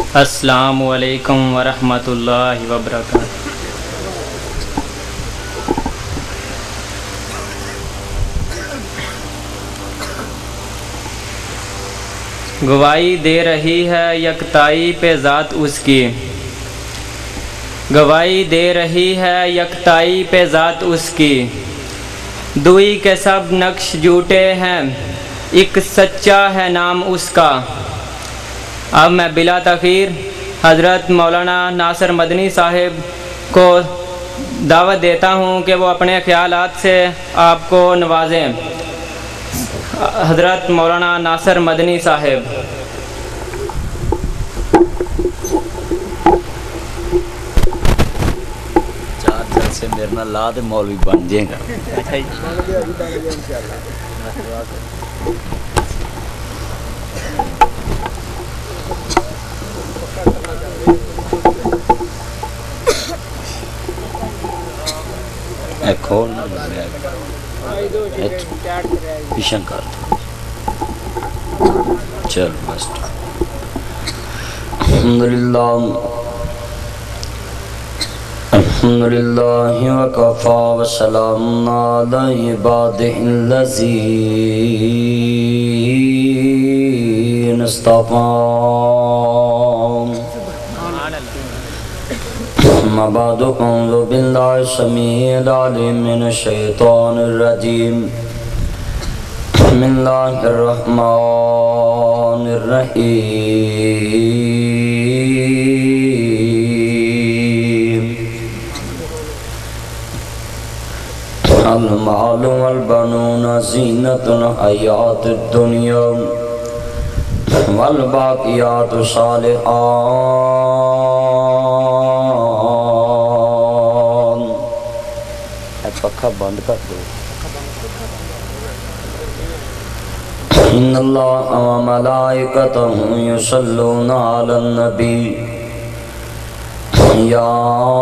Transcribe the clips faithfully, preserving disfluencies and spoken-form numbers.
السلام علیکم ورحمۃ اللہ وبرکاتہ۔ گواہی دے رہی ہے یکتائی پہ ذات اس کی، گواہی دے رہی ہے یکتائی پہ ذات اس کی، دوئی کے سب نقش جھوٹے ہیں ایک سچا ہے نام اس کا۔ اب میں بلا تاخیر حضرت مولانا ناصر مدنی صاحب کو دعوت دیتا ہوں کہ وہ اپنے خیالات سے آپ کو نوازیں۔ حضرت مولانا ناصر مدنی صاحب۔ چار جل سے میرے نال لا دے مولوی بن جائے گا۔ اے کھول پیشن کر چل بس۔ الحمدللہ الحمدللہ وکفا وسلام علی عبادہ الذین اصطفی۔ اما بعد اعوذ باللہ السمیع العلیم من الشیطان الرجیم، بسم اللہ الرحمن الرحیم۔ المال والبنون زینۃ الحیاۃ الدنیا والباقیات الصالحات۔ پکھا بند کر دو۔ ان اللہ و ملائکتہ یصلون علی النبی یا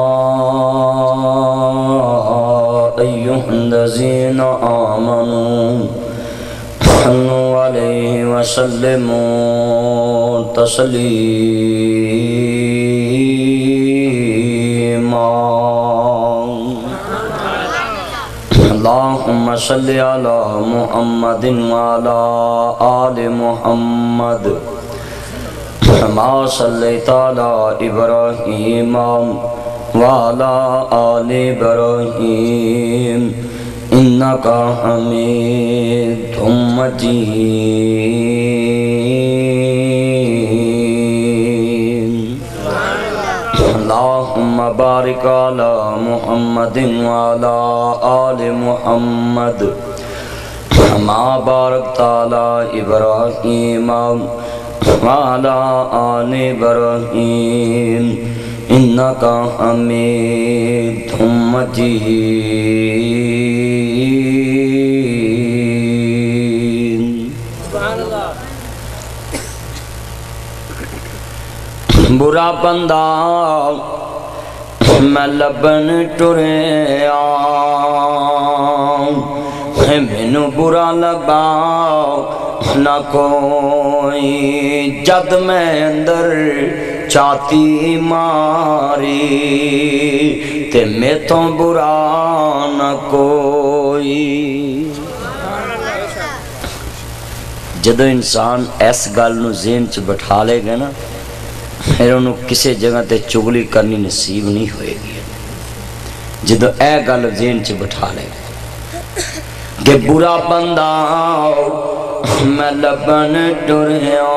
ایہا الذین آمنوا صلوا علیہ وسلموا تسلیما۔ اللہم صلی علی محمد وعلی آل محمد کما صلیت علی ابراہیم وعلی آل ابراہیم انکا حمید مجید۔ اللہم بارک علی محمد وعلی آل محمد کما بارکت علی ابراہیم وعلی آل ابراہیم انکا حمید مجید۔ برا بندہ میں لبن ٹریا مینو برا لگا نہ کوئی، جد میں اندر چاتی ماری تے میں تو برا نہ کوئی۔ جدو انسان اس گل نو ذہن چ بٹھا لے گا نا، پھر انہوں کسی جگہ تے چگلی کرنی نصیب نہیں ہوئے گی۔ جدو اے گل ذہن چ بٹھا لے گا کہ برا بندہ میں لبن ٹریا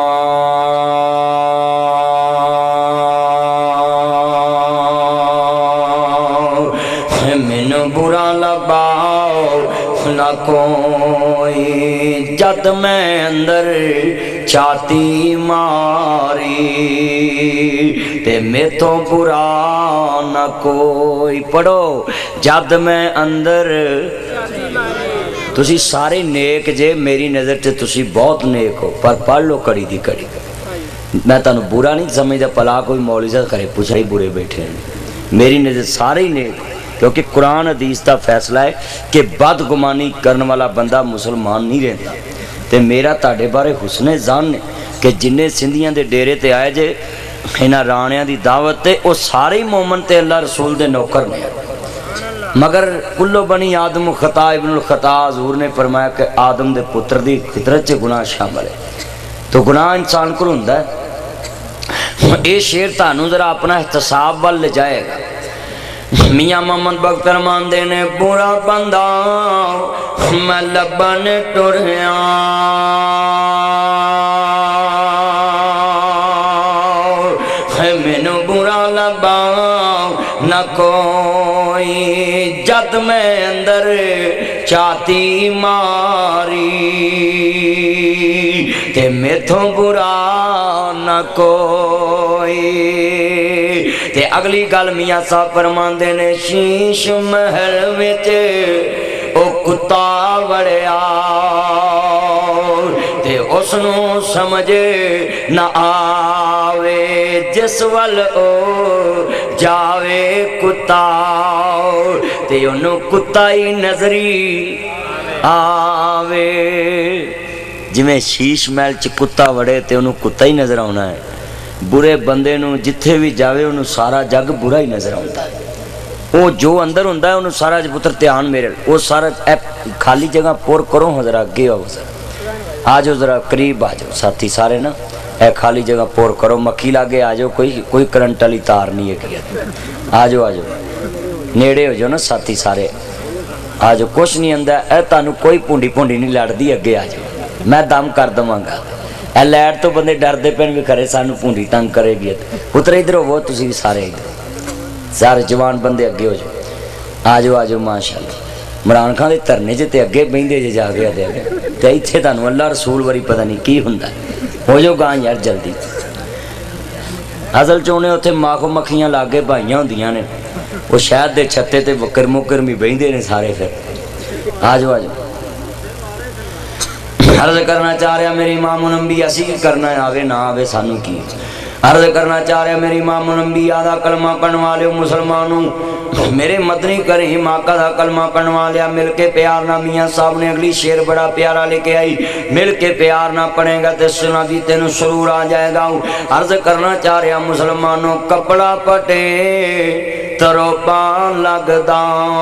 مینو برا لبا نہ کوئی، جد میں اندر چاتی ماری تے میں تو برا نہ کوئی۔ پڑھو، جد میں اندر، تسی سارے نیک جے، میری نظر تے تسی بہت نیک ہو، پر پڑھ لو کڑی دی کڑی۔ میں تانو برا نہیں سمجھدا، پلا کوئی مولوی صاحب کرے پوچھا ہی برے بیٹھے ہیں، میری نظر سارے ہی نیک ہو، کیونکہ قرآن حدیث کا فیصلہ ہے کہ بدگمانی کرنے والا بندہ مسلمان نہیں رہتا۔ تے میرا تاڑے بارے حسن ظن ہے کہ جنہیں سندھیاں دے ڈیرے تے آئے جے इन्हां राणियां दी दावत ते वो सारे ही मोमन ते अल्लाह रसूल दे नौकर ने, मगर कुल्लो बनी आदम खता इब्नुल खता हजूर ने फरमाया कि आदम दे पुत्र दी फितरत च गुनाह शामिल है। तो गुनाह इंसान को हुंदा है। ये शेर तानू जरा अपना एहतसाब वाल ले जाएगा। मियाँ मोहम्मद बख्तर मानदे ने बुरा बंदा मैं लबन टुरया मैनू बुरा लबा न कोई जद मैं अंदर चाती मारी ते मेथों बुरा न कोई। ते अगली गल मियाँ साहब फरमांदे ने शीश महल विच ओ कुत्ता वड़िया ते उसनू समझ न आवे जिस वल ओ जावे कुत्ता ते ओनू कुत्ता ही नजरी आवे। जिवें शीश महल च कुत्ता वड़े ते ओनू कुत्ता ही नजर आना है। बुरे बंदे नू जिथे भी जावे उन्होंने सारा जग बुरा ही नजर आता है। वो जो अंदर होंदा है उन्होंने सारा पुत्र ध्यान मेरे वो सारा खाली जगह पुर करो हाँ जरा अगे आओ जरा आ जाओ जरा करीब आ जाओ साथी सारे ना ए खाली जगह पुर करो मक्खी लागे आ जाओ कोई कोई करंट वाली तार नहीं है आ जाओ आ जाओ नेड़े हो जाओ ना साथी सारे आ जाओ कुछ नहीं आंदा ए तुहानू कोई भुंडी भुंडी नहीं लड़दी अगे आ जाओ मैं दम कर देवांगा। ए लैट तो बंदे डरते पे भी खरे सानू भूंडी तंग करेगी पुत्र इधर हो तुसी भी सारे इधर सारे जवान बंदे अगे हो जाओ आ जाओ आ जाओ माशाअल्लाह। इमरान खान के धरने च अगे बहिंदे जे जा गया तो इत्थे तुहानू अल्लाह रसूल वारी पता नहीं की हुंदा हो जाओ गां यार जल्दी। असल च उन्हें उत्थे माखो मक्खियां लागे भाइयां होंदियां ने वो शहद के छत्ते ते वक्कर मुक्कर भी बहिंदे ने सारे फिर आ जाओ आ जाओ। अर्ज करना चाह रहा मेरी इमाम नंबी असी करना आवे ना आवे सानू की अर्ज करना चाह रहा मेरी इमाम नंबी आधा कलमा पढ़वा लियो मुसलमानों मेरे मदनी करीम आका दा कलमा पढ़वा लिया मिल के प्यार ना। मियाँ साहब ने अगली शेर बड़ा प्यारा लेके आई मिल के प्यार ना पढ़ेगा तो सुना भी तेन सुरूर आ जाएगा। अर्ज करना चाह रहा मुसलमानों कपड़ा पटे तरोपा लगदा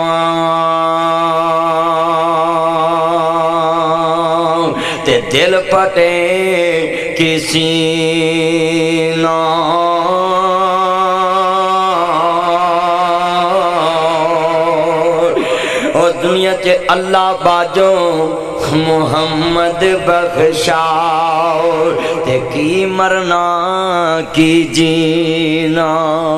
ते दिल पटे किसी ना और दुनिया च अल्लाह बाजो मुहम्मद बख्शाओ ते की मरना की जीना।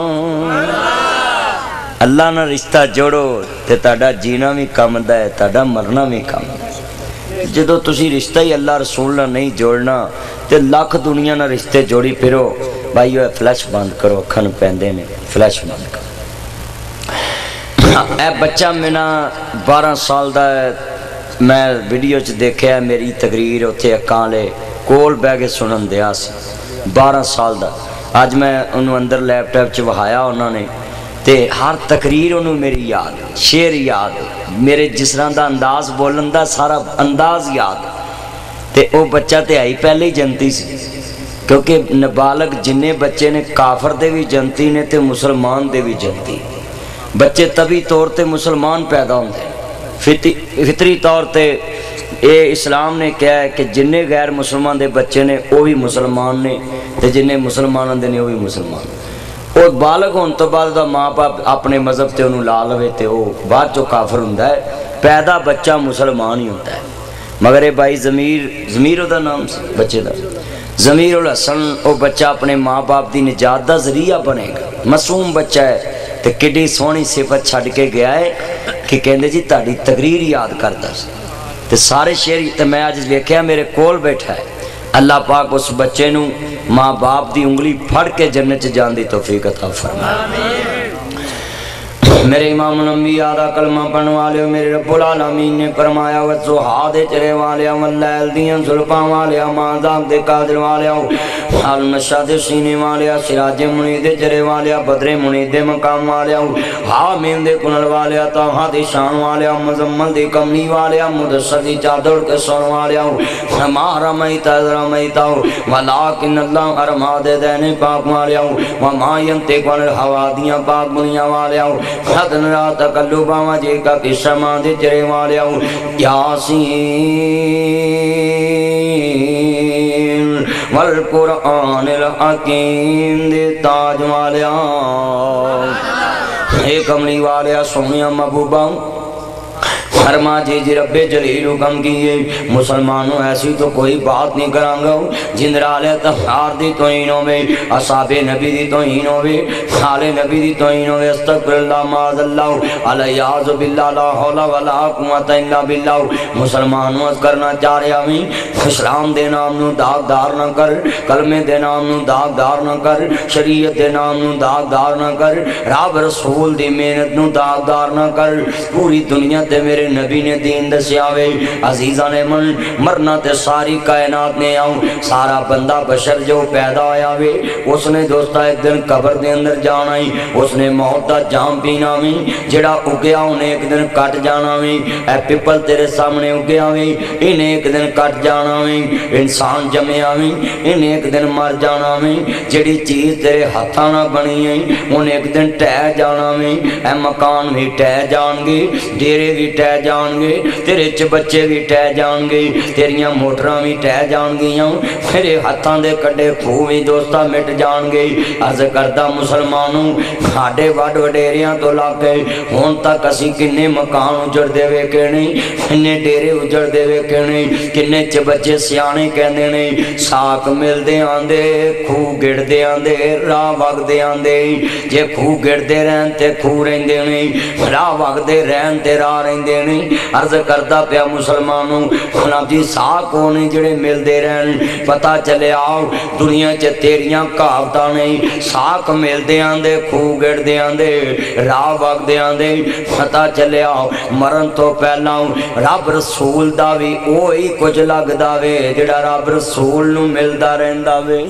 अल्लाह ना रिश्ता जोड़ो ते ताड़ा जीना भी काम दा है ताड़ा मरना भी काम दा है। जदों तुसी रिश्ता ही अल्लाह रसूल नाल नहीं जोड़ना ते लख दुनिया नाल रिश्ते जोड़ी फिरो भाई वो फ्लैश बंद करो अखन पैंदे ने फ्लैश बंद करो। ए बच्चा मेरा बारह साल दा मैं वीडियो च देखा मेरी तकरीर उत्थे अक्कां वाले कोल बह के सुनन दिया सी बारह साल दा। अज मैं उन्होंने अंदर लैपटॉप च वहाया उन्होंने ते हर तकरीर उन्होंने मेरी याद शेर याद मेरे जिस तरह का अंदाज बोलन का सारा अंदाज याद ते वो बच्चा तो है ही पहले ही जनती सी क्योंकि नाबालग जिन्ने बच्चे ने काफर दे भी जनती ने ते मुसलमान दे भी जनती। बच्चे तभी तौर ते मुसलमान पैदा होंगे फितरी फितरी तौर ते ये इस्लाम ने कहा है कि जिन्ने गैर मुसलमान दे बच्चे ने वो भी मुसलमान ने ते जिन्ने मुसलमानों दे ने वो भी मुसलमान। और बालग होने तो बाद माँ बाप अपने मजहब से उन्होंने ला लवे तो वह बाद चो काफर होंदा है पैदा बच्चा मुसलमान ही होता है। मगर ये भाई जमीर जमीर उहदा नाम से बच्चे का जमीर उल हसन वो बच्चा अपने माँ बाप की निजात का जरिया बनेगा। मासूम बच्चा है तो किड्डी सोहनी सिफत छड़ के गया है कि कहते जी ताड़ी तकरीर याद करता तो सारे शेर तो मैं अज वेख्या मेरे कोल बैठा है। अल्लाह पाक उस बच्चे नू माँ बाप की उंगली फड़ के जन्नत च जाने की तौफीक अता फरमाए। میرے امام الانبیاء دا کلمہ پڑھن والے میرے رب العالمین نے فرمایا وَالضُّحَىٰ دے چرے والیا وَاللَّيْلِ دیاں زلفاں والیا ماذاب دے قادر والیا النشا دے سینے والیا سراج منیر دے چرے والیا بدر منیر دے مقام والیا حامین دے کنل والیا طٰہٰ دے شان والیا مزمل دے کملی والیا مدثر دی چادر کے سون والیا ما رمیت اذ رمیت ولیکن اللہ ارما دے دینے پاک والیا وما ینطق عن الہویٰ دیاں پاک بنیاں والیا حدن را تقلبا وجہ کا کشما دے چرے والیا یاسین والقرآن الحکیم دے تاج والیا اے کملی والیا سونیا محبوبہ فرما جی جی رب جلیل حکم کیے مسلمانوں ایسی تو کوئی بات نہیں کرانگا جندرال تفار دی توہین ہوئے اصحاب نبی دی توہین ہوئے خال نبی دی توہین ہوئے استغفر اللہ معاذ اللہ علیہذ باللہ لا حول ولا قوت الا باللہ مسلمانوں از کرنا چاہ رہے ہمیں اسلام دے نام نو داغ دار نہ کر کلمے دے نام نو داغ دار نہ کر شریعت دے نام نو داغ دار نہ کر رب رسول دی محنت نو داغ دار نہ کر پوری دنیا تے میرے نبی نے دین دسیاوے عزیزہ نے من مرنا تے ساری کائنات نے آؤں سارا بندہ بشر جو پیدا آیا وے اس نے دوستا ایک دن قبر دے اندر جانا ہی اس نے موت دا جام پینا وے جڑا اگیا انہیں ایک دن کٹ جانا وے اے پپل تیرے سامنے اگیا وے انہیں ایک دن کٹ جانا وے انسان جمعیا وے انہیں ایک دن مر جانا وے جڑی چیز تیرے ہتھانا بنی ہے انہیں ایک دن ٹہ جانا وے اے مکان بھی ٹہ جان گے ڈیرے بھی ٹہ جان گے تیرے چ بچے بھی ٹہ جان گے تیریاں موٹراں بھی ٹہ جان گیاں میرے ہاتھاں دے کڈے کھوہ بھی دوستا مٹ جان گے عرض کردہ مسلمانوں کھاڑے وڈ وڈیریاں تو لگ گئے ہون تک اسی کنے مکان اجڑ دے وے کہ نہیں کنے ڈیرے اجڑ دے وے کہ نہیں کنے چ بچے سیانے کہندے نہیں ساک مل دے آندے کھوہ گڑ دے آندے راہ وگ دے آندے جے کھوہ گڑ دے رہن تے کھوہ رہن دے نہیں راہ وگ دے رہن تے راہ رہن دے نہیں عرض کردہ پیا مسلمانوں خلاب جی ساک ہونے جڑے مل دے رہن پتا چلے آؤ دنیا چے تیریاں کہاوتا نہیں ساک مل دے آندے کھوہ گڑ دے آندے راہ وگ دے آندے پتا چلے آؤ مرن تو پہلا رب رسول دا بھی اوہی کچھ لگ دا وے جڑا رب رسول نو مل دا رہن دا وے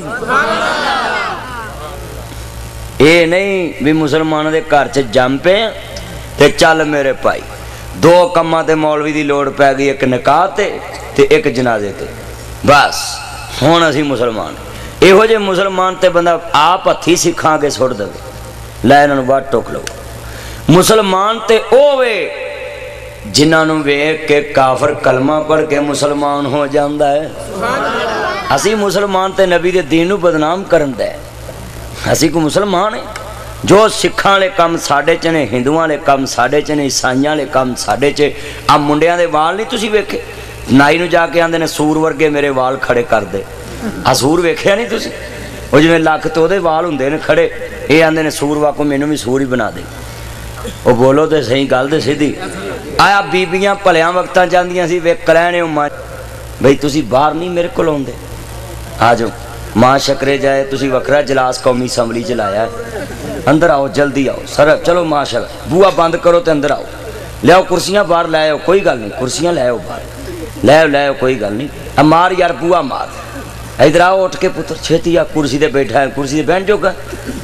اے نہیں بھی مسلمانوں دے کار چے جم پہ تے چل میرے پائی دو کماں تے مولوی دی لوڑ پہ گئی ایک نکاح تے تے ایک جنازے تے بس ہون اسی مسلمان اے ہو جے مسلمان تے بندہ آپ ہتھی سکھاں کے سوڑ دے لے انہوں بات ٹوک لو مسلمان تے اوے جنہاں نو ویکھ کے کافر کلمہ پڑھ کے مسلمان ہو جاندہ ہے اسی مسلمان تے نبی دے دین نو بدنام کرن دے اسی کو مسلمان ہیں جو سکھاں لے کم ساڑے چنے ہندوان لے کم ساڑے چنے عیسائیاں لے کم ساڑے چے اب منڈیاں دے وال نہیں تسی ویکھے نائی نو جا کے آندے نے سور ورگے میرے وال کھڑے کر دے سور ویکھے نہیں تسی وہ جو میں لاکھ تو دے وال ہندے نے کھڑے اے آندے نے سور واکو میں نو بھی سور ہی بنا دے وہ بولو تے صحیح گل دے سیدھی آیا بیبیاں پلیاں وقتاں جاندیاں سی ویک کلینے اماں بھئی تسی باہر نہیں میرے کو لون دے آجو ماں شکرے جائے تسی وکرہ جلاس قومی اسمبلی چلایا ہے اندر آؤ جلدی آؤ سر چلو ماشاءاللہ بوا بند کرو تے اندر آؤ لے آؤ کرسیاں باہر لے آؤ کوئی گل نہیں کرسیاں لے آؤ باہر لے آؤ لے آؤ کوئی گل نہیں اب مار یار بوا مار ادھر آؤ اٹھ کے پتر چھتی آ کرسی دے بیٹھا ہے کرسی دے بیٹھ جو گا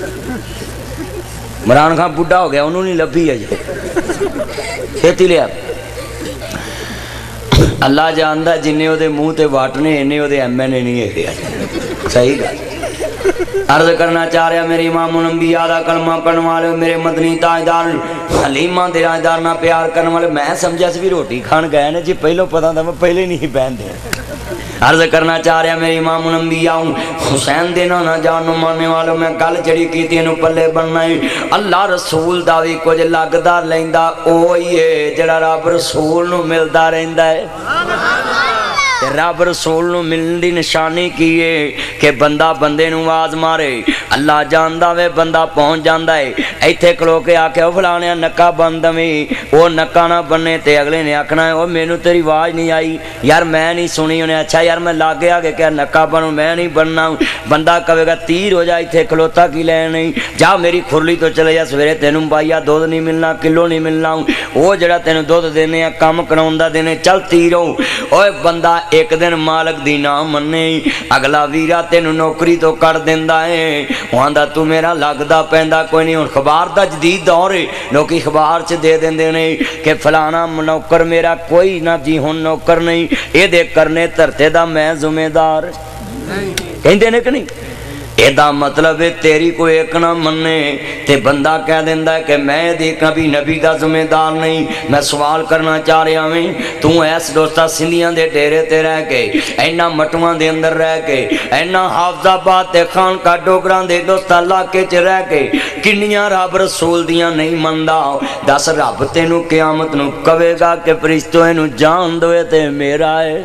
عمران خان بڈھا ہو گیا انہوں نے لبھی ہے جی چھتی لے آپ اللہ جاندہ جنہیں دے منہ تے واٹنے انہیں دے ایم این اے نہیں ہے گیا صحیح گا عرض کرنا چاہ رہا میری امام الانبیاء دا کلمہ پڑھن والے میرے مدنی تاجدار حلیمہ دے تاجدار نہ پیار کرنے والے میں سمجھا سے بھی روٹی کھان گئے نا جی پہلو پتا تھا میں پہلے نہیں پہن دے عرض کرنا چاہ رہا میری امام الانبیاء حسین دینا نہ جانو ماننے والوں میں گل چڑی کی تینوں پلے بننا ہے اللہ رسول دا بھی کچھ لگدا لیندہ اوہی ہے جڑا رب رسول نو ملدا رہندا ہے रब रसूल नूं मिलण दी निशानी की है कि बंदा बंदे नूं आवाज मारे, अल्लाह जानदा वे बंदा पहुंच जांदा है। इत्थे खलो के आखे ओ फलाने नक्का बंद दवीं, ओ नक्का ना बने ते अगले ने आखना ओ मैनू तेरी आवाज नहीं आई यार, मैं नहीं सुनी। उन्हें अच्छा यार मैं लागे आगे क्या नक्का बनूं, मैं नहीं बनना। बंदा कहेगा तीर हो जा, इत्थे खलोता की लैन नहीं, जा मेरी खुरली तो चले जा, सवेरे तेनू बाईया दुध नहीं मिलना, किलो नहीं मिलना, वो जड़ा तेनू दुध देने आ काम कराउंदा देने, चल तीरो। ओए बंदा एक दिन मालक दी ना मन्ने, अगला वीरा तेनू नौकरी तो कर देंदा है, आंदा तू मेरा लगदा पैंदा कोई नहीं। हुण अखबार दा जदीद दौर है, लोग अखबार च दे देंदे ने कि फलाना नौकर मेरा कोई ना जी, हुण नौकर नहीं, ये दे करने धरते दा मैं जिम्मेदार कहंदे ने कि नहीं। एदा मतलब है तेरी कोई एक ना मन्ने ते बंदा कह देंदा है कि मैं दे कभी नबी दा जिम्मेदार नहीं। मैं सवाल करना चाह रहा हूं, तू ऐस दोस्ता सिंधियां दे डेरे ते रह के, इन्ना मटुआं दे अंदर रह के, इन्ना हाफजाबाद ते खानका डोगरां दे दोस्ता इलाके च रह के किन्नियां रब रसूल दियां नहीं मनदा। दस रब तेनू क़यामत नू कवेगा कि फरिश्तो इनू जान दो ते मेरा है।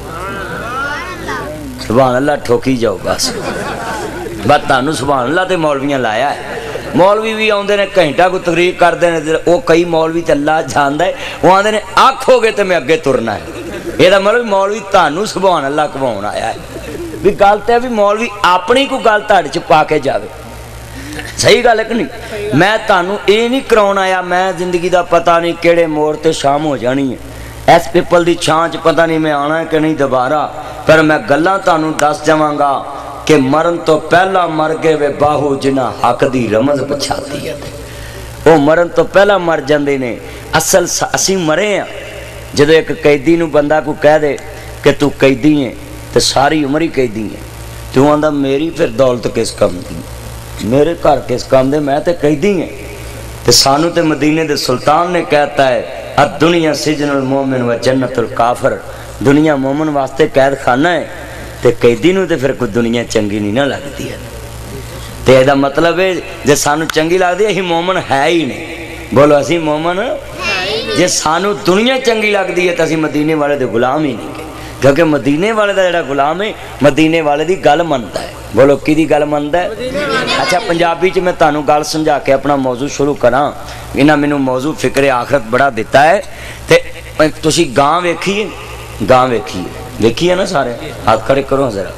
सुभान अल्लाह ठोकी जाओ बस, बस तुहानू सुभान अल्लाह ते मौलवियां लाया है। मौलवी भी आउंदे ने घंटा को तकरीर करते हैं, वो कई मौलवी तो अल्लाह जानदा है, वो आंदे ने आखोगे तो मैं अगे तुरना है। ये मतलब मौलवी तुहानू सुभान अल्लाह कवाउण आया है। भी गल तो है भी मौलवी अपनी कोई गल तुहाडे च पा के जावे, सही गल है कि नहीं। मैं तुहानू ये नहीं कराउण आया, मैं जिंदगी का पता नहीं किहड़े मोड़ ते शाम हो जानी है, इस पिपल की छां च पता नहीं मैं आना है कि नहीं दोबारा, पर मैं गल्लां तुहानू दस जावांगा कि मरण तो पहला मर गए वे बाहू जिन्हां हक दी रमज पछाती है, वो मरण तो पहला मर जाते ने। असल असी मरे हाँ, जदों एक कैदी नूं बंदा को कह दे कि तू कैदी है तो सारी उम्र ही कैदी है, तू आंदा मेरी फिर दौलत किस काम दी, मेरे घर किस काम दे, मैं तो कैदी है। तो सानू तो मदीने दे सुल्तान ने कहता है अद दुनिया सिजनुल मोमिन व जन्नतुल काफिर, दुनिया मोमिन वास्ते कैद खाना है ते कैदी नूं ते फिर कोई दुनिया चंगी नहीं ना लगती है। तो यदा मतलब है जे सानू चंगी लगती है, असीं मोमन है ही नहीं। बोलो असीं मोमन, जे सानू दुनिया चंगी लगती है तो असीं मदीने वाले दे गुलाम ही नहीं, क्योंकि मदीने वाले दा जिहड़ा गुलाम है मदीने वाले दी गल मनदा है। बोलो किहदी गल मनदा है। अच्छा पंजाबी च मैं तुहानू गल समझा के अपना मौजू शुरू करा, इन्हां मैनू मौजू फिक्रे आखरत बड़ा दिता है। ते तुसीं गां वेखीए, गां वेखीए देखिए ना, सारे हाथ खड़े करो जरा,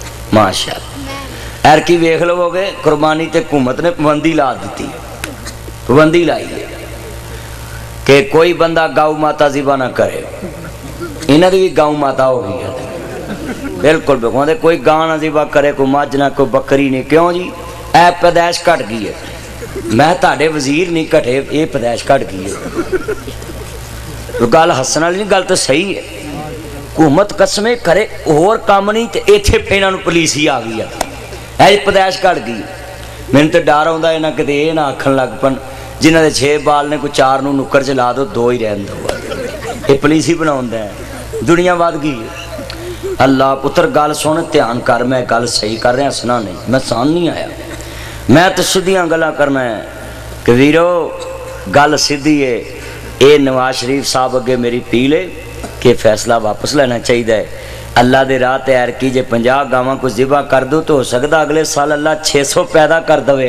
माशाअल्लाह। एरकी वेख लोगे कुर्बानी ते हुकूमत ने पाबंदी ला दी, पाबंदी लाई है कि कोई बंदा गौ माता ज़िबा ना करे। इन्हों की भी गौ माता हो गई है, बिल्कुल बिल्कुल कोई गां ना ज़िबा करे, कोई मझ ना, कोई बकरी नहीं। क्यों जी, ऐ पैदाइश घट गई है। मैं ताड़े वजीर नहीं घटे, ये पैदाइश घट गई है। गल हसन वाली नहीं, गल तो सही है। हुकूमत कसमें करे होर काम नहीं, तो इत्थे इन्हां नूं पुलिस ही आ गई है, ऐ पैदाइश घट गई। मैनूं तो डर आउंदा इन्हां किते ये ना आखण लग पन जिन्हां दे छे बाल ने कोई चार नूं नुक्कर च ला दो, दो ही रहन दो, ये पुलिस ही बनाउंदा है। दुनिया वध गई है। अल्लाह पुत्र गल सुन, ध्यान कर, मैं गल सही कर रहा, सुना नहीं, मैं सान नहीं आया, मैं तो सीधियां गल्लां करना है कि वीरो गल सीधी है। ये नवाज शरीफ साहब अगे मेरी अपील है कि फैसला वापस लेना चाहिए। अल्लाह दे राह तैयार की जे पंजाह गावां को ज़िबा कर दो तो हो सकता अगले साल अल्लाह छे सौ पैदा कर दे।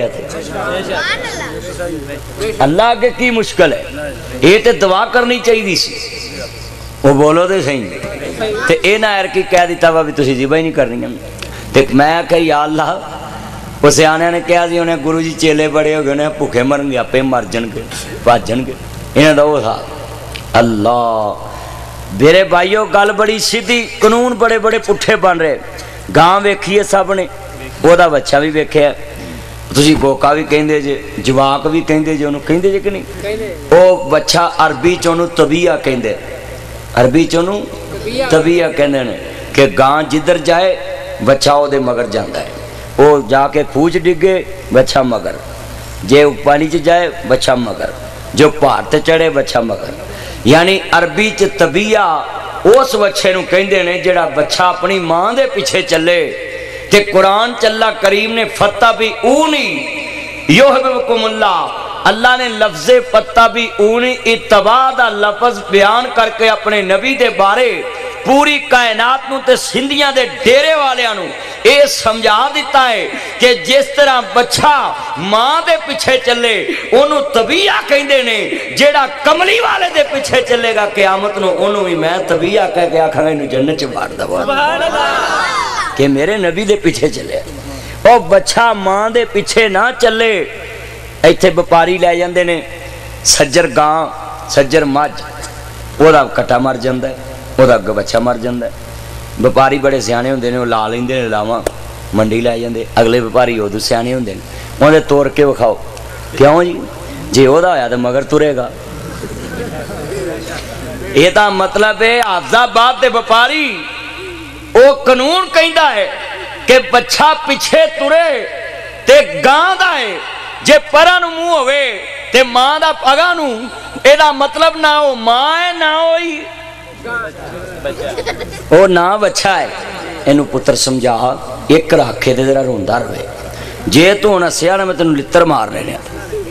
अल्लाह अगे की मुश्किल है, ये तो दुआ करनी चाहिए सी। वो बोलो तो सही, तो ये ना यार की कह दिता वा भी तुसीं ज़िबा ही नहीं करनी। तो मैं आख्या या अल्लाह, वो सियाणियां ने कहा जी उन्हें गुरु जी चेले बड़े हो गए, उन्हें भुखे मरनगे, आपे मर जाणगे, भजणगे, इन्हां दा वो था। अल्लाह मेरे भाईओ गल बड़ी सीधी, कानून बड़े बड़े पुट्ठे बन रहे। गां वेखीए सब ने, ओहदा बच्चा भी वेख्या, तुसीं गोका भी कहिंदे जे, जवाक भी कहिंदे जे, उहनूं कहिंदे जे कि नहीं। ओ बच्चा अरबी च उहनूं तबीया कहिंदे, अरबी च उहनूं तबीया कहिंदे ने कि गां जिधर जाए बच्चा ओहदे मगर जांदा है, वो जाके खूह च डिगे बच्चा मगर, जे पानी च जाए बच्चा मगर, जो पहाड़ ते चढ़े बच्चा मगर। यानी अरबी च तबीया उस बच्चे नूं कहिंदे ने जिहड़ा बच्चा अपनी मां दे पिछे चले। ते कुरान चल्ला करीम ने फत्ता भी ऊनी युहिब्बुकुमुल्लाह, अल्लाह ने लफ्ज़े फत्ता भी ऊनी इत्तबा दा लफ्ज़ बयान करके अपने नबी दे बारे پوری کائنات نو تے سندھیاں دے ڈیرے والیاں نو اے سمجھا دیتا ہے کہ جس طرح بچہ ماں دے پیچھے چلے انہوں طبیعہ کہندے نے، جیڑا کملی والے دے پیچھے چلے گا قیامت نو انہوں بھی میں طبیعہ کہہ کے آکھاں گا انہوں جنت چ باڑ دوا کہ میرے نبی دے پیچھے چلے۔ او بچہ ماں دے پیچھے نہ چلے، ایتھے بپاری لے جاندے نے سجر گاں سجر مجھ، وہ دا کٹا مر جاندہ ہے، وہ دا بچہ مر جاندہ ہے۔ بپاری بڑے سیانے ہوندے نے، وہ لا لیندے نے لاواں منڈی لے جاندے، اگلے بپاری ادھر سیانے ہوندے نے، انہوں نے توڑ کے وکھاؤ کیوں جی جی وہ دا ہویا تو مگر ترے گا۔ یہ تا مطلب ہے حافظ آباد دے بپاری او قانون کہندا ہے کہ بچہ پیچھے ترے تے گاں دا ہے، جے پرا نو منہ ہوئے تے ماں دا پگا نو، اے دا مطلب نہ ہو ماں ہے نہ ہوئی او نہ بچہ ہے۔ اینو پتر سمجھا ایک رکھے دے ذرا روندہ روے، جے تو ہونا سیانا میں تنو لتر مار رہے ہیں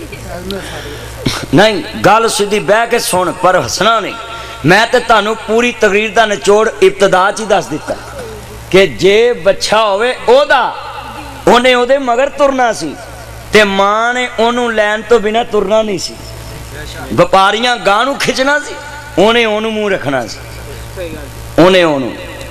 نہیں گال سیدھی بے کے سن پر ہسنا نہیں۔ میں تے تانو پوری تقریر دا نچوڑ ابتدا چی دس دیتا کہ جے بچہ ہوئے او دا انہیں او دے مگر ترنا سی تے ماں نے انہوں لین تو بنا ترنا نہیں سی، بپاریاں گانوں کھچنا سی، انہیں انہوں منہ رکھنا سی، انہیں انہوں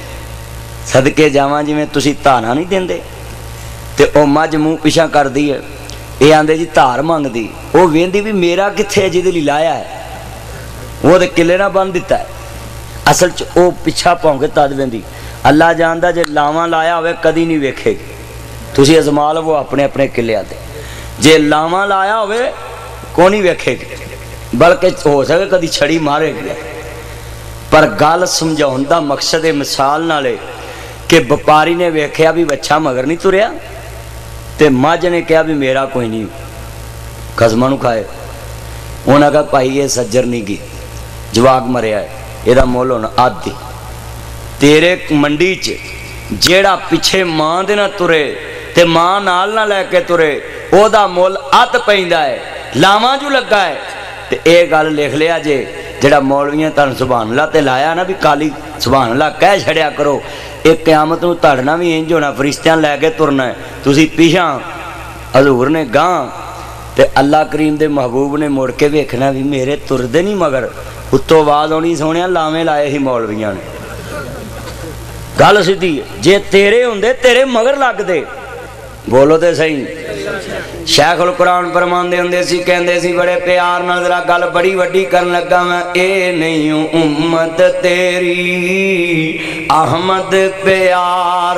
صدقے جاواں جی میں تسی تانا نہیں دین دے تے او مجھ منہ پیشاں کر دی ہے، اے آندے جی تار مانگ دی، او ویندی بھی میرا کتھے جی دلی لایا ہے، وہ دے کلے نہ بند دیتا ہے، اصل چ او پچھا پاؤں کے تاد ویندی اللہ جاندہ جے لاواں لایا ہوئے کدی نہیں ویکھے گی، تسی ازمال وہ اپنے اپنے کلے آتے جے لاواں لایا ہوئے کونی ویکھے گی بلکہ ہو سکے کدی چھڑی مارے گی۔ پر گال سمجھاؤندہ مقصد مثال نہ لے کہ بپاری نے ویکھیا بھی بچہ مگر نہیں تریا تے ماج نے کہا بھی میرا کوئی نہیں قسمانو کھائے، انہوں نے کہا پائی یہ سجر نہیں گی جواگ مریا ہے یہ دا مول ہونا آدھی تیرے منڈی چے جیڑا پیچھے ماں دینا ترے تے ماں نال نہ لے کے ترے او دا مول آت پہندہ ہے لاواں جو لگا ہے تے ایک گال لکھ لیا جے جڑا مولویاں تن سبحان اللہ تے لایا نا بھی کالی سبحان اللہ کہہ چھڑیا کرو، ایک قیامت نو تڑنا بھی انج ہونا فرشتیاں لے کے ترنا ہے، تسی پیشاں حضور نے گاں تے اللہ کریم دے محبوب نے مڑ کے ویکھنا بھی میرے تردے نہیں مگر اتو آواز ہونی سونیا لاویں لائے ہی مولویاں نے۔ گل سیدھی جے تیرے ہوندے تیرے مگر لگ دے، بولو تے صحیح۔ شیخ القرآن فرمان دے ہوندے سی کہندے سی بڑے پیار نال ذرا گل بڑی وڈی کرن لگا میں، اے نہیں ہوں امت تیری احمد پیار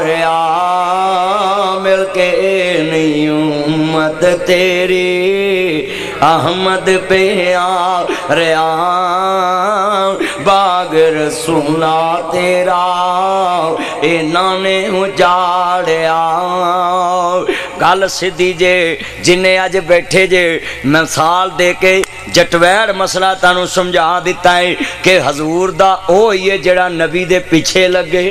آ مل کے، اے نہیں ہوں امت تیری احمد پیار آ باغ رسولہ تیرا اے نانے اجاڑیا۔ گل سیدھی جے جنہیں آج بیٹھے جے مثال دے کے جٹویڑ مسئلہ تانوں سمجھا دیتا ہے کہ حضور دا او یہ جڑا نبی دے پیچھے لگے،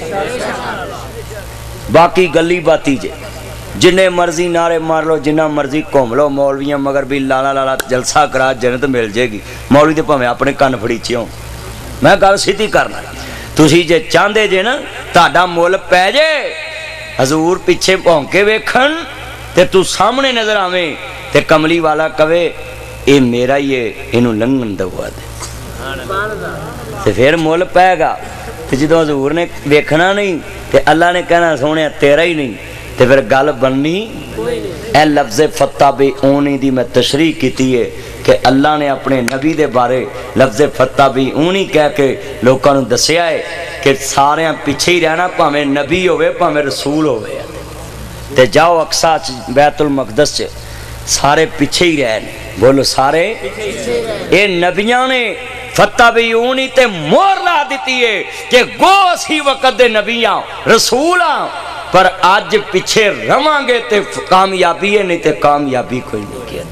باقی گلی باتی جے جنہیں مرضی نعرے مار لو جنہ مرضی کھوم لو مولویاں مگر بھی لالا لالا جلسہ کرا جنت مل جائے گی، مولوی دے پاویں اپنے کن پھڑیچے ہوں۔ میں گل سیدھی کرنا تسی جے چاندے جے نا تہاڈا مول پے جے حضور پیچھے پھونکے ویکھن تے تو سامنے نظر آویں تے کملی والا کہے اے میرا ہی ہے اینوں لنگن دوا دے تے پھر مول پے گا تے جدوں حضور نے ویکھنا نہیں تے اللہ نے کہنا سونے تیرا ہی نہیں تے پھر گل بننی۔ اے لفظ فتح بے اونی دی میں تشریح کیتی ہے کہ اللہ نے اپنے نبی دے بارے لفظ فتح بھی اونی کہہ کے لوگوں نے دسیا ہے کہ سارے پیچھے ہی رہنا پاویں نبی ہوئے پاویں رسول ہوئے تے جاؤ اقصا بیت المقدس چ سارے پیچھے ہی رہنے، بولو سارے اے نبیاں نے فتح بھی اونی تے مور لا دیتی ہے کہ گو اسی وقت دے نبیاں رسولاں پر آج پیچھے رواں گے تے کامیابی ہے نہیں تے کامیابی کوئی نہیں کیا۔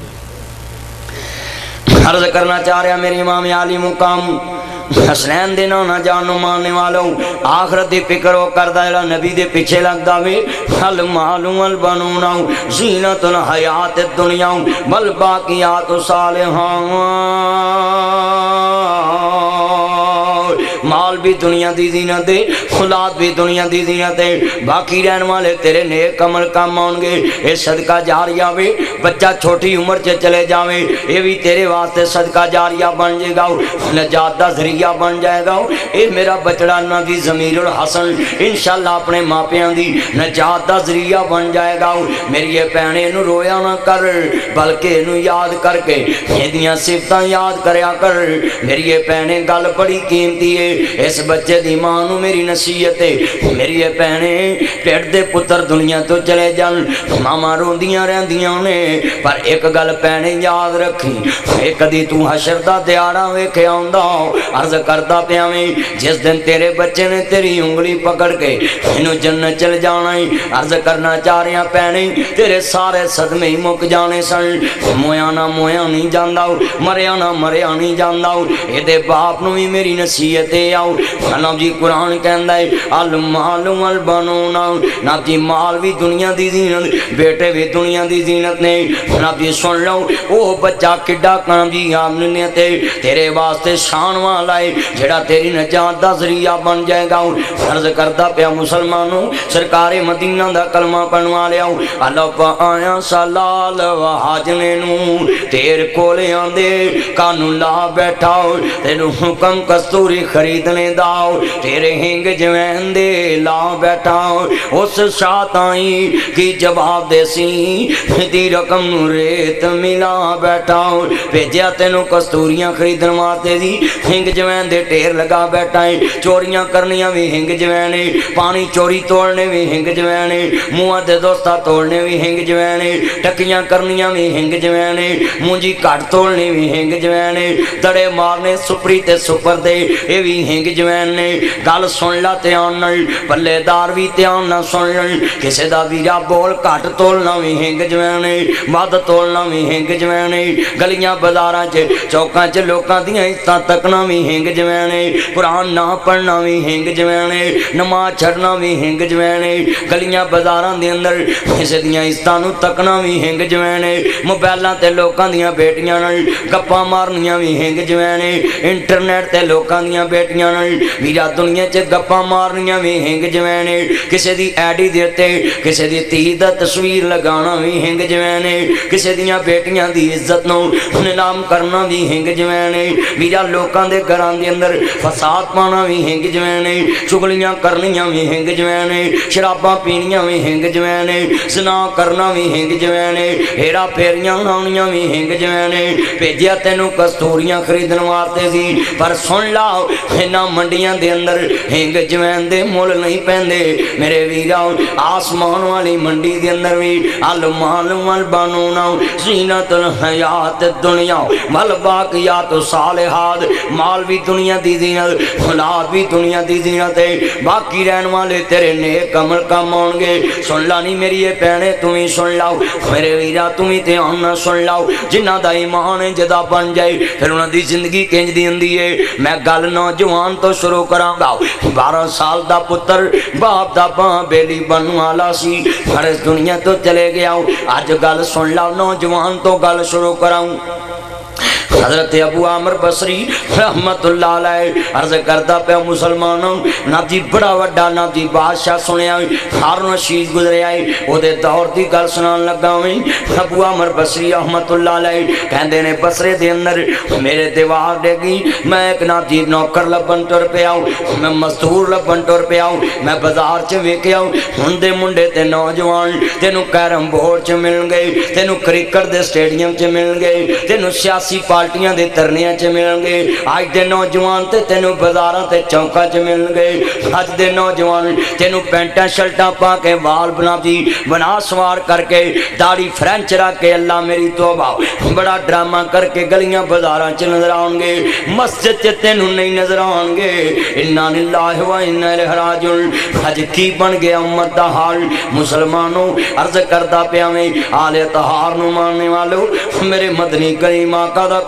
عرض کرنا چاہ رہا میرے امام عالی مقام حسنین دنوں نہ جانو ماننے والوں آخرت دی فکر وہ کردہ ہے نبی دے پیچھے لگ داوے حل معلوم البنون زینت الحیات الدنیا بل باقیات صالحان مال بھی دنیا دی زینت ہے، اولاد بھی دنیا دی زینت ہے، باقی رہن والے تیرے نیک عمل کام آن گے، اے صدقہ جاریہ وے، بچہ چھوٹی عمر چ چلے جاوے اے بھی تیرے واسطے صدقہ جاریہ بن جائے گا، نجات دا ذریعہ بن جائے گا۔ اے میرا بچڑا نبی ضمیر الحسن انشاءاللہ اپنے ماپیاں دی نجات دا ذریعہ بن جائے گا۔ میری یہ پہنے نو رویا نہ کر بلکہ نو یاد کر کے یہ صفتاں یاد کریا کر۔ میری یہ پہنے گل بڑی قیمتی ہے، اس بچے دی ماں نو میری نصیحت ہے، میری یہ پہنے پیٹ دے پتر دنیا تو چلے جان ماما روندیاں رہندیاں نے، پر ایک گل پہنے یاد رکھی، ایک دی تو حشر دا دیارہ ویکھے آندا عرض کردا پیا میں جس دن تیرے بچے نے تیری انگلی پکڑ کے انہوں جنت چل جانا ہے، عرض کرنا چاہ رہے ہیں پہنے تیرے سارے صدمے ہی مک جانے سن، مویا نہ مویا نہیں جاندہ مریا نہ مریا نہیں جاندہ۔ اے دے باپ نو بھی میری نصیحت ہے آؤ، نب جی قرآن کہندا ہے المال والبنون، نب جی مال بھی دنیا دی زینت، بیٹے بھی دنیا دی زینت نے۔ نب جی سن لو او بچہ کڈا کامیاب نے تے تیرے واسطے شان والا ہے جڑا تیری نجات دا ذریعہ بن جائے گا۔ عرض کردا پیا مسلمانوں سرکار مدینہ دا کلمہ پڑھوا لیا، اللہ پا آیا سالال وحاجنے نو تیر کولے آندے کانو لا بیٹھاؤ، تیرو حکم کستوری خریدنے داؤ، تیرے ہنگ جوین دے لا بیٹھاؤ، اس شاہتائیں کی جواب دے سی دی رقم ریت ملا بیٹھاؤ، بھیجیا تینو کستوریاں خریدن واسطے دی ہنگ جوین دے ٹیر لگا بیٹھائیں، چوریاں کرنیاں بھی ہنگ جوینے، پانی چوری توڑنے بھی ہنگ جوینے، موہ دے دوستہ توڑنے بھی ہنگ جوینے، ٹکیاں کرنیاں بھی ہنگ جوینے، مونجی کٹ توڑنے بھی ہنگ جوینے، دڑے مارنے سپری تے سپر دے اے بھی ہنگ جوینے۔ گل سن لا تیان نل پلے دار بھی تیان نہ سن لن، کسے دا ویرا بول کٹ تولنا بھی ہنگ جوینے، مد تولنا بھی ہنگ جوینے، گلیاں بازاراں چے چوکاں چے لوکاں دیاں عزتاں تکنا بھی ہنگ جوینے، قرآن نہ پڑھنا بھی ہنگ جوینے، نماز چھڑنا بھی ہنگ جوینے، گلیاں بازاراں دے اندر کسے دیاں عزتاں نو تکنا بھی ہنگ جوینے، موبائلاں تے لوکاں دیاں بیٹیاں نال گپاں مارنیاں بھی ہنگ جوینے، انٹرنیٹ تے لوکاں دیاں بیٹیاں نال ویرا دنیا چ گپاں مارنیاں بھی ہنگ جوینے، کسے دی ایڈی دیتے کسے دی تی دا تصویر لگانا بھی ہنگ جوینے، کسے دیاں بیٹیاں دی عزت نو نیلام کرنا بھی ہنگ جوینے، ویرا لوکاں دے گھراں دے اندر فساد پانا بھی ہنگ جوینے، چگلیاں کرنیاں بھی ہنگ جوینے، شراباں پینیاں بھی ہنگ جوینے، زنا کرنا بھی ہنگ جوینے، ہیرا پھیریاں لاؤنیاں بھی ہنگ جوینے، بھیجیا تینوں کستوریاں خریدن واسطے سی، پر سن لاؤ انہاں منڈیاں دے اندر ہنگ جوین دے مول نہیں پیندے میرے ویراؤ، آسمان والی منڈی دے اندر بھی المال والبنون زینت الحیات الدنیا والباقیات الصالحات، مال بھی دنیا دی زینت، اولاد بھی دنیا دی زینت ہے، باقی رہن والے تیرے نیک عمل کام آن گے۔ سن لانی میری یہ پہنے تمہیں سن لاؤ، میرے ویرا تمہیں دھیان نہ سن لاؤ، جنہ دا ایمان ہے جدا بن جائے پھر انہوں دی زندگی کنج دی اندی ہے۔ میں گل نوجوان تو شروع کراں گا، بارہ سال دا پتر باپ دا باں بیلی بنو والا سی، ہر اس دنیا تو چلے گیا ہوں، آج گل سن لاؤ نوجوان تو گل شروع کراں۔ حضرت ابو عامر بصری رحمت اللہ علیہ عرض کردا پیا مسلمانوں، نب جی بڑا وڈا نب جی بادشاہ سنیا ہارون رشید گزرے آئے او دے دور دی گل سنان لگا ہوئی۔ ابو عامر بصری رحمت اللہ علیہ کہندے نے بصرے دے اندر میرے دیوار دے گی، میں ایک نب جی نوکر لبن ٹر پیا ہوں، میں مزدور لبن ٹر پیا ہوں، میں بازار چ ویکھیا ہوں ہندے منڈے تے نوجوان تینوں کیرم بورڈ چ مل گئے، تینوں کرکٹ دے سٹیڈیم چ مل گئے، تینوں سیاسی پارٹیاں دے ترنیاں چ ملن گے، آج دے نوجوان تے تینوں بازاراں تے چوکاں چ ملن گے، آج دے نوجوان تینوں پینٹاں شرٹاں پا کے وال بنا دی بنا سوار کر کے داڑھی فرینچ رکھ کے اللہ میری توبہ بڑا ڈرامہ کر کے گلیاں بازاراں چ نظر آؤں گے، مسجد چ تینوں نہیں نظر آؤں گے۔ انا للہ و انا الیہ راجعون، آج کی بن گیا امت دا حال۔ مسلمانوں عرض کردا پیا میں آل طہار نو ماننے والو، میرے مدنی کریم آقا دا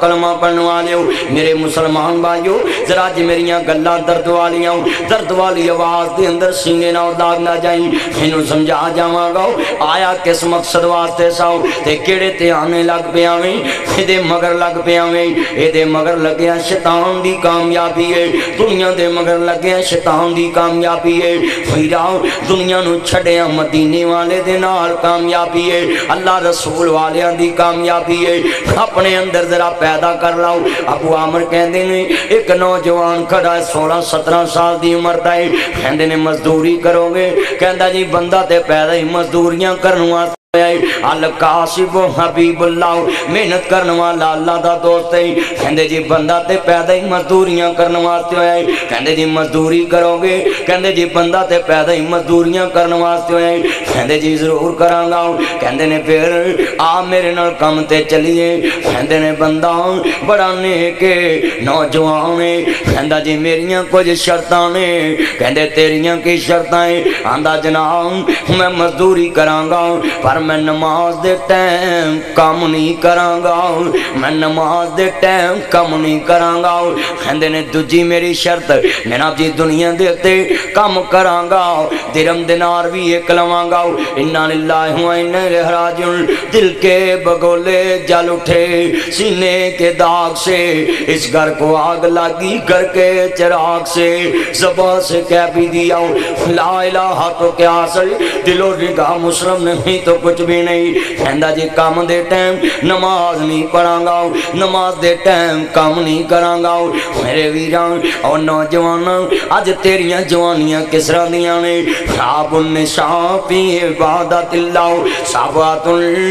کلمہ پڑھنے والے ہو میرے مسلمان بھائیو ذرا جی میریاں گلاں درد والیاں درد والی آواز دے اندر سینے نہ داغ نہ جائیں انہوں سمجھا جاواں گا آیا کس مقصد واسطے ساؤ تے کیڑے تے آنے لگ پہ آویں دے مگر لگ پہ آویں اے دے مگر لگیا شیطان دی کامیابی ہے دنیا دے مگر لگیا شیطان دی کامیابی ہے پھیراؤ دنیا نو چھڑیا مدینے والے دے نال کامیابی ہے اللہ رسول والیاں دی کامیابی ہے اپنے اندر ذرا پیدا کر لاؤ ابو عامر کہندے نے ایک نوجوان کھڑا ہے سولہ سترہ سال دی عمر دا ہے کہندے نے مزدوری کرو گے کہندا جی بندہ تے پیدا ہی مزدوریاں کرن واسطے القاسب حبیب اللہ محنت کرنے والا اللہ دا دوست ہے کہندے جی بندہ تے پیدا ہی مزدوریاں کرنے واسطے ہوئے کہندے جی مزدوری کرو گے کہندے جی بندہ تے پیدا ہی مزدوریاں کرنے واسطے ہوئے کہندے جی ضرور کروں گا کہندے نے پھر آ میرے نال کم تے چلیے کہندے نے بندہ بڑا نیک نوجوان ہے کہندا جی میریاں کچھ شرطاں نے کہندے تیریاں کی شرطاں ہیں آندا جناب میں مزدوری کراں گا پر میں نماز دے ٹائم کام نہیں کراں گا میں نماز دے ٹائم کام نہیں کراں گا کہندے نے دوجی میری شرط جناب جی دنیا دے تے کام کراں گا درم دینار بھی ایک لواں گا انا للہ و انا الیہ راجعون دل کے بگولے جل اٹھے سینے کے داغ سے اس گھر کو آگ لگی گھر کے چراغ سے زبان سے کہہ بھی دیا لا الہ تو کیا اصل دل و نگاہ مسلم نہیں تو کچھ بھی نہیں کہندا جی کام دے ٹائم نماز نہیں پڑھاں گا نماز دے ٹائم کام نہیں کراں گا میرے ویران اور نوجواناں اج تیریاں جوانیاں کس طرح دیاں نے شاب النساء فی عبادت اللہ صحابات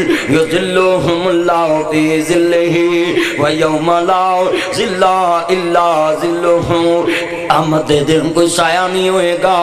یذلہم اللہ فی ذلہ و یوم لا ذل الا ذلہ احمد دل کوئی سایہ نہیں ہوئے گا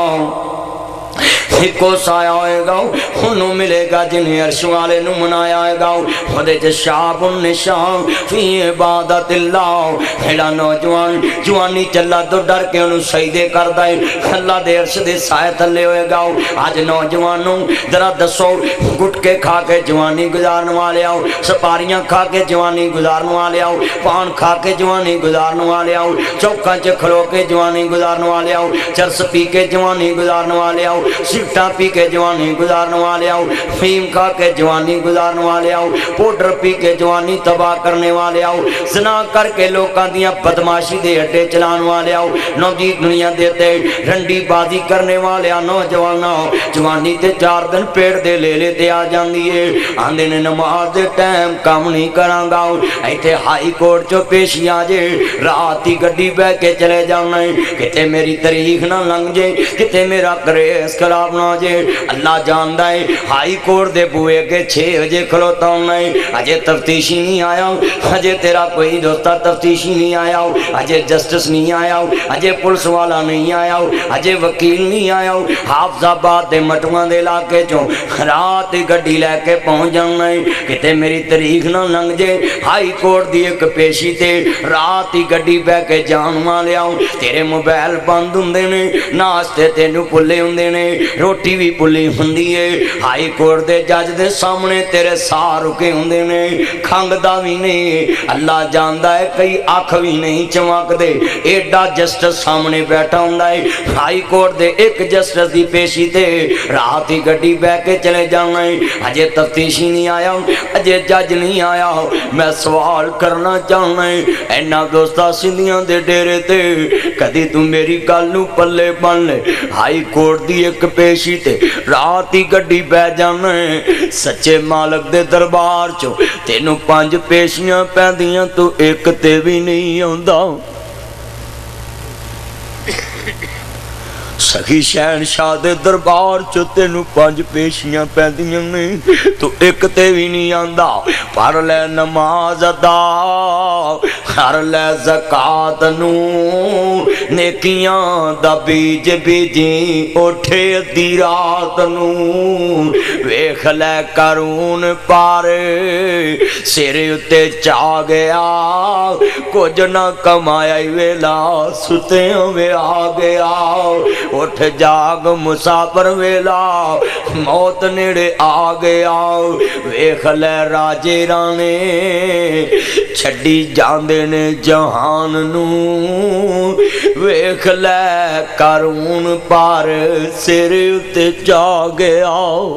ایک کو سایہ ہوئے گا انہوں ملے گا جنہیں عرش والے نو منایا ہوئے گا خودے جے شاب النشاء فی عبادت اللہ ہیڑا نوجوان جوانی چلا تو ڈر کے انہوں سجدے کر دائے اللہ دے عرش دے سایہ تھلے ہوئے گا آج نوجوانوں ذرا دسو گٹ کے کھا کے جوانی گزارنے والے آؤ سپاریاں کھا کے جوانی گزارنے والے آؤ پان کھا کے جوانی گزارنے والے آؤ چوکاں چے کھلو کے جوانی گزارنے والے آؤ چرس پی کے جوانی گزارنے والے آؤ سگٹا پی کے جوانی گزارنے والے آؤ فیم کھا کے جوانی گزارنے والے آؤ پوڈر پی کے جوانی تباہ کرنے والے آؤ زنا کر کے لوکاں دیاں بدماشی دے اڈے چلان والے آؤ نوجی دنیا دیتے رنڈی بازی کرنے والے آؤ نوجوان آؤ جوانی تے چار دن پیڑ دے لے لے تے آ جان دیئے آندے نے نماز دے ٹائم کام نہیں کران گا ایتے ہائی کورٹ چو پیشی آجے راتی گڈی بے کے چلے جانے کتے میری تاریخ نہ لنگ جے کتے میرا کریس خلاف نہ جے اللہ جاندہ ہے ہائی کورٹ دے بوئے کے چھے بجے کھلوتا ہوں نہیں اجے تفتیشی نہیں آیا اجے تیرا کوئی دوستا تفتیشی نہیں آیا اجے جسٹس نہیں آیا اجے پولیس والا نہیں آیا اجے وکیل نہیں آیا حافظ آباد دے مٹوان دے علاقے چوں رات گڈی لے کے پہنچ جانا ہے کتے میری تاریخ نہ لنگ جے ہائی کورٹ دی ایک پیشی تے رات ہی گڈی بے کے جان والے آؤ تیرے موبائل بند ہوندے نے ناشتے تینوں پلے ہوندے نے روٹی بھی پلی ہوندی ہے ہائی کورٹ دے جج دے سامنے تیرے ساہ رکے ہوندے نے کھنگ دا بھی نہیں اللہ جاندا ہے کئی آنکھ بھی نہیں چمک دے ایڈا جسٹس سامنے بیٹھا ہوندا ہے ہائی کورٹ دے ایک جسٹس دی پیشی تے رات ہی گڈی بے کے چلے جانا ہے اجے تفتیشی نہیں آیا اجے جج نہیں آیا میں سوال کرنا چاہنا ہے اینا دوستا سندھیاں دے ڈیرے تے کدی تم میری گالوں پلے بن لے ہائی کورٹ دی ایک پیشی تے رات ہی گڈی بے جانا ہے سچے مالک دے دربار چو تینوں پانچ پیشیاں پیندیاں تو ایک تے بھی نہیں آندا سخی شہنشاہ دے دربار چو تینوں پانچ پیشیاں پیندیاں نہیں تو ایک تے بھی نہیں آندا پڑھ لے نماز ادا کر لے زکات نو نیکیاں دا بیج بیجی اٹھے دی رات نو ویکھ لے کرون پارے سرے اتے چا گیا کچھ نہ کمایا ویلا ستے ہوئے آ گیا اٹھ جاگ مسافر ویلا موت نیڑے آ گیا ویکھ لے راجے رانے چھڈی جاندے نے جہان نو ویکھ لے قارون پار سر اتے جا گیا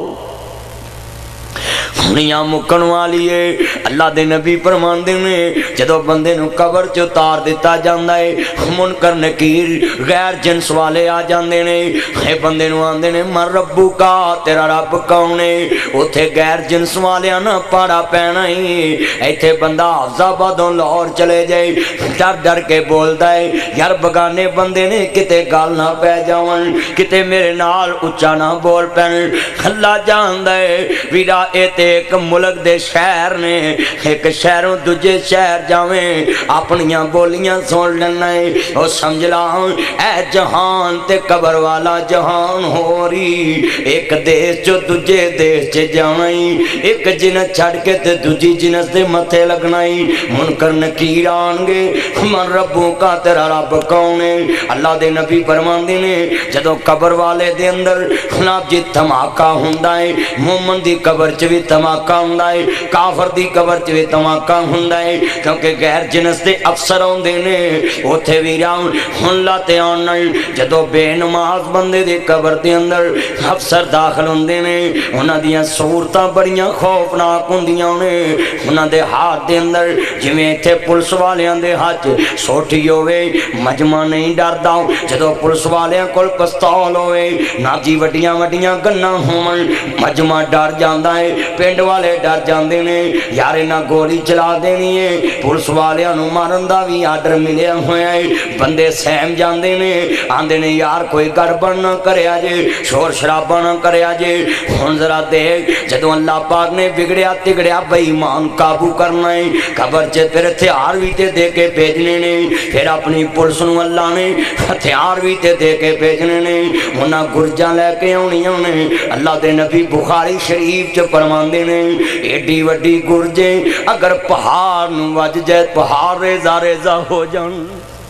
دنیا مکن والی ہے اللہ دے نبی فرماندے نے جدو بندے نو قبر چ اتار دیتا جاندا ہے منکر نکیر غیر جنس والے آ جاندے نے اے بندے نو آندے نے من ربو کا تیرا رب کون ہے اوتھے غیر جنس والیاں نہ پاڑا پینا ہی ایتھے بندہ حفظ آبادوں لاہور چلے جائے ڈر ڈر کے بولدا ہے یار بگانے بندے نے کتے گال نہ پے جاون کتے میرے نال اچا نہ بول پین اللہ جاندا ہے ویرا اے تے ایک ملک دے شہر نے ایک شہروں دجے شہر جاویں اپنیاں بولیاں سن لینا ہے او سمجھ لا اے جہان تے قبر والا جہان ہو رہی ایک دیش جو دجے دیش چ جاویں ایک جنت چھڑ کے تے دجی جنت دے متھے لگنا ہے منکر نکیر آن گے من ربوں کا تیرا رب کون ہے اللہ دے نبی فرماندے نے جدوں قبر والے دے اندر جناب جی دھماکہ ہوندا ہے مومن دی قبر چ بھی دھماکہ ہوندا ہے کافر دی قبر چ بھی دھماکہ ہوندا ہے کیونکہ غیر جنس دے افسر ہوندے نے اوتھے ویران ہن لاتے آن جدوں بے نماز بندے دی قبر دے اندر افسر داخل ہوندے نے انہاں دیاں صورتاں بڑیاں خوفناک ہوندیاں نے انہاں دے ہاتھ دے اندر جویں ایتھے پولیس والیاں دے ہاتھ سوٹھی ہوے مجمع نہیں ڈردا جدوں پولیس والیاں کول پستول ہوے نا جی وڈیاں وڈیاں گناں ہون مجمع ڈر جاندا ہے پنڈ والے ڈر جاندے نے یار نہ گولی چلا دینی ہے پولیس والیاں نو مارن دا بھی آرڈر ملیا ہویا ہے بندے سہم جاندے نے آندے نے یار کوئی گڑبڑ نہ کریا جے شور شرابہ نہ کریا جے ہن ذرا دیکھ جدوں اللہ پاک نے بگڑیا تگڑیا بے ایمان قابو کرنا ہے قبر چ پھر ہتھیار بھی تے دے کے بھیجنے نے پھر اپنی پولیس نو اللہ نے ہتھیار بھی تے دے کے بھیجنے نے انہاں گرجاں لے کے آونیاں نے اللہ دے نبی بخاری شریف چ فرماندے نے ایڈی وڈی گرجے اگر پہاڑ نو وج جائے پہاڑ ریزہ ریزہ ہو جان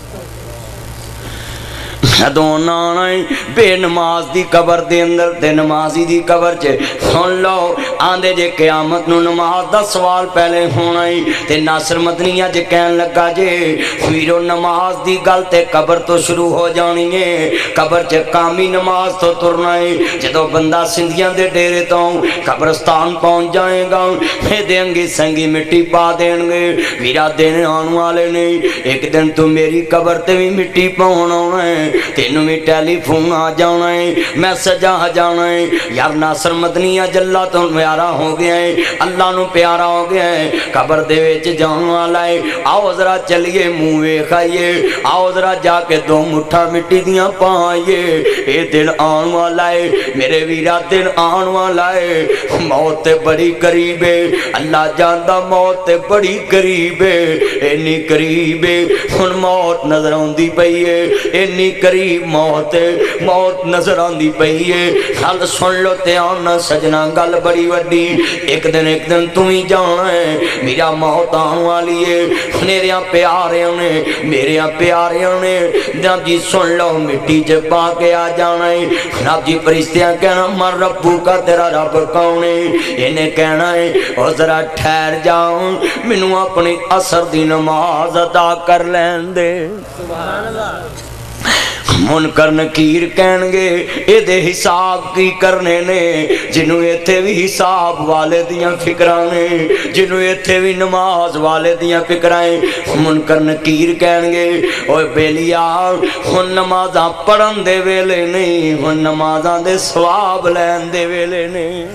جدوں نانے بے نماز دی قبر دے اندر تے نمازی دی قبر چ سن لو آندے جے قیامت نو نماز دا سوال پہلے ہونا ہے تے ناصر مدنی اج کہن لگا جے ویرو نماز دی گل تے قبر تو شروع ہو جانی ہے قبر چ کامی نماز تو ترنا ہے جدوں بندہ سندھیاں دے ڈیرے تو قبرستان پہنچ جائے گا میں دیں گے سنگی مٹی پا دین گے ویرا دین آن والے نے ایک دن تو میری قبر تے بھی مٹی پاؤن آنا ہے تینوں بھی ٹیلی فون آ جانا ہے میسج آ جانا ہے یار ناصر مدنی اج اللہ تو پیارا ہو گیا ہے اللہ نو پیارا ہو گیا ہے قبر دے وچ جان والا ہے آؤ ذرا چلیے منہ ویکھائیے آؤ ذرا جا کے دو مٹھا مٹی دیاں پائیے اے دن آن والا ہے میرے ویرا دن آن والا ہے موت تے بڑی قریب ہے اللہ جاندا موت تے بڑی قریب ہے اینی قریب ہے ہن موت نظر آندی پئی ہے اینی قریب موت موت نظر آندی پئی ہے گل سن لو تے آنا سجنا گل بڑی وڈی ایک دن ایک دن تم ہی جانا ہے میرا موت آن والی ہے میرے پیاریاں نے میرے پیاریاں نے جناب جی سن لو مٹی چ پا کے آ جانا ہے جناب جی فرشتیاں کہنا من ربو کا تیرا رب کون ہے انہیں کہنا ہے اور ذرا ٹھہر جاؤں مینوں اپنی عصر دی نماز ادا کر لین دے سبحان اللہ منکر نکیر کہن گے اے دے حساب کی کرنے نے جنہوں ایتھے بھی حساب والے دیاں فکران نے جنہوں ایتھے بھی نماز والے دیاں فکرائیں منکر نکیر کہن گے اوے بیلیا ہن نمازاں پڑھن دے ویلے نہیں ہن نمازاں دے ثواب لین دے ویلے نہیں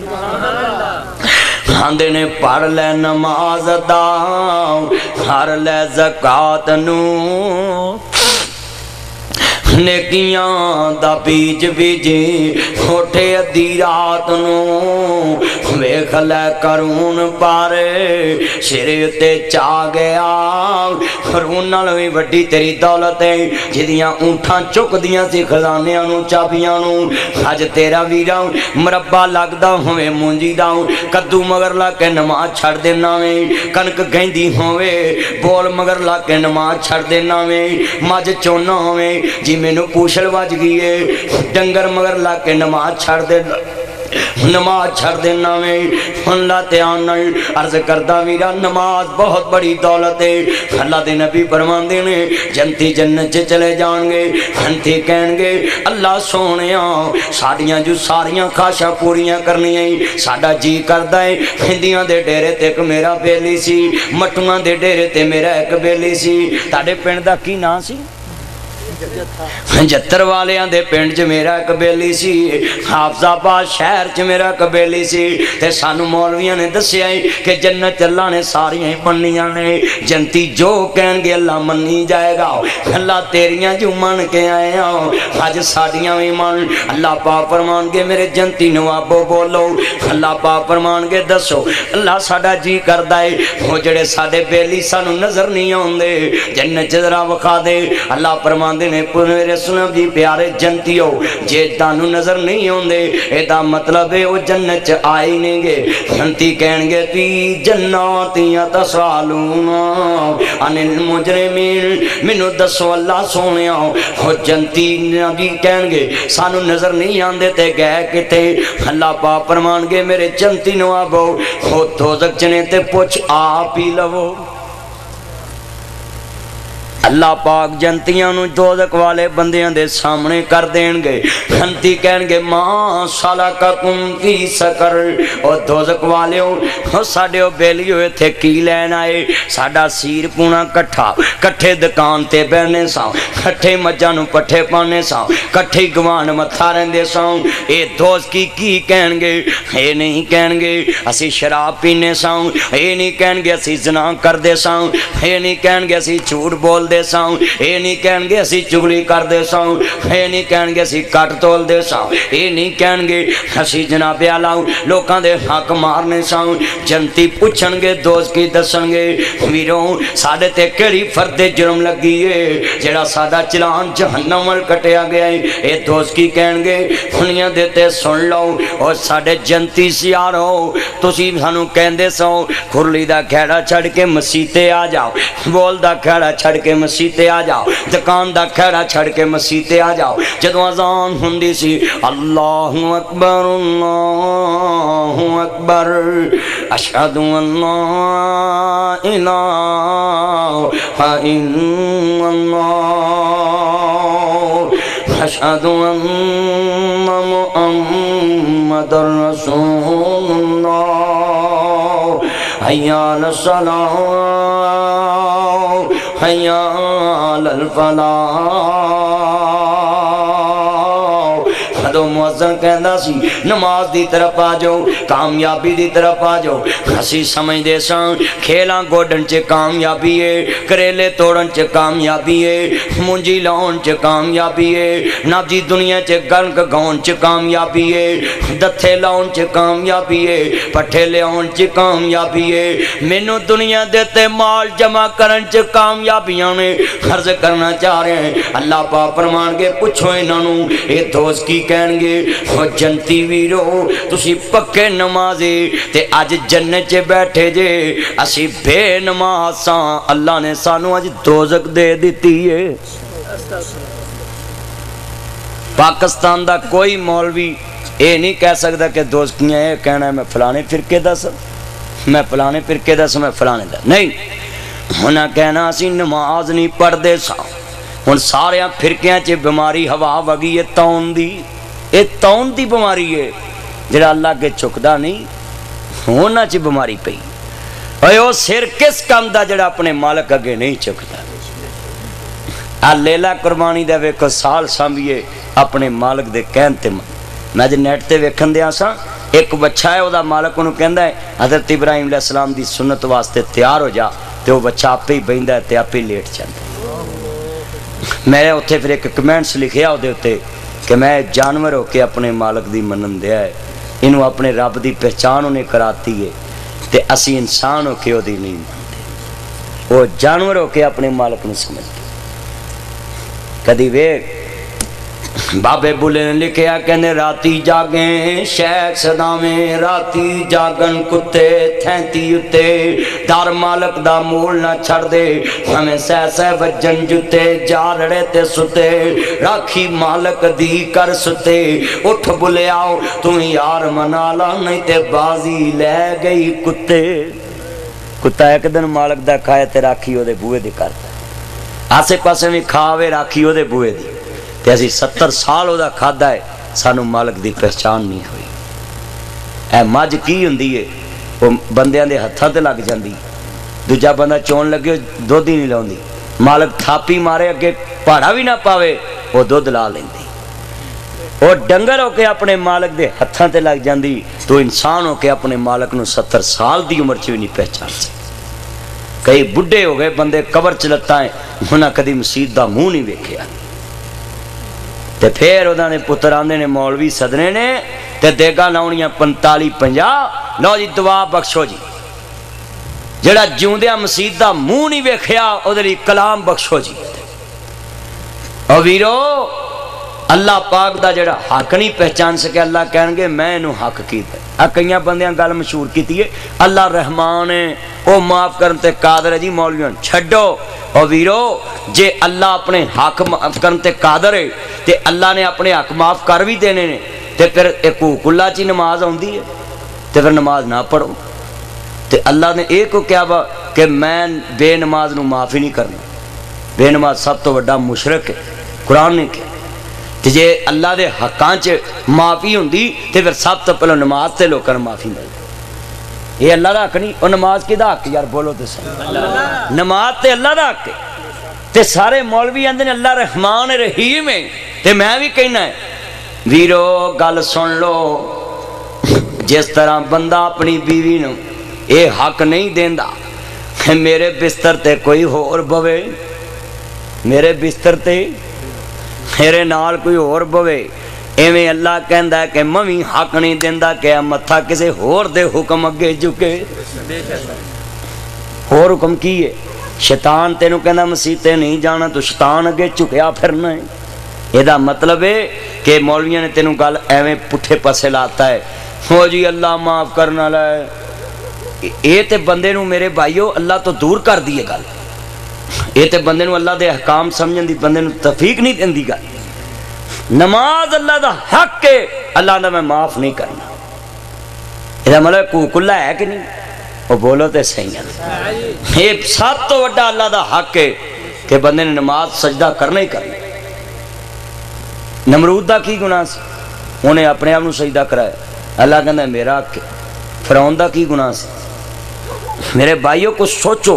آندے نے پڑھ لے نماز ادا ہر لے زکات نو نیکیاں دا بیج بیجی اٹھے ادھی رات نو वेख लै करून पारे सिरे उत्ते चा गया। करून नालों भी वड्डी तेरी दौलत है जिदियां ऊंठां चुकदियां सी खजानियां नूं चाबियां नूं। अज तेरा वीरा मुरब्बा लगदा होवे मूंजी दा कद्दू मगर ला के नमाज छड़ देना वे। कनक गहिंदी होवे बोल मगर ला के नमाज छड़ देना वे। मझ चोना होवे जी मैनू पूछल वज गई है डंगर मगर ला के नमाज छड़ दे नमाज छड़ देना वे। अल्लाह ध्यान अर्ज करदा वीरा नमाज बहुत बड़ी दौलत है। अल्लाह दे नबी फरमांदे ने जन्नती जन्नत च चले जाणगे। हंती कहणगे अल्लाह सोहणिया साडियां जो सारियां खाशां पूरियां करनियां साडा जी करदा है। हिंदियां दे डेरे ते एक मेरा बेली सी मटुआं दे डेरे ते मेरा एक बेली सी। तुहाडे पिंड दा की नाम सी? जत्तर वालियां दे पिंड च मेरा एक बेली सी। हाफजाबाद शहर च मेरा एक बेली सी। ते सानू मौलवियां ने दस्सिया कि जन्नत अल्लाह ने सारियां ही मन्नियां ने। जन्नती जो कहणगे अल्लाह मन्नी जाएगा। अल्लाह तेरियां जो मन के आए हां अज साडियां भी मन। अल्लाह पाक फरमानगे मेरे जन्नती नवाबो बोलो। अल्लाह पाक फरमानगे दसो अल्लाह साडा जी करदा है वो जेड़े साडे बेली सानू नजर नहीं आउंदे जन्नत जरा विखा दे। अल्लाह फरमांदे ने मेरे सुनो जी प्यारे जन्नतियो जे तानू नजर नहीं आउंदे एदा मतलब है वो जन्नत च आए नहीं गे। जन्नती कहणगे ती जन्नतियां तसालूना अनिल मुजरिमीन मैनू दसो अल्लाह सोहणिया वो जन्नती नबी कहणगे सानू नजर नहीं आंदे ते गए किते। अल्लाह पाक फरमानगे मेरे जन्नती नवाबो वो दोज़ख च ने ते पुछ आप ही लवो। अल्लाह पाक जन्नतियां नूं दोज़ख वाले बंदियां दे सामने कर देणगे। जन्नती कहणगे मां सलककुम फी सकर ओ दोज़ख वालिओ ओ साडे ओ बेलियो इत्थे की लैण आए। साडा सीर पूना कट्ठा कट्ठे दुकान ते बहने सां कट्ठे मज्जां नूं पट्ठे पाने सां कट्ठे गवान मत्था रहिंदे सां। ए दोज़खी की कहणगे ए नहीं कहणगे असीं शराब पीने सां ए नहीं कहणगे असीं ज़िना करदे सां ए नहीं कहणगे असीं झूठ बोल दे सां ए नहीं कहणगे असीं चुगली करदे सां ए नहीं कहणगे असीं कट तोलदे सां ए नहीं कहणगे असीं जनाबे आला लोकां दे हक मारने सां। जन्नती पुछणगे दोज़खी दसणगे वीरो साडे ते किहड़ी फर्दे जुर्म लगी है जेड़ा साडा चलान जहन्नम वल कटिया गया है। ए दोज़खी कहणगे दुनिया दे ते सुन लो और साडे जन्नती सियारो तुसीं सानू कहंदे सो खुरली दा खैड़ा छड़ के मसीते आ जाओ बोल दा खैड़ा छड़ के मसीते आ जाओ दुकान दा खैड़ा छड़ के मसीते आ जाओ। जदों अज़ान हुंदी सी अल्लाहु अकबर अल्लाहु अकबर अशहदु अल्ला इलाहा इल्लल्लाह अशहदु अन्ना मुहम्मदुर रसूलुल्लाह हय्या अलस सलाह हय्या अलल फलाह। जदों मुअज्जिन कहंदा सी नमाज दी तरफ आ जाओ कामयाबी दी तरफ आ जाओ असीं समझदे सां खेलां गोडन च कामयाबी है करेले तोड़न च कामयाबी है मुंजी लाउन च कामयाबी है नाजी दुनिया च कणक गाउन च कामयाबी है दथे लाउन च कामयाबी है पट्ठे लियाउन च कामयाबी है मैनू दुनिया दे ते माल जमा करन च कामयाबियां ने खर्च करना चाह रहे हैं। अल्लाह पाक फरमानगे पुछो इन्हां नूं ए दोस्त की कहणगे ओ जन्नती वीरो तुसी पक्के नमाज़ी ते अज जन्नत च बैठे जे असी बेनमाज सां अल्लाह ने सानू अज दोज़ख दे दिती है। पाकिस्तान दा कोई मौलवी ये नहीं कह सकता कि दोस्तियां ये कहना है मैं फलाने फिरके दस मैं फलाने फिरके दस मैं फलाने दा नहीं उन्हें कहना असी नमाज नहीं पढ़ते सा। हुण सारे फिरकियां च बीमारी हवा वगी है तौन दी ये तौन दी बीमारी है जिहड़ा अल्लाह के चुकदा नहीं उन्हां च बीमारी पई ओए ओ सिर किस काम दा जिहड़ा अपने मालक अगे नहीं चुकदा। आ लेला कुरबानी दा वेखो साल सांभिए अपने मालक दे कहण ते मैं अज नैट ते वेखण दिया सा एक बच्चा है वह मालक उन्होंने कहता है हज़रत इब्राहिम अलैहिस्सलाम की सुन्नत वास्ते तैयार हो जा तो वह बच्चा आपे ही बहिंदा है आपे ही लेट जाता। मैं उत्थे फिर एक कमेंट्स लिखिया उहदे उत्ते कि मैं जानवर होके अपने मालक की मनन दिया है इनू अपने रब की पहचान उन्हें कराती है, तो असी इंसान हो के ओदी नहीं मानते, वो जानवर हो के अपने मालक को समझते। कदी वेख बाबे बुले ने लिखिया, कहने राती जागे शैख सदावें, राती जागन कुत्ते थैंती उत्ते, दर मालक दा मूल ना छड़ दे, हमें सह सह वजन जुते, जा रड़े ते सुते, राखी मालक दी कर सुते, उठ बुले आओ तू यार मना ला, नहीं ते बाजी ले गई कुत्ते। कुत्ता एक दिन मालक दा खाए ते राखी ओदे बूहे दी करदा, आसे पासे भी खावे राखी ओदे बूहे दी, ते असी सत्तर साल ओदा खादा है, सानू मालक दी पहचान नहीं हुई। ऐ मझ की हुंदी है, वो बंदियां दे हत्थां ते लग जांदी, दूजा बंदा चोन लगे दुध ही नहीं लाउंदी, मालक थापी मारे अगे पहाड़ा भी ना पावे वो दुध ला लेंदी। वो डंगर होके अपने मालक दे हत्थां ते लग जांदी, तो इंसान होके अपने मालक नू सत्तर साल दी उम्र च भी नहीं पहचान सकदा। कई बुढ़े हो गए बंदे कबर च लत्तां है, उन्हां कदी मसीत दा मूँह नहीं वेखिया, ते फिर उन्होंने पुत्र आंदे ने मौलवी सदने ने, ते देगा लाउनियां पंताली पंजाह, लो जी दुआ बख्शो जी, जेड़ा जिउंदिया मसीत दा मूँह नहीं वेखिया उहदे लई कलाम बख्शो जी। ओ वीरो अल्लाह पाक दा जेड़ा हक नहीं पहचान सके, अल्लाह कहणगे मैं इनू हक कीता। आ कई बंदियां गल मशहूर कीती है, अल्लाह रहमान है वो माफ करन ते कादर है जी, मौलवियों छड्डो। ओ वीरो जे अल्लाह अपने हक माफ करन ते कादर है, ते अल्लाह ने अपने हक माफ कर भी देने ने, ते फिर एक हुकुल्ला च नमाज आउंदी है, ते फिर नमाज ना पढ़ो। ते अल्लाह ने एक को क्या बा कि मैं बेनमाज नू माफ़ ही नहीं करना, बेनमाज सब तो वड्डा मुशरक है, कुरान ने कहा। ते जे अल्लाह दे हकां च माफ़ी हुंदी ते फिर सब तो पहले नमाज ते लोकां नूं माफ़ी मिलदी। ये अल्लाह दा हक नहीं, और नमाज किहदा हक यार बोलो तो सही, नमाज ते अल्लाह दा हक है। ते सारे मौलवी आंदे ने अल्लाह रहमान रहीम है, ते मैं भी कहना है वीरो गल सुन लो, जिस तरह बंदा अपनी बीवी नूं ये हक नहीं देंदा मेरे बिस्तर ते कोई होर बवे, मेरे बिस्तर ते मेरे नाल कोई होर बवे, एवें अल्लाह कहंदा है कि मैं भी हक नहीं देंदा कि मत्था किसी होर दे हुक्म अगे झुके। होर हुक्म की है? शैतान तेनू कहंदा मसीते नहीं जाना, तो शैतान अगे झुकिया फिरना है। ਇਹਦਾ मतलब है कि मौलवियों ने तेनू गल एवें पुठे पासे लाता है, हो जी अल्लाह माफ करना ला, ये तो बंदे नू मेरे भाईओ अल्लाह तो दूर कर दी है गल, ये तो बंदे नू अल्लाह दे अहकाम समझन दी बंदे नू तफीक नहीं देंदी गल। नमाज अल्लाह दा हक है, अल्लाह दा मैं माफ नहीं करना, ਇਹਦਾ मतलब कूकुल्ला है कि नहीं? वो बोलो तो सही है, ये सब तो वड्डा अल्लाह दा हक है कि बंदे ने नमाज सजदा करना ही करना। नमरूद का की गुनाह सी, उन्हें अपने आप को सजदा कराया, अल्लाह कहता मेरा हक है। फिरौन का की गुनाह सी? मेरे भाइयों को सोचो,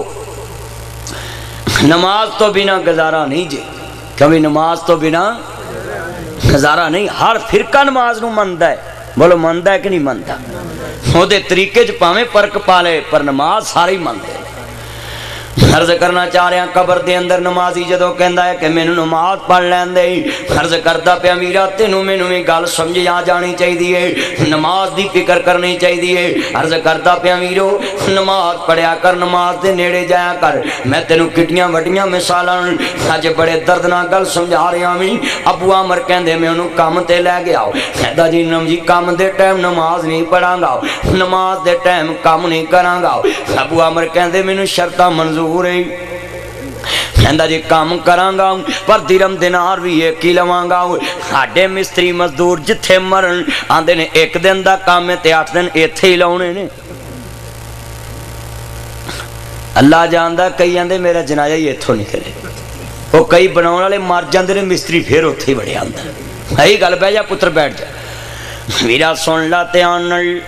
नमाज तो बिना गुजारा नहीं जे, कभी नमाज तो बिना गुजारा नहीं। हर फिरका नमाज नूं मनदा है, बोलो मनदा है कि नहीं मनदा? ਉਹਦੇ तरीके च भावें फर्क पा ले, पर नमाज सारे ही मनदे। अर्ज करना चाह रहा कबर के अंदर नमाजी जदों कहता है कि मैनू नमाज पढ़ लैन दे, अर्ज करता पिया मीरा तेनू मैनू भी गल समझ आ जानी चाहिए, नमाज की फिक्र करनी चाहिए। अर्ज करता पिया मीरो नमाज पढ़िया कर, नमाज के नेड़े जाया कर। मैं तेनू किटियां वड्डियां मिसालां अज बड़े दर्दनाक गल समझा रहा भी। अबू अमर कहते मैं उन्होंने काम ते लै गया, कहता जी नम जी काम के टाइम नमाज नहीं पढ़ांगा, नमाज के टाइम काम नहीं करांगा। अबू अमर कहते मैनू शर्तां मंजूर कहता जी काम करांगा, पर दिरम दिनार भी एक ही लवांगा। साडे मिस्त्री मजदूर जिथे मरन आंदे ने एक दिन का काम है ते आठ दिन इत्थे ही लाने ने। अल्लाह जानदा, कई आंदे मेरा जनाजा ही इत्थों निकले, वो कई बनाने वाले मर जाते हैं, मिस्त्री फिर उत्थे ही बड़े आंदा। यही गल बह जा पुत्र बैठ जा। वीरा सुन ला ध्यान नाल,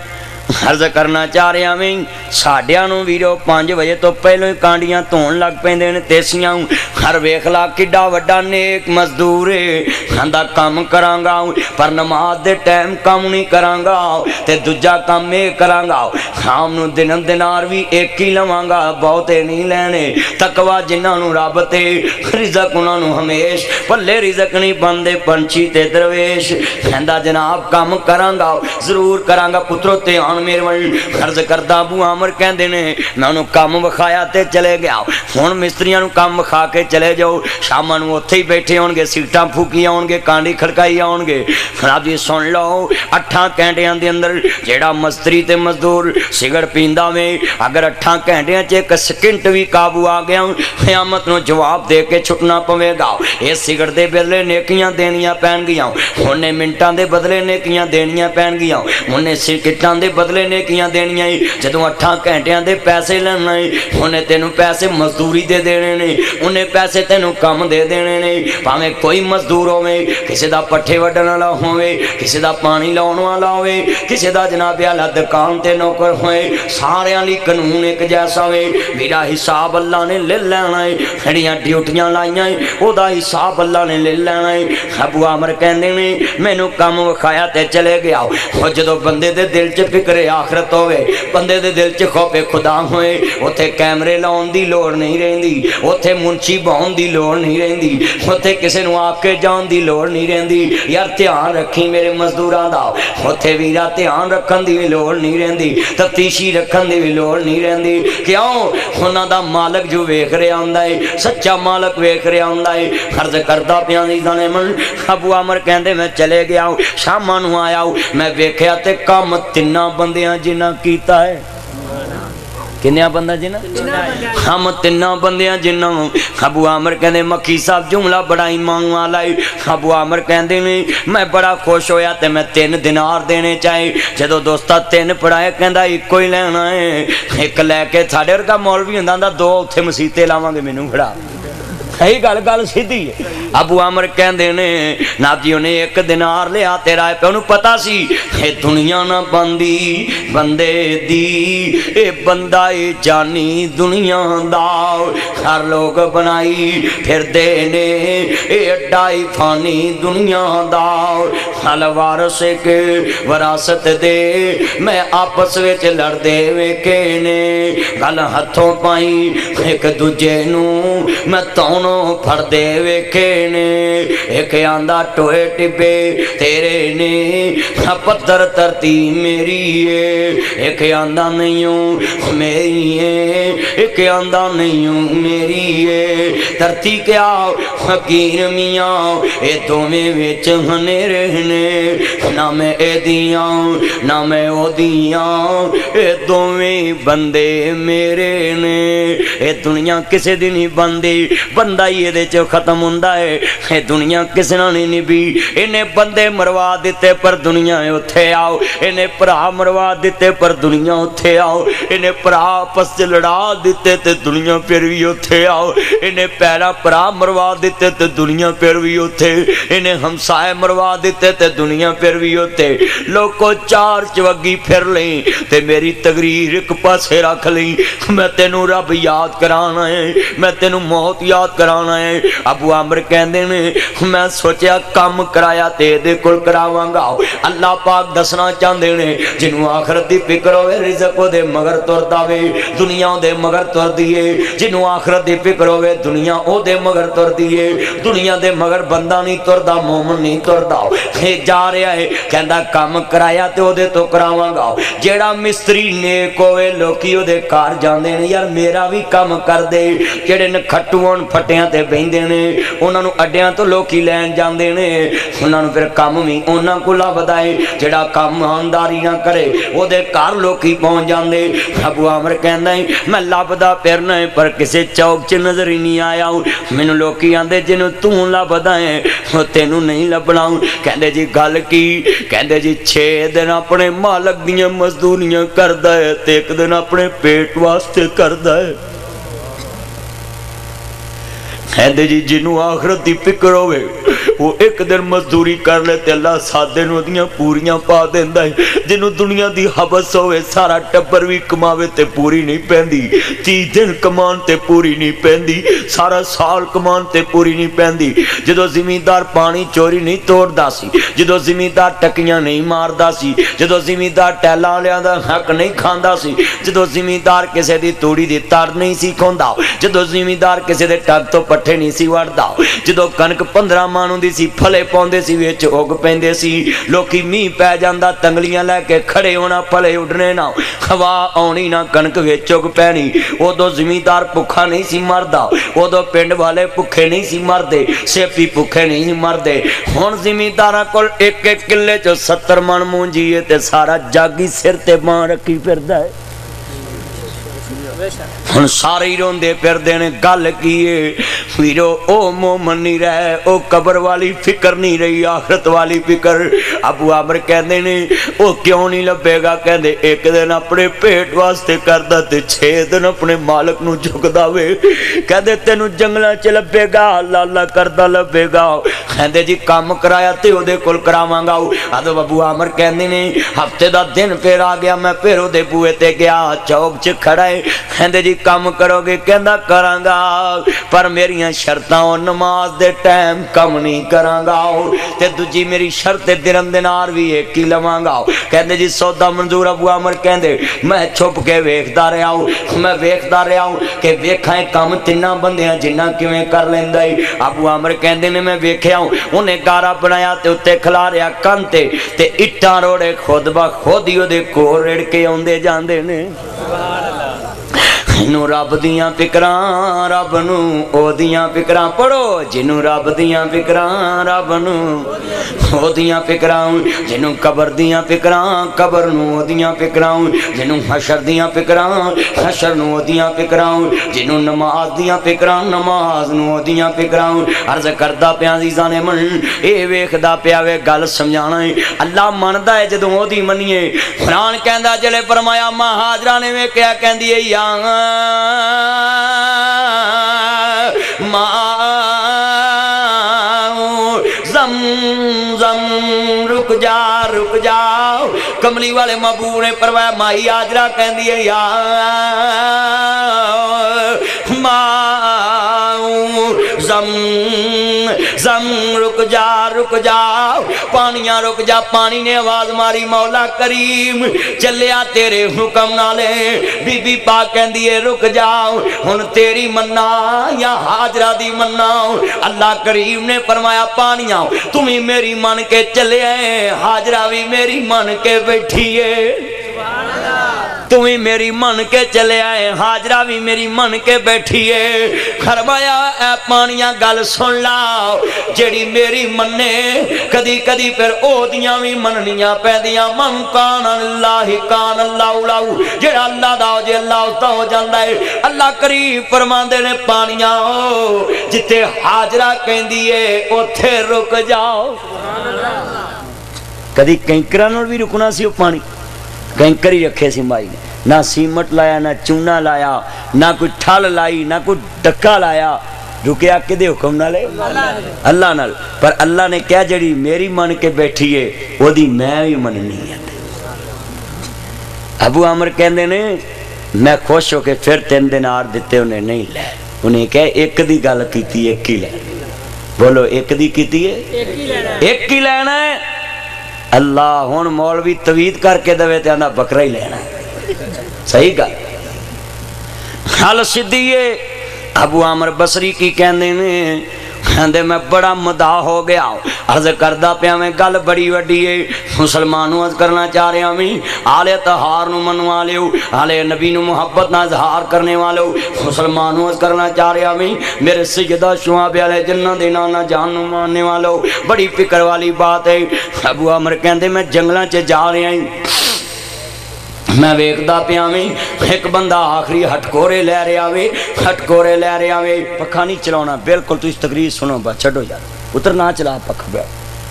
عرض کرنا چاہ رہا میں ساڈیاں نوں ویرو پانچ بجے تو پہلو ہی کانڈیاں دھون لگ پیندے نے تیسیاں ہر ویکھ لا کڈا وڈا نیک مزدور ہے کھاندا کام کراں گا پر نماز دے ٹائم کام نہیں کراں گا تے دوجا کام اے کراں گا شام نوں دن دینار بھی ایک ہی لواں گا بہتے نہیں لینے تقوی جنہاں نوں رب تے رزق انہاں نوں ہمیش پلے رزق نہیں بندے پنچھی تے درویش کہندا جناب کام کراں گا ضرور کراں گا پترو تے میرے ون عرض کردا ابو عامر کہندے نے میں انہوں کام وکھایا تے چلے گیا ہن مستریاں نوں کام وکھا کے چلے جاؤ شاماں نوں اوتھے ہی بیٹھے ہون گے سیٹاں پھوکیاں ہون گے کانڈی کھڑکائی ہون گے خراب جی سن لو اٹھاں گھنٹیاں دے اندر جیڑا مستری تے مزدور سگرٹ پیندا میں اگر اٹھاں گھنٹیاں چ ایک سیکنڈ بھی قابو آ گیا قیامت نوں جواب دے کے چھٹنا پوے گا اے سگرٹ دے بدلے نیکیاں دینیاں پین گیاں اونے منٹاں دے بدلے نیکیاں دینیاں پین گیاں اونے سگرٹاں دے بدلے نے کیاں دینیاں جدوں اٹھاں گھنٹیاں دے پیسے لینا انہیں تینوں پیسے مزدوری دے دینے نے انہیں پیسے تینوں کم دے دینے نے پاویں کوئی مزدور ہوے کسی دا پٹھے وڈن والا ہوے کسی دا پانی لاؤن والا ہوے کسی دا جناب اعلی دکان تے نوکر ہوے ساریاں لئی قانون ایک جیسا ہوے میرا حساب اللہ نے لے لینا ہے جڑیاں ڈیوٹیاں لائیاں او دا حساب اللہ نے لے لینا ہے ابو عامر کہندے نے مینوں کم وکھایا تے چلے گیا او جدوں بندے دے دل چ فکر آخرت ہوئے بندے دے دل چ خوف خدا ہوئے اوتھے کیمرے لاؤن دی لوڑ نہیں رہندی اوتھے منشی بہن دی لوڑ نہیں رہندی اوتھے کسے نوں آ کے جان دی لوڑ نہیں رہندی یار دھیان رکھی میرے مزدوراں دا اوتھے ویرا دھیان رکھن دی بھی لوڑ نہیں رہندی تفتیشی رکھن دی بھی لوڑ نہیں رہندی کیوں انہاں دا مالک جو ویکھ رہا ہوندا ہے سچا مالک ویکھ رہا ہوندا ہے عرض کردا پیاں عزیزاں نے من ابو عامر کہندے میں چلے گیا شاماں نوں آیا میں ویکھیا تے کم تناں بندیاں جنہ کیتا ہے کنیا بندہ جنہ ہم تنہ بندیاں جنہ ابو عامر کہندے مکی صاحب جملہ بڑا ایمان والا ہے ابو عامر کہندے میں بڑا خوش ہویا تے میں تین دینار دینے چاہے جدو دوستا تین پڑھائے کہندا ایک کوئی لینا ہے ایک لے کے ساڈے ورگا مولوی ہوندا دا دو اوتھے مسیتے لاواں گے مینوں کھڑا یہی گل گل سیدھی ہے ابو عامر کہندے نے ناب جی انہیں ایک دینار لیا تیرا ہے پہ انہوں پتا سی اے دنیا نہ بندی بندے دی اے بندہ جانی دنیا دا ہر لوگ بنائی پھر دینے اے اڈائی فانی دنیا دا حال وارث کے وراثت دے میں آپس وچ لڑ دے ویکھنے گل ہتھوں پائی ایک دوجے نوں میں تون پھڑ دے ویکھنے ایک آندا ٹوئے ٹبے تیرے نے پتھر ترتی میری ہے ایک آندا نہیں میری ہے ایک آندا نہیں میری ہے ترتی کیا فقیر میاں اے دوویں وچ ہنے رہنے نہ میں اے دیاں نہ میں او دیاں اے دوویں بندے میرے نے اے دنیا کسے دی نہیں بندی بندہ یہ دے چو ختم ہوندہ ہے اے دنیا کس نہ نہیں بھی انہیں بندے مروا دیتے پر دنیا اتھے آؤ انہیں پرا مروا دیتے پر دنیا اتھے آؤ انہیں پرا پس لڑا دیتے تے دنیا پھر بھی اتھے آؤ انہیں پیرا پرا مروا دیتے تے دنیا پھر بھی اتھے انہیں ہمسائے مروا دیتے تے دنیا پھر بھی اتھے لوگ کو چار چوگی پھر لیں تے میری تقریر ایک پاسے رکھ لیں میں تینوں رب یاد کرانا ہے میں تینوں موت یاد کرانا ہے ابو عامر کہندے نے میں سوچیا کام کرایا تے دے کل کراواں گا اللہ پاک دسنا چاہندے نے جنوں آخرت دی فکر ہوئے رزق دے مگر تردا وے دنیا دے مگر تر دیے جنوں آخرت دی فکر ہوئے دنیا او دے مگر تر دیے دنیا دے مگر بندہ نہیں تردا مومن نہیں تردا اے جا رہا ہے کہندا کام کرایا تے او دے تو کراواں گا جیڑا مستری نیک ہوئے لوکی او دے کار جاندے نے یار میرا بھی کام کر دے جیڑے نکھٹون پھٹیاں تے بیندے نے انہاں نوں اڈیاں تو لوکی لین جاندے نے انہاں نوں پھر کام بھی انہاں کو لبدا ہے جڑا کام ایمانداری نہ کرے او دے گھر لوکی پہنچ جاندے ابو عامر کہندا ہے میں لبدا پھرنا ہے پر کسے چوک چ نظر ہی نہیں آیا مینوں لوکی آندے جنوں تو لبدا ہے او تینوں نہیں لبنا کہندے جی گل کی کہندے جی چھ دن اپنے مالک دیاں مزدوریاں کردا ہے تے ایک دن اپنے پیٹ واسطے کردا ہے کہندے جی جنوں آخرت دی فکر ہوئے وہ ایک دن مزدوری کر لے تے اللہ سات دن ودیاں پوریاں پا دیندا ہے جنوں دنیا دی حبس ہوئے سارا ٹبر بھی کماوے تے پوری نہیں پیندی تیس دن کمان تے پوری نہیں پیندی سارا سال کمان تے پوری نہیں پیندی جدو زمیندار پانی چوری نہیں توڑدا سی جدو زمیندار ٹکیاں نہیں ماردا سی جدو زمیندار ٹیلا والےاں دا حق نہیں کھاندا سی جدو زمیندار کسے دی توڑی دی تار نہیں سی کھوندا جدو زمیندار کسے دے ٹگ تو پٹھے نہیں سی وڑدا جدو کنک پندرہ مانوں دی سی پھلے پوندے سی وچ اگ پیندے سی لوکی میہ پے جاندا تنگلیاں لے کے کھڑے ہونا پھلے اڈنے نہ ہوا آنی نہ کنک وچ اگ پینی اودو زمیندار بھکھا نہیں سی مردا اودو پنڈ والے بھکھے نہیں سی مردے سیپی بھکھے نہیں سی مردے ہن زمینداراں کول ایک ایک کلے چ ستر من مونجی ہے تے سارا جاگی سر تے باں رکھی پھردا ہے ہن سارے ہی روندے پھردے نے گل کیے ویرو او مومن نہیں رہے او قبر والی فکر نہیں رہی آخرت والی فکر ابو عامر کہندے نے او کیوں نہیں لبے گا کہندے ایک دن اپنے پیٹ واسطے کردا تے چھ دن اپنے مالک نو جھکدا وے کہندے تینوں جنگلاں چ لبے گا اللہ اللہ کردا لبے گا کہندے جی کام کرایا تے او دے کول کراواں گا ادو ابو عامر کہندے نے ہفتے دا دن پھر آ گیا میں پھر او دے بوئے تے گیا چوک چ کھڑا ہے کہندے جی کام کرو گے کہندا کراں گا پر میریاں شرطاں نماز دے ٹائم کم نہیں کراں گا تے دوجی میری شرط درہم دینار بھی ایک ہی لواں گا کہندے جی سودا منظور ابو عامر کہندے میں چھپ کے ویکھدا رہیا ہوں میں ویکھدا رہیا ہوں کہ ویکھاں کم تیناں بندیاں جنہاں کیویں کر لیندا ہے ابو عامر کہندے نے میں ویکھیا ہوں انہیں گارا بنایا تے اوتے کھلاریا کن تے تے اٹاں روڑے خود بخود ہی اودے کول رڑ کے اوندے جاندے نے سبحان اللہ جنوں رب دیاں فکراں رب نو او دیاں فکراں پڑھو جنوں رب دیاں فکراں رب نو او دیاں فکراں جنوں قبر دیاں فکراں قبر نو او دیاں فکراں جنوں حشر دیاں فکراں حشر نو او دیاں فکراں جنوں نماز دیاں فکراں نماز نو او دیاں فکراں عرض کردا پیا عزیزاں نے من اے ویکھدا پیا وے گل سمجھانا ہے اللہ مندا ہے جدوں او دی منیے قرآن کہندا جلے فرمایا ماں ہاجرہ نے ویکھیا کہندی ہے یا ماں زم زم رک جا رک جا کملی والے محبوب نے فرمایا مائی ہاجرہ کہندی ہے یا ماں زم زم رک جا رک جا پانیاں رک جا پانی نے آواز ماری مولا کریم چلیا تیرے حکم نالے بی بی پاک کہندی ہے رک جاؤ ہن تیری مننا یا ہاجرہ دی مننا اللہ کریم نے فرمایا پانیاں تمہیں میری من کے چلے ہیں ہاجرہ بھی میری من کے بیٹھی ہے تمہیں میری من کے چلے آئے ہاجرہ بھی میری من کے بیٹھی ہے فرمایا اے پانیاں گل سن لاؤ جیڑی میری مننے کدی کدی پھر او دیاں بھی مننیاں پیندیاں من کان اللہ کان اللہ لاؤ جیڑا اللہ دا ہو جے اللہ اس دا ہو جاندا ہے اللہ کریم فرماندے نے پانیاں جتے ہاجرہ کہندی ہے اوتھے رک جاؤ کدی کینکراں نال بھی رکنا سی او پانی کینکر ہی رکھے سی مائی نے نہ سیمٹ لایا نہ چونا لایا نہ کوئی ٹھل لائی نہ کوئی ڈکا لایا رکیا کدے حکم نہ لے اللہ نال پر اللہ نے کیا جڑی میری من کے بیٹھی ہے وہ دی میں بھی مننی ہے ابو عامر کہندے نے میں خوش ہو کے پھر تین دینار دیتے انہیں نہیں لے انہیں کہے ایک دی گل کیتی ایک ہی لے بولو ایک دی کیتی ہے ایک ہی لینا ہے اللہ ہون مولوی توید کر کے دوے تے آندہ بکرہ ہی لینا صحیح گا حال صدیے ابو عامر بصری کی کہندے نے کہندے میں بڑا مداح ہو گیا عرض کردہ پیا میں گل بڑی وڈی ہے مسلمانوں عرض کرنا چاہ رہے ہمیں آل تہار نو منوا لیو آل نبی نو محبت نہ اظہار کرنے والو مسلمانوں عرض کرنا چاہ رہے ہمیں میرے سجدہ شعب علیہ جنہ دینا نہ جان نو ماننے والو بڑی فکر والی بات ہے ابو عامر کہندے میں جنگلاں چ جا رہے ہیں میں ویکھدا پیا میں ایک بندہ آخری ہٹکورے لے رہا وے ہٹکورے لے رہا وے پکھا نہیں چلاونا بالکل تو اس تقریر سنو با چھڈو یار اتر نہ چلا پکھا بے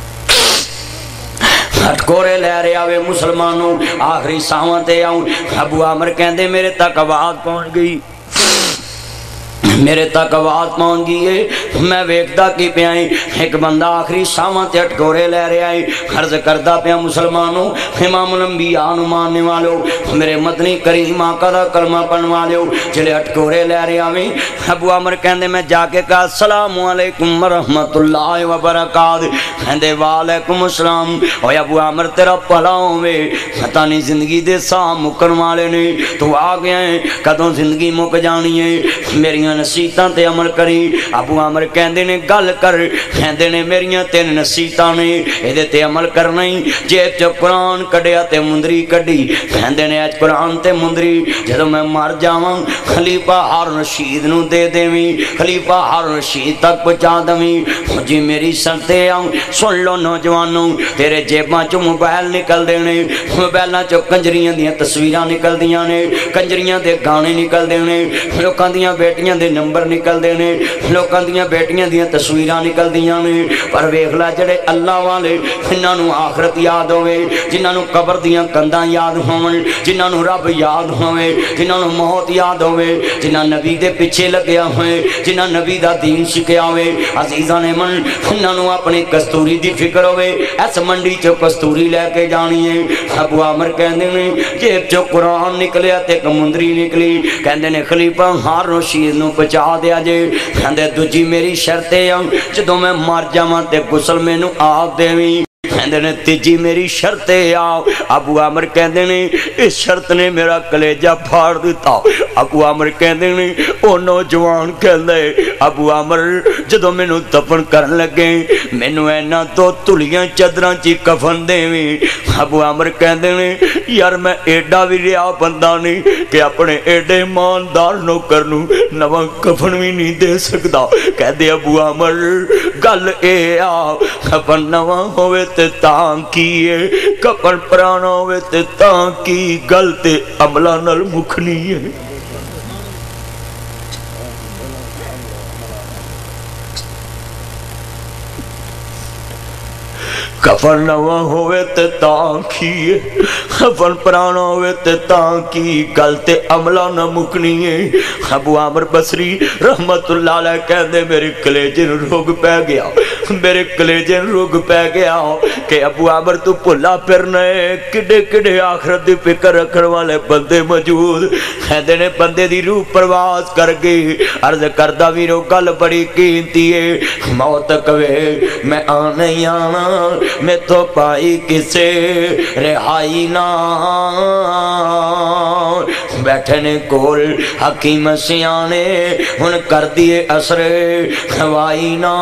ہٹکورے لے رہا وے مسلمانوں آخری ساواں تے آؤں ابو عامر کہندے میرے تک آواز پہنچ گئی میرے تک آواز پہنچ گئی ہے، میں ویکھدا کی پیا ایک بندہ آخری ساواں تے اٹکورے لے رہا ہے، عرض کردا پیا مسلمانوں امام الانبیاء نو ماننے والو میرے مدنی کریم آقا دا کلمہ پڑھن والو جڑے اٹکورے لے رہا ہے۔ ابو عمر کہندے میں جا کے کہا السلام علیکم ورحمۃ اللہ وبرکاتہ، کہندے وعلیکم السلام۔ اوے ابو عمر تیرا بھلا ہوے، پتہ نہیں زندگی دے ساہ مکن والے نے تو آ گیا ہے، کدوں زندگی مک جانی ہے، میریاں نصیحتاں تے عمل کری۔ ابو عمر کہندے نے گل کر، کہندے نے میریاں تین نصیحتاں نے اے تے عمل کرنا ہی، جیب چ قرآن کڈیا تے مندری کڈی، کہندے نے اج قرآن تے مندری جدوں میں مر جاواں خلیفہ ہارون رشید نو دے دیویں، خلیفہ ہارون رشید تک پہنچا دویں۔ جی میری سنتے آؤ سن لو نوجوانوں، تیرے جیباں چ موبائل نکل دے نے، موبائلاں چ کنجریاں دیاں تصویراں نکل دیاں نے، کنجریاں دے گانے نکل دے نے، لوکاں دیاں بیٹیاں دے نمبر نکل دے نے، لوکاں دیاں بیٹیاں دیاں تصویراں نکل دیاں نے، پر ویکھ لا جڑے اللہ والے جنہاں نو آخرت یاد ہوے، جنہاں نو قبر دیاں کنداں یاد ہون، جنہاں نو رب یاد ہوے، جنہاں نو موت یاد ہوے، جنہاں نبی دے پیچھے لگیا ہوئے، جنہاں نبی دا دین سکھیا ہوئے، عزیزاں نے من انہاں نو اپنی کستوری دی فکر ہوے، اس منڈی چو کستوری لے کے جانی ہے۔ ابو عمر کہندے نے جیب چو قرآن نکلیا تے ایک مندری نکلی، کہندے نے خلیفہ ہارون رشید نو پہنچا دیا جے، کہندے دوجی میری شرط ہے جدوں میں مر جاواں تے غسل مینوں آپ دیویں، کہندے نے تیجی میری شرط ہے آ۔ ابو عمر کہندے نے اس شرط نے میرا کلیجہ پھاڑ دیتا۔ ابو عمر کہندے نے او نوجوان کہندے ابو عمر جدوں مینوں دفن کرن لگے مینوں اینا دو تلیاں چادراں چی کفن دیویں۔ ابو عمر کہندے نے یار میں ایڈا بھی ریا بندہ نہیں کہ اپنے ایڈے ایماندار نوکر نو نواں کفن بھی نہیں دے سکدا۔ کہندے ابو عمر گل اے آ کفن نواں ہوئے تے تاں کیے، کفن پرانا ہوئے تے تاں کی، گل تے عملہ نال مکھنی ہے۔ کفن نواں ہوئے تے تاں کی، کفن پرانا ہوئے تے تاں کی، گل تے عملہ نہ مکنی ہے۔ ابو عامر بصری رحمت اللہ علیہ کہندے میرے کلیجے نوں روگ پہ گیا، میرے کلیجے نوں روگ پہ گیا کہ ابو عامر تو بھلا پھرنا ہے، کڈے کڈے آخرت دی فکر رکھن والے بندے موجود، کہندے نے بندے دی روح پرواز کر گئی۔ عرض کردہ ویرو گل بڑی قیمتی ہے، موت کہے میں آنا ہی آنا، میں تو پائی کسے رہائی نہ، بیٹھنے کول حکیم سیانے ہن کر دیے اثر ہوائی نہ،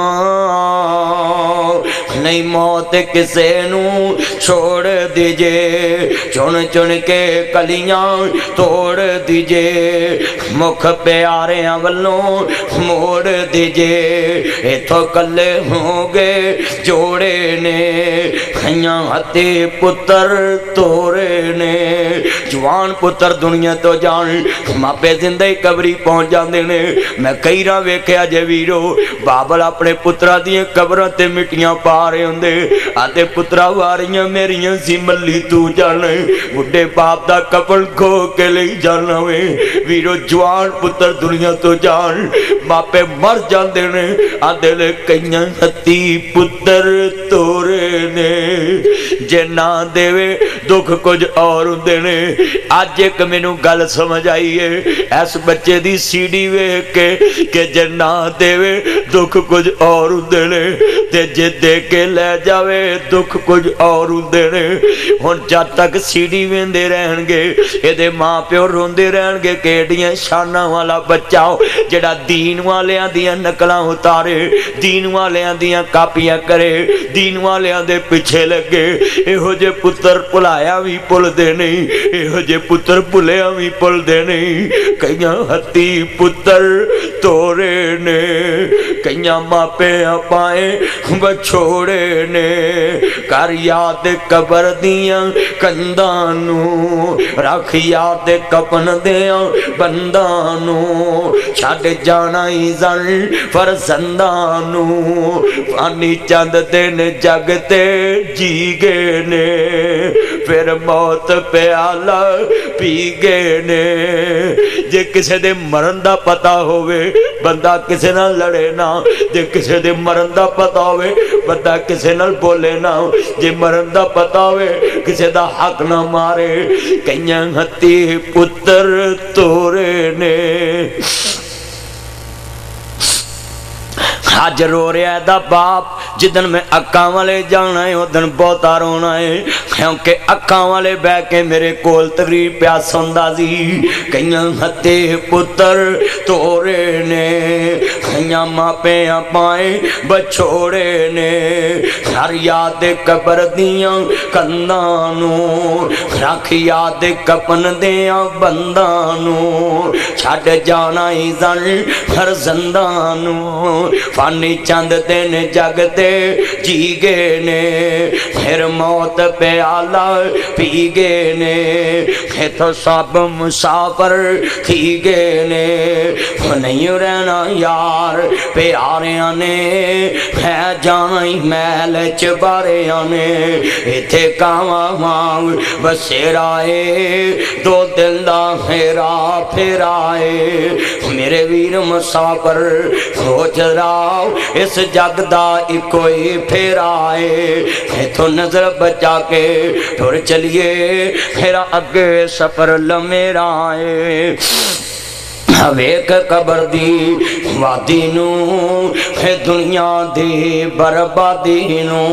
نہیں موت کسے نو چھوڑ دیجے، چن چن کے کلیاں توڑ دیجے، مکھ پیارے والوں موڑ دیجے، ایتھوں کلے ہوں گے جوڑے نے، کھیاں ہتے پتر توڑے نے، جوان پتر دنیا تو جان ماپے زندگی قبری پہنچ جاندے نے۔ میں کئی راہ ویکھیا جے ویرو بابل اپنے پترا دیاں قبراں تے مٹیاں پا رہے ہوندے، آتے پترا واریاں میریاں سی ملی تو جانے، بڈھے باپ دا کفن کھو کے لئی جانا وے ویرو، جوان پتر دنیا تو جان ماپے مر جاندے نے، آدھے لے کئیاں ہتی پتر توڑے نے، جے نہ دے وے دکھ کچھ اور ہوندے نے۔ آج ایک مینوں گل سمجھ آئی ہے، ایس بچے دی سی ڈی ویکھ کے کہ جے نہ دے وے دکھ کچھ اور ہوندے نے، تے جے دے کے لے جاوے دکھ کچھ اور ہوندے نے۔ ہن جد تک سی ڈی ویندے رہن گے اے دے ماں پیو روندے رہن گے کہ ایڈیاں شاناں والا بچہ جڑا دین والیاں دیاں نقلاں اتارے، دین والیاں دیاں کاپیاں کرے، دین والیاں دے پیچھے لگے۔ ایہو جے پتر بھلایا بھی بھل دے نہیں، ایہو جے پتر بھلیا بھی بھل دے نہیں۔ کئیاں ہتی پتر توڑے نے، کئیاں ماپے پائے بچھوڑے نے، کر یاد قبر دیاں کنداں نوں، رکھ یاد کفن دیاں بنداں نوں، چھڈ جانا ہی زن فرزنداں نوں، فانی چند دن جگ تے جی گئے نے، پھر موت پیالہ پی گئے نے، जे किसे दे मरन दा पता होवे बंदा किसे नाल लड़े ना, जे किसे दे मरन दा पता होवे बंदा किसे नाल बोले ना, जे मरन दा पता होवे किसे दा हक ना मारे। कईयां हत्ती पुत्र तोरे ने अज रो रहा है दा बाप, जिदन मैं अक्कां वाले जाना है उदन बहुता रोना है, क्योंकि अक्कां वाले बह के मेरे कोल तकरीर प्या सुनदा सी। कईयां हत्ते पुत्र तोरे ने, कईयां मापियां पाए बछोड़े ने, हर याद कबर दियां कंधां नूं, रख याद कपन दियां बंदां नूं, छड्ड जाना ही जन हर जिंदां नूं। फानी चंद दिन जगते जी गए ने, फिर मौत प्याला पी गए ने, तो सब मुसाफर थी गए ने। नहीं रहना यार प्यारियां ने, है जाना ही मैल च बारियां ने, इथे कावां वांग बसेरा है, दो दिल दा फेरा फेराए। मेरे वीर मुसाफर सोच रहा इस जग दा इको ही फेरा है, इथों नजर बचा के तुर चलिए, मेरा अगे सफर लमेरा है। वेख कबर दी वादी नू, दुनिया दी बर्बादी नू,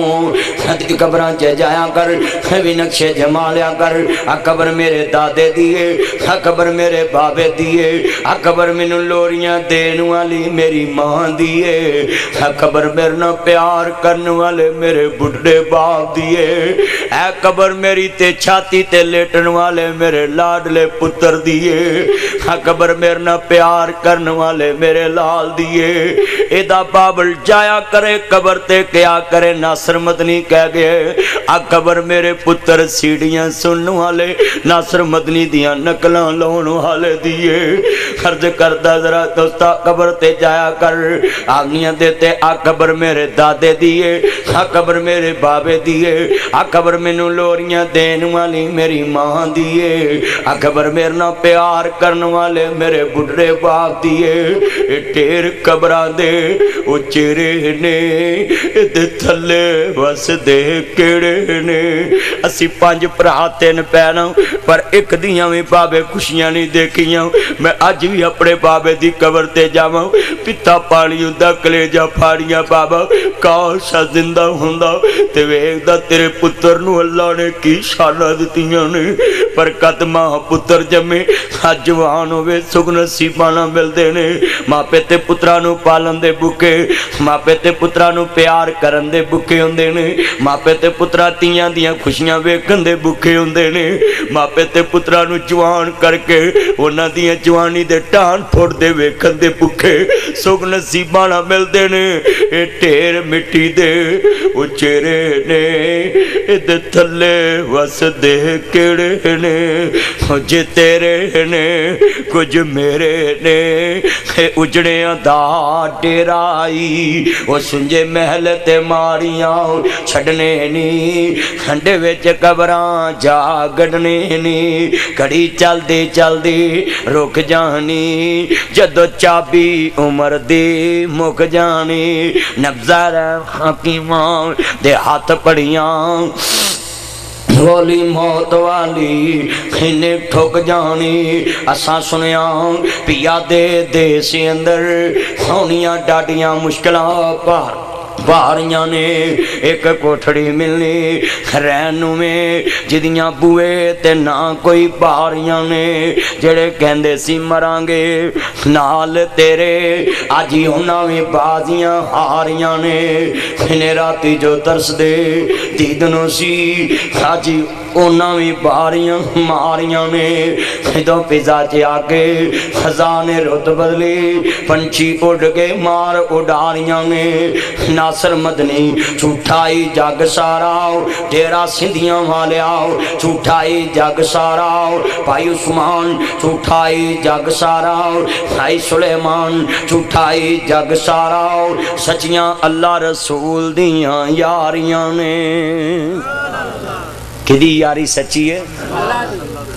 कबरां च जाया कर, भी नक्शे जमा लिया कर। आ कबर मेरे दादे दिए, आ कबर मेरे बाबे दिए, आ कबर मैनू लोरियां देन वाली मेरी मां दिए, आ कबर मेरे नाल प्यार करने वाले मेरे बुढ़े बाप दिए, ऐ कबर मेरी ते छाती ते लेटन वाले मेरे लाडले पुत्र दिए, आ कबर मेरे नाल प्यार करने वाले मेरे लाल दिए। एदा बाबल जाया करे कबर ते क्या करे, नासर मदनी कह गए आ कबर मेरे पुत्र सीढ़ियां सुनने वाले, नासर मदनी दियां नकलां लाउण वाले दिए। खर्च करदा जरा दोस्ता कबर ते जाया कर, आगनियां देते आ कबर मेरे दादे दिए, आ कबर मेरे बाबे दिए, आ कबर मैनू लोरियां देन वाली मेरी मां दिए, आ कबर मेरे नाल प्यार करने वाले मेरे बुढ़े बाप दिए। ढेर कबरां दे ओ चेहरे ने, इहदे थल्ले वसदे केड़े ने। असी पंज भरा तीन भैणां, पर एक दियां भी बाबे खुशियां नहीं देखियां। मैं अज भी अपने बाबे दी कबर ते जावां, पिता पानी हुंदा कलेजा फाड़ियां बाबा, काश जिंदा हुंदा ते वेखदा तेरे पुत्र नूं अल्लाह ने की शानां दित्तियां ने। पर कद मां पुत्र जमे जवान होवे सुख नसीबां नाल मिलदे ने। मापे ते पुत्रां नूं पालन दे भुखे, मापे ते पुत्रां नूं प्यार करन दे भुखे हुंदे ने। मापे ते पुत्रां तियां दियां खुशियां वेखण दे भुखे हुंदे ने। मापे ते पुत्रां नूं जवान करके उन्हां दियां जवानी दे टाण फुट दे वेखण दे भुखे सुख नसीबां नाल मिलदे ने। ए ढेर मिट्टी दे ओ चेहरे ने, इहदे थल्ले वसदे केड़े ने। जे तेरे ने कुछ मेरे ने, उजड़ियां दा डेराई ओ सुंजे महल ते मारियां छड़ने नी, ठंडे विच कबरां जा गढ़ने नी। घड़ी चलदी चलदी रुक जानी, जदों चाबी उमर दी मुक जानी। नब्ज़ा हकीमां दे हाथ पड़ियां, गोली मौत वाली इन्हें ठुक जानी। असा सुनिया पिया दे देश अंदर होनियां डाडियां मुश्किलां पार बारियां ने। एक कोठड़ी मिलनी रहन में जिदियां बुए ते ना कोई बारियां ने। जेड़े कहंदे सी मरांगे नाल तेरे, अज ही उन्हां भी बाजियां हारियां ने। इन्हें राती जो तरसदे दीदनों सी, अज उन्हां भी बारियां मारियां ने। जदों फिजा च आके खजाने रुत बदली, पंछी उड़ के मार उडारियां ने। नासर मदनी झूठाई जग सारा, तेरा सिंधियां वालिया झूठाई जग सारा। भाई उस्मान झूठाई जग सारा, भाई सुलेमान झूठाई जग सारा। सचियां अल्लाह रसूल दियां यारियां ने। किदी यारी सच्ची है?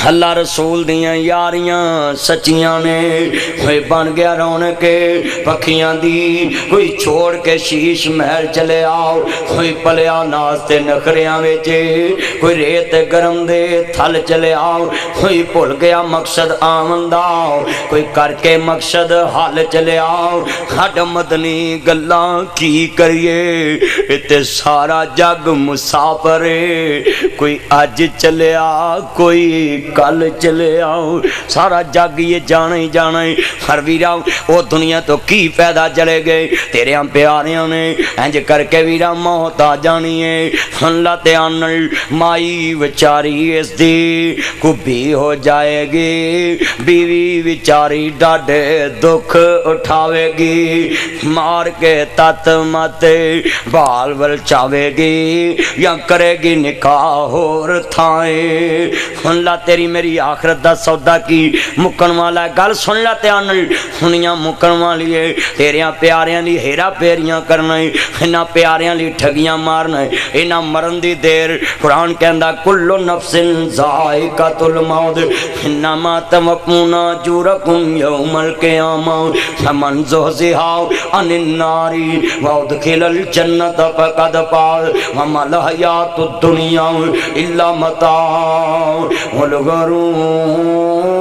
اللہ رسول دیاں یاریاں سچیاں نے ہوئے بن گیا رونقے پکھیاں دی کوئی چھوڑ کے شیش محل چلے آؤ کوئی پلیا ناستے نخریاں ویچے کوئی ریت گرم دے تھل چلے آؤ کوئی پھل گیا مقصد آمندہ کوئی کر کے مقصد حال چلے آؤ ہڈ مدنی گلاں کی کریے اتے سارا جگ مسافر کوئی آج چلے آ کوئی کل چلے آؤ سارا جگ یہ جانا ہی جانا ہے ہر ویرا وہ دنیا تو کی پیدا چلے گئے تیرے ہم پیاریاں نے انج کر کے ویرا موت آ جانی ہے اللہ تے آنل مائی وچاری اس دی کو بھی ہو جائے گی بیوی وچاری ڈاڈے دکھ اٹھاوے گی مار کے تت ماتے بال ول چاوے گی یا کرے گی نکاح اور تھائے اللہ تیری میری آخرت دا سودا کی مکن والا گل سن لا تے آنل ہنیاں مکن والی ہے تیریاں پیاریاں لی ہیرا پیریاں کرنا ہے انہاں پیاریاں لی ٹھگیاں مارنا ہے انہاں مرن دی دیر قرآن کہندہ کلو نفس ذائقۃ الموت انما توفون اجورکم یوم القیامہ فمن زحزح عن النار وادخل الجنۃ فقد فاز وما الحیاۃ الدنیا الا متاع الغرور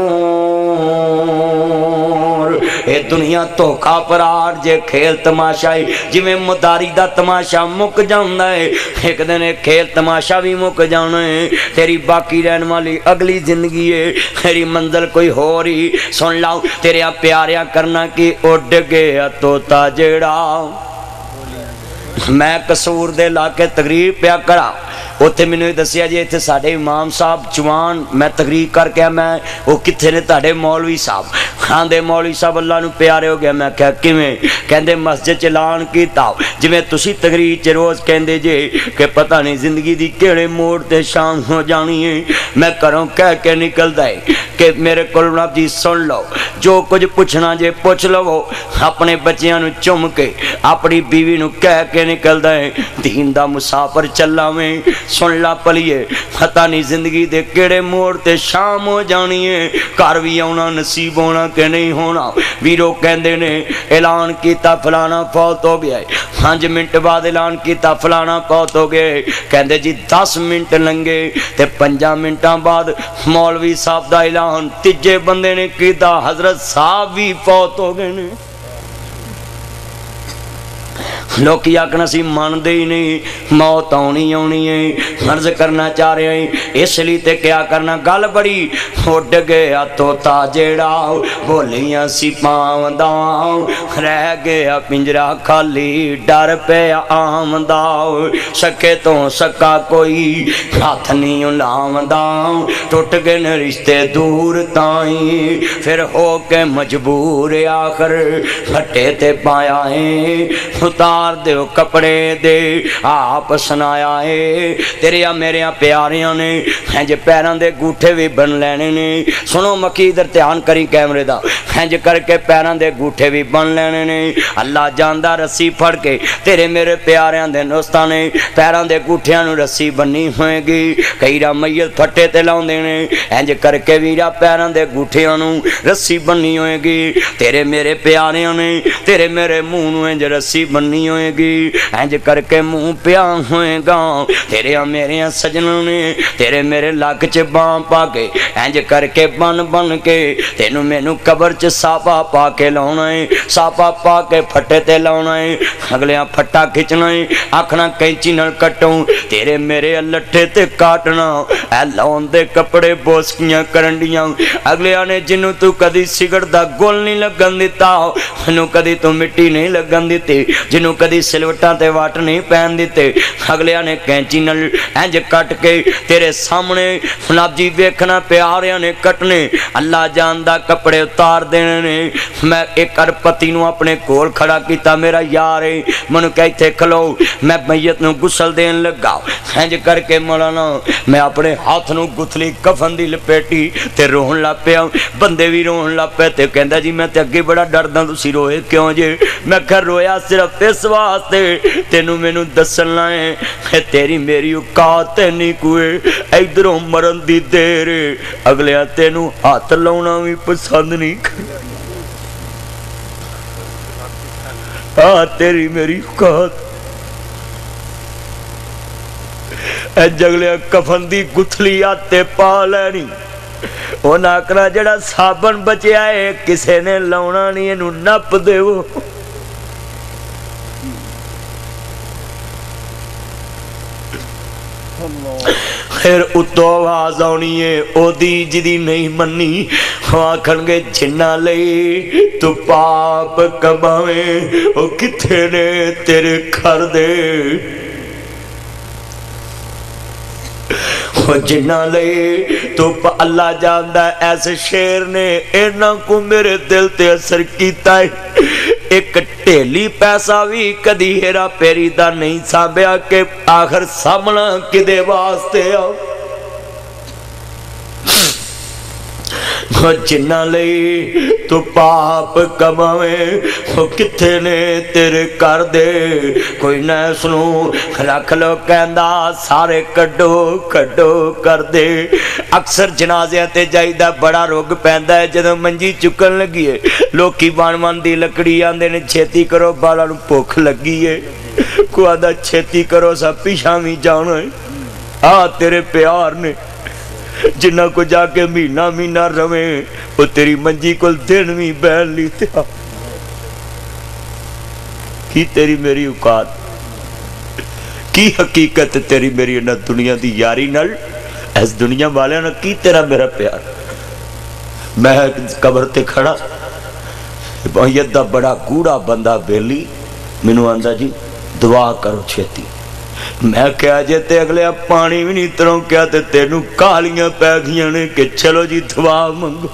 اے دنیا دھوکھا پرار جے کھیل تماشا ہے جی میں مداری دا تماشا مک جانا ہے ایک دن کھیل تماشا بھی مک جانا ہے تیری باقی رہن والی اگلی زندگی ہے تیری منزل کوئی ہو رہی سن لاؤ تیرے پیاریاں کرنا کی اڈ گیا توتا جیڑا میں قصور دے لا کے تقریر پیا کرا اوتھے میں نے دسیا جی ایتھے ساڈے امام صاحب جوان میں تقریر کر کے میں وہ کتھے نے تاڈے مولوی صاحب ہاں دے مولوی صاحب اللہ نو پیارے ہو گیا میں کہا کیویں کہندے مسجد چ اعلان کیتا جویں تسی تقریر چ روز کہندے جے کہ پتہ نہیں زندگی دی کیڑے موڑ تے شام ہو جانی ہے میں کروں کہہ کے نکلدا ہے کہ میرے کول جناب جی سن لو جو کچھ پوچھنا جے پوچھ لو اپنے بچیاں نو چم کے اپنی بیوی نو کہہ کے نکلدا ہے دین دا مسافر چلاویں سن لا پلیے پتہ نہیں زندگی دے کیڑے موڑ تے شام ہو جانی ہے گھر بھی آنا نصیب ہونا کہ نہیں ہونا ویرو کہندے نے اعلان کیتا فلانا فوت ہو گیا ہے پانچ منٹ بعد اعلان کیتا فلانا فوت ہو گئے کہندے جی دس منٹ لنگے تے پنجا منٹاں بعد مولوی صاحب دا اعلان تیجے بندے نے کیتا حضرت صاحب بھی فوت ہو گئے نے لوگ آکھنا سی مان دے ہی نہیں موت آنی آنی ہے عرض کرنا چاہ رہے ہیں اس لیے تے کیا کرنا گل بڑی اڈ گیا توتا جیڑا بولیاں سی پاوندا رہ گیا پنجرا خالی ڈر پیا آمدا سکے تو سکا کوئی ہاتھ نہیں لاوندا ٹوٹ گئے نے رشتے دور تائیں پھر ہو کے مجبور آخر پھٹے تے پایا ہے اتار دے کپڑے دے آپ سنایا ہے تیرے میرے پیاریاں نے ہنج پیران دے گوٹھے بھی بن لینے نے سنو مکی ادھر دھیان کری کیمرے دا ہنج کر کے پیران دے گوٹھے بھی بن لینے نے اللہ جاندہ رسی پھڑ کے تیرے میرے پیاریاں دے نوستہ نے پیران دے گوٹھیاں نو رسی بنی ہوئے گی کئی را میت پھٹے تے لاؤں دینے ہنج کر کے ویرا پیران دے گوٹھیاں نو رسی بنی ہوئے گی تیرے میرے پیاریاں نے تیرے میرے منہ نو ہنج رسی بنی ہوئے گی انج کر کے منہ پیا ہوئے گا تیرے میرے سجنوں نے تیرے میرے لاکھ چ بان پا کے انج کر کے بن بن کے تینوں مینوں قبر چ ساپا پا کے لاؤنا ہے ساپا پا کے پھٹے تے لاؤنا ہے اگلیاں پھٹا کھچنا ہے آکھنا کینچی نال کٹوں تیرے میرے لٹھے تے کاٹنا اے لاؤن دے کپڑے بوسکیاں کرنڈیاں اگلیاں نے جنوں تو کدی سگڑ دا گول نہیں لگن دیتا جنوں کدی تو مٹی نہیں لگن دیتی جنوں کدی سلوٹاں تے واٹ نہیں پہن دیتے اگلیاں نے کینچی نل انج کٹ کے تیرے سامنے جناب جی ویکھنا پیاریاں نے کٹنے اللہ جاندہ کپڑے اتار دینے نے میں ایک ارپتی نو اپنے کول کھڑا کیتا میرا یار ہے منو کہ ایتھے کھلو میں میت نو غسل دین لگا ہنج کر کے مولانا میں اپنے ہاتھ نو گتھلی کفن دی لپیٹی تے روہن لا پیا بندے بھی روہن لا پے تے کہندا جی میں تے اگے بڑا ڈردا تسی روئے کیوں جے میں کہ رویا صرف اس واسطے تینوں مینوں دسن لائے تیری میری اوقات نہیں کوئے ادھروں مرن دی دیر اگلے تینوں ہاتھ لاؤنا بھی پسند نہیں کرنا ہاں تیری میری اوقات اے جگلے کفن دی گتھلی آتے پا لینی وہ ناکرا جڑا صابن بچے آئے کسے نے لاؤنا نہیں انہوں نپ دے وہ خیر اتو آواز آنی ہے او دی جدی نہیں منی آکھن گے جنہ لئی تو پاپ کماویں او کتھے نے تیرے کھر دے جنہ لئی تو اللہ جاندہ ایسے شیر نے اینا کو میرے دل تے اثر کیتا ہے ایک ٹیلی پیسہ بھی کدی ہیرا پیری دا نہیں سامبیا کہ آخر سامنا کدے واسطے آؤ جنہ لئی تو پاپ کماویں وہ کتھے نے تیرے کر دے کوئی نہ سنو رکھ لو کہندہ سارے کڈو کڈو کر دے اکثر جنازے تے جائیدہ بڑا روگ پہندہ ہے جدو منجی چکن لگی ہے لوکی بان مان دی لکڑی آندے نے چھیتی کرو بالا نو پوکھ لگی ہے کو آدھا چھیتی کرو سا پیشامی جانا ہے آہ تیرے پیار نے جنہ کو جا کے مینہ مینہ رویں وہ تیری منجی کو دن بھی بیل لیتے ہیں کی تیری میری اوقات کی حقیقت تیری میری انہ دنیا دی یاری نل اس دنیا والے نہ کی تیرا میرا پیار میں قبر تے کھڑا یہ دا بڑا گوڑا بندہ بیلی منو آندہ جی دعا کرو چھیتی میں کہا جیتے اگلے اب پانی بھی نہیں تروں کیا تے تینوں کالیاں پیگیاں نے کہ چلو جی دعا منگو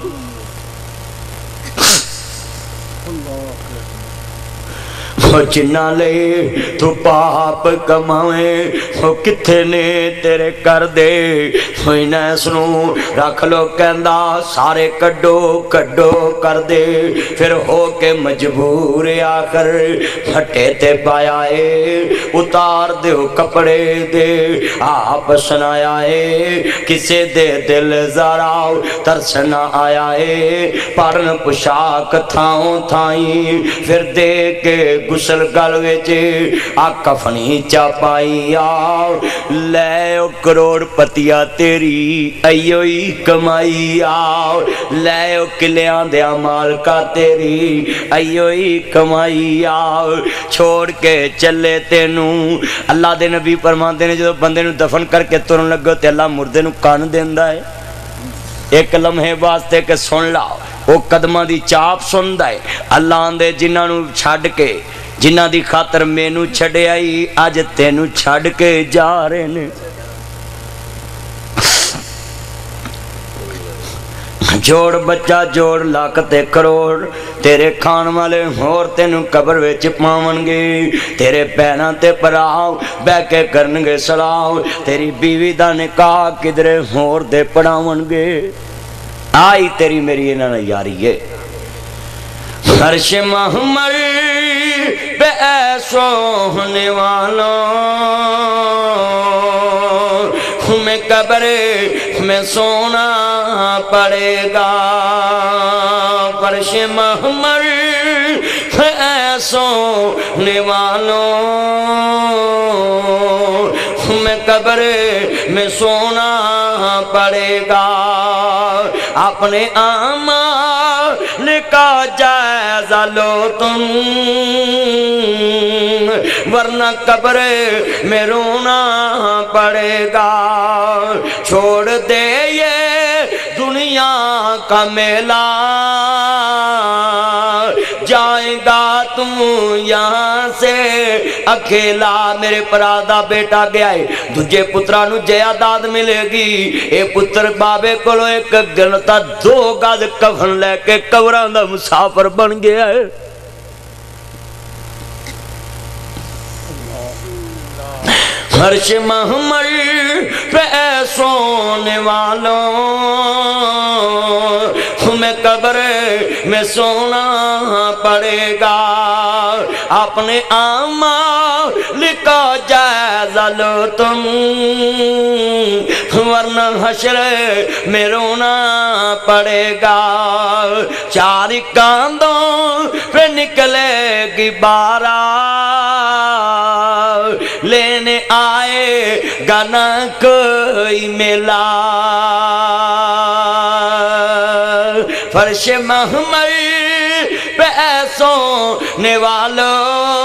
وہ جنہ لے تو پاپ کماویں وہ کتھے نے تیرے کر دے ہوئی نہ سنو رکھ لو کہندہ سارے کڈو کڈو کر دے پھر ہو کے مجبور آخر پھٹے تے پایا ہے اتار دے کپڑے دے آپ سنایا ہے کسے دے دل زاراؤ ترسنا آیا ہے پرن پشاک تھاؤں تھائیں پھر دے کے گسل گلوے چے آکا فنی چاپائی آؤ لے او کروڑ پتیا تیری ایوئی کمائی آؤ لے او کلیاں دیا مال کا تیری ایوئی کمائی آؤ چھوڑ کے چلے تینوں اللہ دے نبی فرمان دینے جو بندے نو دفن کر کے ترن لگو تے اللہ مردے نو کان دیندہ ہے ایک لمحے واسطے کہ سن لاؤ وہ قدمہ دی چاپ سن دائے اللہ آندے جنہ نو چھڑ کے جنہ دی خاطر میں نو چھڑے آئی آج تینو چھڑ کے جا رہے نے جوڑ بچہ جوڑ لاکتے کروڑ تیرے کھان والے اور تینو قبر ویچ پاونگے تیرے پہنا تے پراؤ بے کے کرنگے سلاؤ تیری بیوی دا نکاح کدرے اور دے پڑاونگے آئی تیری میری انہاں یاری ہے عرش محمل پہ ایسو ہونے والوں ہمیں قبر میں سونا پڑے گا عرش محمل پہ ایسو ہونے والوں ہمیں قبر میں سونا پڑے گا اپنے اعمال کا جائزہ لو تم ورنہ قبر میں رونا پڑے گا چھوڑ دے یہ دنیا کا میلہ جائے گا تم یہاں سے اکیلا میرے پرادا بیٹا گیا ہے دجے پترا نو جیاداد ملے گی اے پتر بابے کولو ایک گنتا دو گز کفن لے کے قبراں دا مسافر بن گیا ہے فرش محمل پہ سونے والوں تمہیں قبر میں سونا پڑے گا اپنے اعمال کا جائزہ لو تم ورنہ حشر میں رونا پڑے گا چار کاندوں پہ نکلے گی بارہ لینے آئے گا نہ کوئی ملا فرش محمل پہ سونے والوں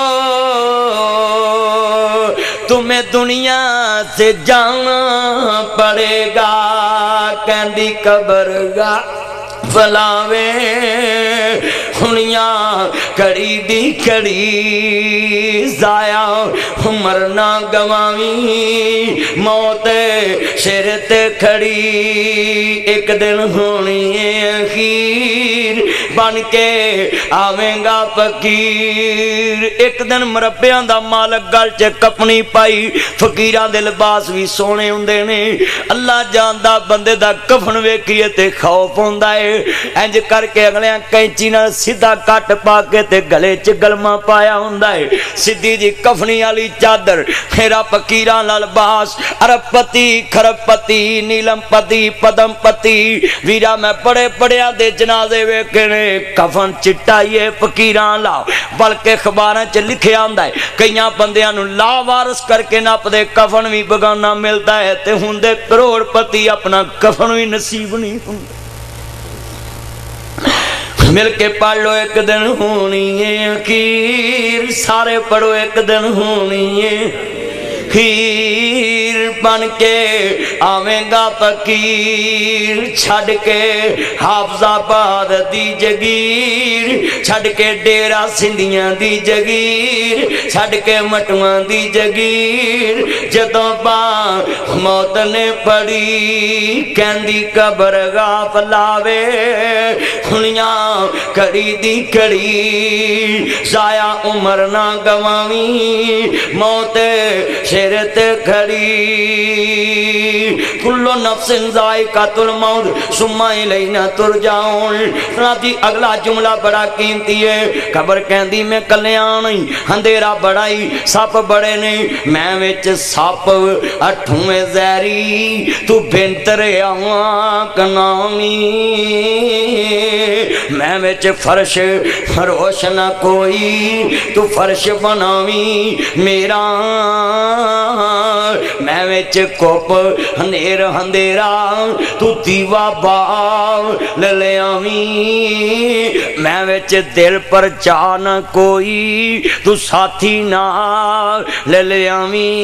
تمہیں دنیا سے جانا پڑے گا کہندی قبر گا بلاوے دنیا کڑی دی کڑی ضائع عمر نہ گواویں موت سر تے کھڑی ایک دن ہونی ہے اخیر بن کے آویں گا فقیر ایک دن مربیاں دا مالک گل چ کپنی پائی فقیراں دے لباس بھی سونے ہوندے نے اللہ جاندا بندے دا کفن ویکھیے تے خوف ہوندا ہے انج کر کے اگلیاں کینچی نال سیدھا کٹ پا کے تے گلے چ گلما پایا ہوندا ہے سیدھی جی کفنی والی چادر میرا فقیراں دا لباس ارب پتی خرب پتی نیلم پتی پدم پتی ویرا میں بڑے بڑیاں دے جنازے ویکھے نے کفن چٹا یہ فقیراں لا بلکہ خبراں چ لکھیا ہوندا ہے کئیاں بندیاں نو لا وارث کر کے نپ دے کفن وی بگانا ملدا ہے تے ہوندے کروڑ پتی اپنا کفن وی نصیب نہیں ہوندا مل کے پڑھ لو ایک دن ہونی ہے اخیر سارے پڑھو ایک دن ہونی ہے خیر بن کے آویں گا فقیر چھڑ کے حافظ آباد دی جگیر چھڑ کے ڈیرا سندھیاں دی جگیر چھڑ کے مٹواں دی جگیر جدوں با موت نے پڑی کہندی قبر غاف لاوے دنیا کڑی دی کڑی ضائع عمر نہ گواویں موت شیرت کھڑی کلو نفس ذائقۃ الموت ثم الینا ترجعون راتی اگلا جملہ بڑا قیمتی ہے قبر کہندی میں کلیاں نہیں اندھیرا بڑا ہی سپ بڑے نہیں میں وچ سپ اٹھوں میں زہری تو بنتر آواں کنامی میں وچ فرش فروش نہ کوئی تو فرش بناویں میرا میں وچ کوپ ہنیر ہندیرا تو دیوا باو لے آویں میں وچ دل پر چاہ نہ کوئی تو ساتھی نہ لے آویں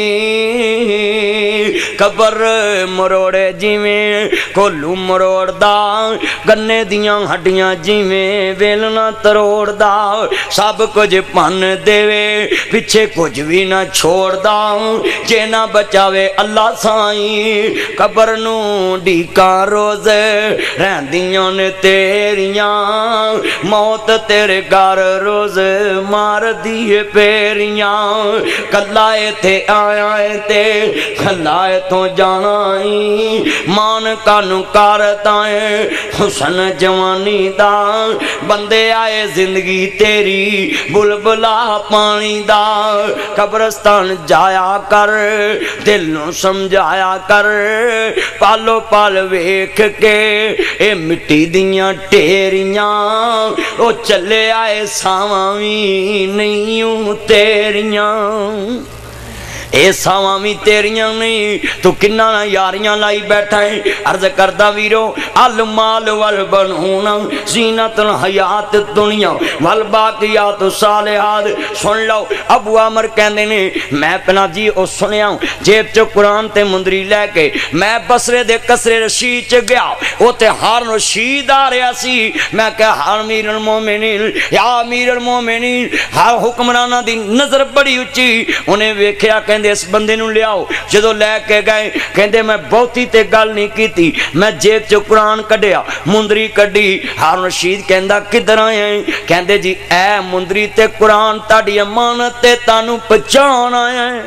قبر مروڑے جیویں کولو مروڑ دا گنے دیاں ہڈیاں جیویں ویلنا تروڑ دا سب کچھ پن دے پیچھے کچھ بھی نہ چھوڑ دا جے نہ بچاوے اللہ سائیں قبر نو ڈیکاں روز رہندیاں نے تیریاں موت تیرے گھر روز مار دیے پیریاں کلائے تھے آیا تے کلائے تو جانائی مان کانو کارتائیں حسن جوانی دا بندے آئے زندگی تیری بلبلا پانی دا قبرستان جایا کر دل نو سمجھایا کر پالو پال ویکھ کے اے مٹی دیاں ٹیریاں او چلے آئے ساواں وی نہیں تیریاں اے ساواں بھی تیریاں نہیں تو کنہ یاریاں لائی بیٹھا ہے عرض کردہ ویرو المال والبنون زینت الحیات دنیا والباقیات الصالحات سن لو ابو عامر کہندے نے میں پنا جی او سنیا جیب چو قرآن تے مندری لے کے میں بسرے دے کسرے رشید چ گیا او تے ہارون رشید آ رہا سی میں کہا امیر المومنین یا امیر المومنین ہر حکمرانہ دی نظر بڑی اچھی انہیں ویکھیا کہندے اس بندے نو لے آؤ جدو لے کے گئے کہندے میں بہتی تے گل نہیں کی تھی میں جیب چو قرآن کڈیا مندری کڈی ہارون رشید کہندا کدھر آئے ہیں کہندے جی اے مندری تے قرآن تاڑی امانت تے تانو پہچان آئے ہیں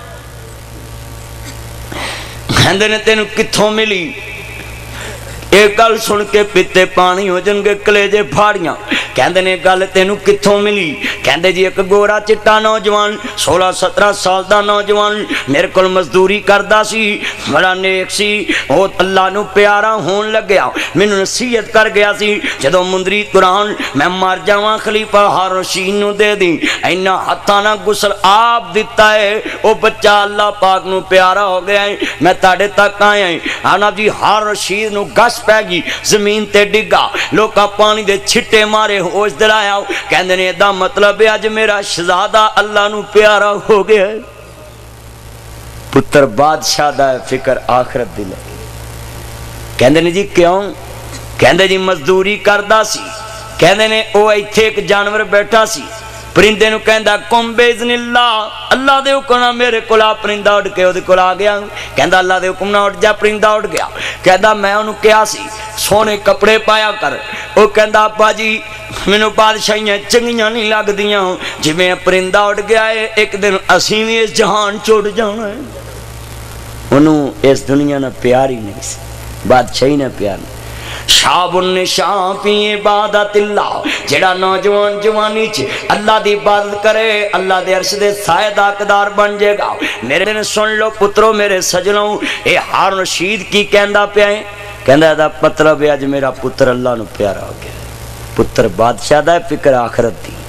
کہندے نے تینو کتھوں ملی ایک گل سن کے پیتے پانی ہو جن کے کلیجے پھاڑیاں کہندے نے گل تینو کتھوں ملی کہندے جی ایک گورا چٹا نوجوان سولہ سترہ سال دا نوجوان میرے کل مزدوری کردہ سی بڑا نیک سی وہ اللہ نو پیارا ہون لگ گیا مینوں نصیحت کر گیا سی جدو مندری قرآن میں مر جاواں خلیفہ ہارون رشید نو دے دی اینا ہتھانا غسل آپ دیتا ہے وہ بچہ اللہ پاک نو پیارا ہو گیا ہے میں تاڑے تک آیا ہے آنا جی ہارون رشید نو گس پہ گی زمین تے ڈگا لوکا پانی دے چھٹے مارے ہوش دلایا کہندے نے دا مطلب ہے اج میرا شہزادہ اللہ نو پیارا ہو گیا ہے پتر بادشاہ دا فکر آخرت دل ہے کہندے نے جی کیوں کہندے جی مزدوری کردہ سی کہندے نے او ایتھے ایک جانور بیٹھا سی پرندے نو کہندا کم بیزن اللہ اللہ دے حکم میرے کلا پرندہ اڑ کے او دے کلا گیا کہندا اللہ دے حکم نہ اڑ جا پرندہ اڑ گیا کہندا میں انہوں کیا سی سونے کپڑے پایا کر او کہندا ابا جی مینوں بادشاہیاں چنگیاں نہیں لگ دیاں جی میں پرندہ اڑ گیا ہے ایک دن اسیں بھی اس جہان چھوڑ جانا ہے انہوں اس دنیا نہ پیاری نہیں سی بادشاہی نہ پیار نہیں شاب النشاں فی عبادت اللہ جڑا نوجوان جوانی چ اللہ دی عبادت کرے اللہ دے عرش دے سائے دا حقدار بن جائے گا میرے دن سن لو پترو میرے سجنوں اے ہارون رشید کی کہندا پیا ہے کہندا دا مطلب ہے اج میرا پتر اللہ نو پیارا ہو گیا پتر بادشاہ دا فکر آخرت دی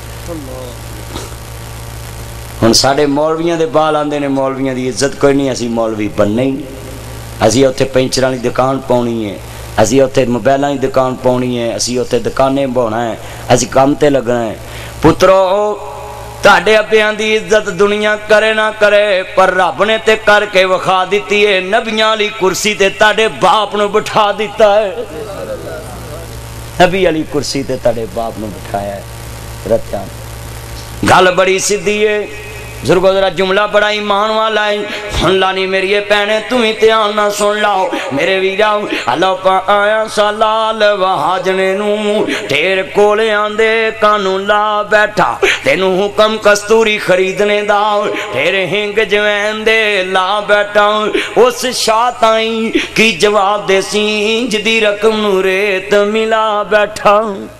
ہن ساڈے مولویاں دے بال آندے نے مولویاں دی عزت کوئی نہیں اسی مولوی بننے ہی نہیں اسی اوتھے پینچراں دی دکان پاونی ہے اسی اوتھے موبائلاں دی دکان پاونی ہے اسی اوتھے دکانیں بونا ہے اسی کام تے لگنا ہے پترو تاڑے ابیاں دی عزت دنیا کرے نہ کرے پر رب نے تے کر کے وکھا دیتی ہے نبیاں علی کرسی تے تاڑے باپ نو بٹھا دیتا ہے نبی علی کرسی تے تاڑے باپ نو بٹھایا ہے رتیاں گل بڑی سیدھی ہے بزرگو ذرا جملہ بڑا ایمان والا ہے سن لانی میری یہ پہنے تمہیں تیان نہ سن لاؤ میرے ویراؤ اللہ پا آیا سالال وحاجنے نو تیر کولے آندے کانو لا بیٹھا تینو حکم کستوری خریدنے داؤ تیرے ہنگ جوین دے لا بیٹھا اس شاطائیں کی جواب دے سین جدی رقم نو ریت ملا بیٹھا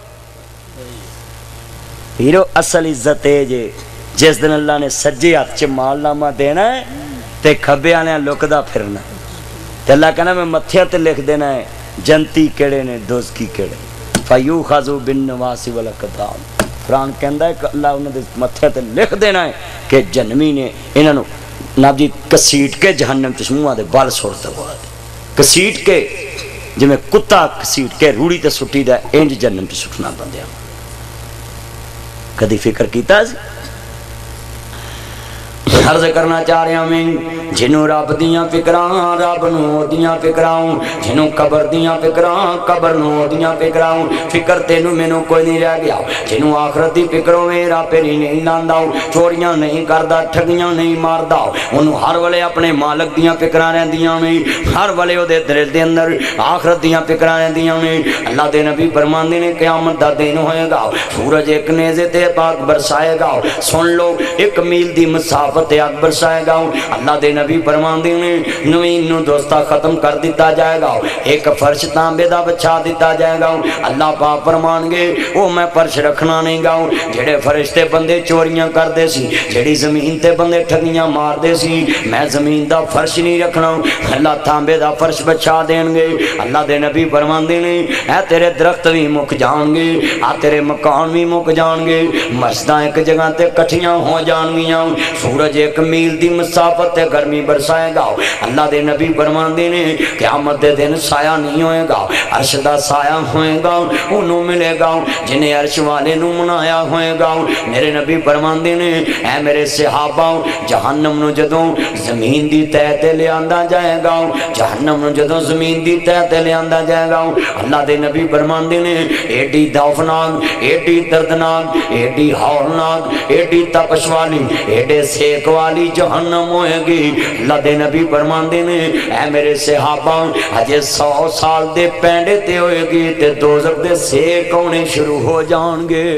ہیرو اصل عزت ہے جے جس دن اللہ نے سجے ہاتھ چ مال نامہ دینا ہے تے کھبے آنے لکدا پھرنا تے اللہ کہنا میں متھیا تے لکھ دینا ہے جنتی کیڑے نے دوزکی کیڑے فیوخذو بالنواسی والاقدام قرآن کہندا ہے کہ اللہ انہاں دے متھیا تے لکھ دینا ہے کہ جنمی نے انہاں نو ناب جی کسیٹ کے جہنم تے منہ دے بال سوڑ دے کسیٹ کے جویں کتا کسیٹ کے روڑی تے سٹی دا انج جہنم تے سٹنا بندیا کدی فکر کیتا سی عرض کرنا چاہ رہا میں جنوں رب دیاں فکراں رب نو دیاں فکراں جنوں قبر دیاں فکراں قبر نو دیاں فکراں فکر تینوں مینوں کوئی نہیں رہ گیا جنوں آخرت دی فکروں میرا پیری نہیں لاندا چوریاں نہیں کردا ٹھگیاں نہیں ماردا اونوں ہر ویلے اپنے مالک دیاں فکراں رہندیاں نے ہر ویلے او دے دل دے اندر آخرت دیاں فکراں رہندیاں نے اللہ دے نبی فرماندے نے قیامت دا دن ہوئے گا سورج ایک نیزے تے پاک برسائے گا سن لو ایک میل دی مسافت اگ برسائے گا اللہ دے نبی فرماندے نے نوین نو دوستا ختم کر دیتا جائے گا ایک فرش تانبے دا بچھا دیتا جائے گا اللہ پاک فرمان گے او میں فرش رکھنا نہیں گا جڑے فرشتے بندے چوریاں کر دے سی جڑی زمین تے بندے ٹھگیاں مار دے سی میں زمین دا فرش نہیں رکھنا اللہ تانبے دا فرش بچھا دین گے اللہ دے نبی فرماندے نے اے تیرے درخت بھی مک جان گے آ تیرے مکان بھی مک جان گے مسجداں ایک جگہ تے کٹھیاں ہو جان گیاں سورج سورج ایک میل دی مسافت تے گرمی برسائے گا اللہ دے نبی فرماندے نے قیامت دے دن سایہ نہیں ہوئے گا عرش دا سایہ ہوئے گا انہوں ملے گا جنہیں عرش والے نو منایا ہوئے گا میرے نبی فرماندے نے اے میرے صحابہ جہنم نو جدوں زمین دی تہ تے لے آندا جائے گا جہنم نو جدوں زمین دی تہ تے لے آندا جائے گا اللہ دے نبی فرماندے نے ایڈی خوفناک ایڈی دردناک ایڈی ہولناک ایڈی تپش والی ایڈے سیک والی جہنم ہوئے گی اللہ دے نبی فرماندے نے اے میرے صحابہ ہجے سو سال دے پینڈے تے ہوئے گی تے دوزخ دے سیک ہونے شروع ہو جان گے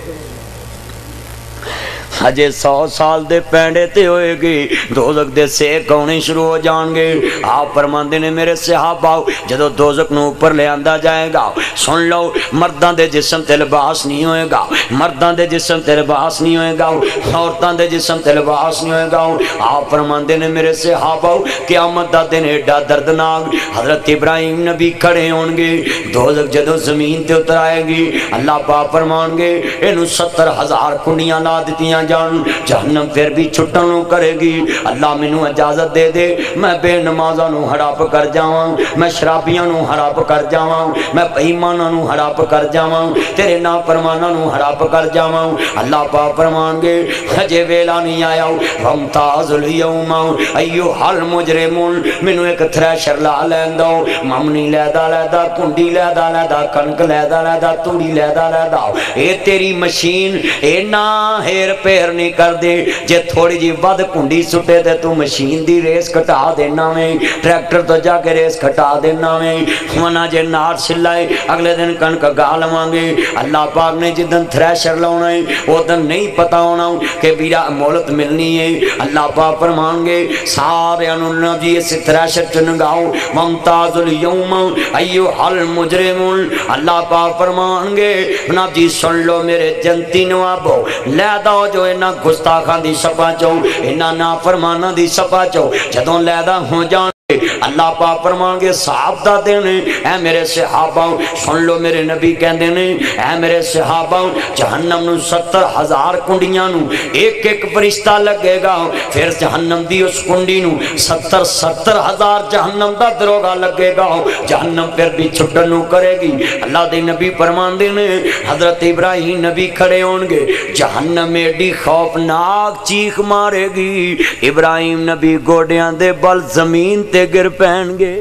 ہجے سو سال دے پینڈے تے ہوئے گی دوزخ دے سیک ہونے شروع ہو جان گے آپ فرماندے نے میرے صحابہ جدو دوزخ نو اوپر لے آندا جائے گا سن لو مرداں دے جسم تے لباس نہیں ہوئے گا مرداں دے جسم تے لباس نہیں ہوئے گا عورتاں دے جسم تے لباس نہیں ہوئے گا آپ فرماندے نے میرے صحابہ قیامت دا دن ایڈا دردناک حضرت ابراہیم نبی کھڑے ہون گے دوزخ جدو زمین تے اتر آئے گی اللہ پاک فرمان گے اینو ستر ہزار کنڈیاں لا دتیاں جان جہنم پھر بھی چھٹن نو کرے گی اللہ منو اجازت دے دے میں بے نمازاں نو ہڑپ کر جاواں میں شرابیاں نو ہڑپ کر جاواں میں بےایماناں نو ہڑپ کر جاواں تیرے نافرماناں نو ہڑپ کر جاواں اللہ پاک فرمان گے ہجے ویلا نہیں آیا وامتاز الیوم ایھا المجرمون منو ایک تھریشر لا لین دو ممنی لیدا لیدا کنڈی لیدا لیدا کنک لیدا لیدا توڑی لیدا لیدا اے تیری مشین اے نا ہیر پیر نہیں کر دے جے تھوڑی جی ود کنڈی سٹے دے تو مشین دی ریس کٹا دینا میں ٹریکٹر تو جا کے ریس کٹا دینا میں منا جے نار سلائے اگلے دن کنک گال مانگے اللہ پاک نے جدن تھریشر لاؤنا ہے وہ دن نہیں پتا ہونا کہ بیرا مولت ملنی ہے اللہ پاک فرمان گے سارے انہوں جی اس تھریشر چنگاؤ ممتاز الیوم ایھا المجرمون اللہ پاک فرمان گے نا جی سن لو میرے جنتی نوابو لے داؤ جو اینا گستاخان دی سپا چو اینا نافرمانہ دی سپا چو جدوں لیدہ ہو جان اللہ پاک فرمان گے صحاب دا دینے اے میرے صحابہ سن لو میرے نبی کہن دینے اے میرے صحابہ جہنم نو ستر ہزار کنڈیاں نو ایک ایک فرشتہ لگے گا پھر جہنم دی اس کنڈی نو ستر ستر ہزار جہنم دا دروگا لگے گا جہنم پھر بھی چھٹن نو کرے گی اللہ دے نبی فرمان دینے حضرت ابراہیم نبی کھڑے ہونگے جہنم میں ایڈی خوفناک چیخ مارے گی ابراہیم نبی گوڑیاں دے بل زمین تے گر پہن گے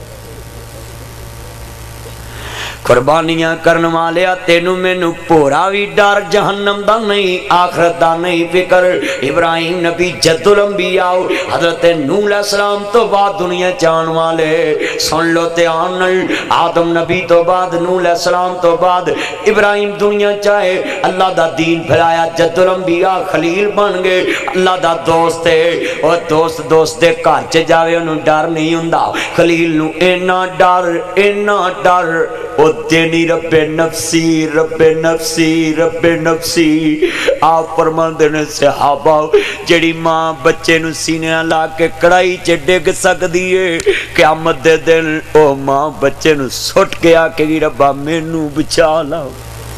قربانیاں کرن والیا تینو مینو پورا بھی ڈر جہنم دا نہیں آخرت دا نہیں فکر ابراہیم نبی جد الانبیاء حضرت نوح علیہ السلام تو بعد دنیا چان والے سن لو تے آنل آدم نبی تو بعد نوح علیہ السلام تو بعد ابراہیم دنیا چاہے اللہ دا دین پھیلایا جد الانبیاء خلیل بن گئے اللہ دا دوست ہے اور دوست دوست دے گھر چ جاوے انہوں ڈر نہیں ہوندا خلیل نو اینا ڈر اینا ڈر او دینی رب نفسی رب نفسی رب نفسی آپ فرمان دینے صحابہ جڑی ماں بچے نو سینے لا کے کڑائی چے ڈگ سک دیئے قیامت دے دن او ماں بچے نو سٹ کے آکے گی ربا میں نو بچا لاؤ